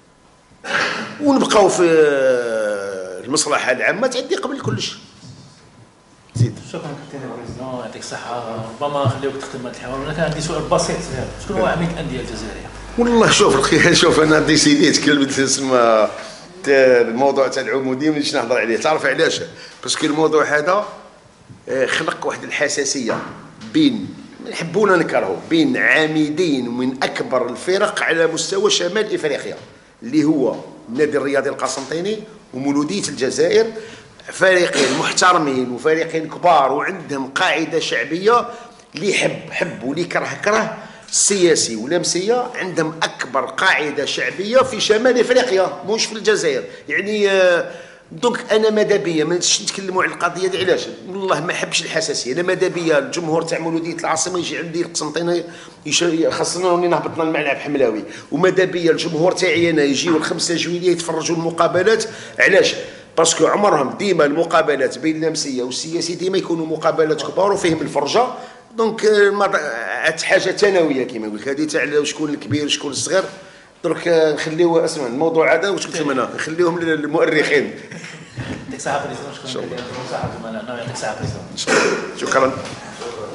ونبقاو في المصلحه العامه تعدي قبل كلش. زيد. شكرا كابتن البريزيدون يعطيك الصحه. ربما نخليوك تختم هذا الحوار ولكن عندي سؤال بسيط صغير. شكون هو عميد الانديه الجزائريه؟ والله شوف الخير شوف انا ديسيديت كلمه تسمى الموضوع تاع العموديه مانيش نهضر عليه. تعرف علاش؟ باسكو الموضوع هذا خلق واحد الحساسيه بين نحبونا نكرهوا بين عامدين من اكبر الفرق على مستوى شمال افريقيا اللي هو النادي الرياضي القسنطيني ومولوديه الجزائر. فريقين محترمين وفريقين كبار وعندهم قاعده شعبيه اللي يحب حب واللي يكره كره. السياسي واللمسيه عندهم اكبر قاعده شعبيه في شمال افريقيا مش في الجزائر. يعني دونك انا ماذا بيا ما نجيش نتكلموا على القضيه دي. علاش؟ والله ما حبش الحساسيه. انا ماذا بيا الجمهور تاع مولوديه العاصمه يجي عندي القسنطينه، خاصنا راني نهبطنا الملعب حملاوي، وماذا بيا الجمهور تاعي انا يجيو الخمسة جويليه يتفرجوا المقابلات. علاش؟ باسكو عمرهم ديما المقابلات بين اللمسيه والسياسي ديما يكونوا مقابلات كبار وفيهم الفرجه. دونك حاجه ثانويه كيما نقول لك، هذه تاع شكون الكبير شكون الصغير. درك نخليو اسمع الموضوع هذا واش قلت لهم انا نخليهم للمؤرخين. يعطيك الصحه بريزيدون. شكرا لك. يعطيك الصحه. يعطيك الصحه. شكرا.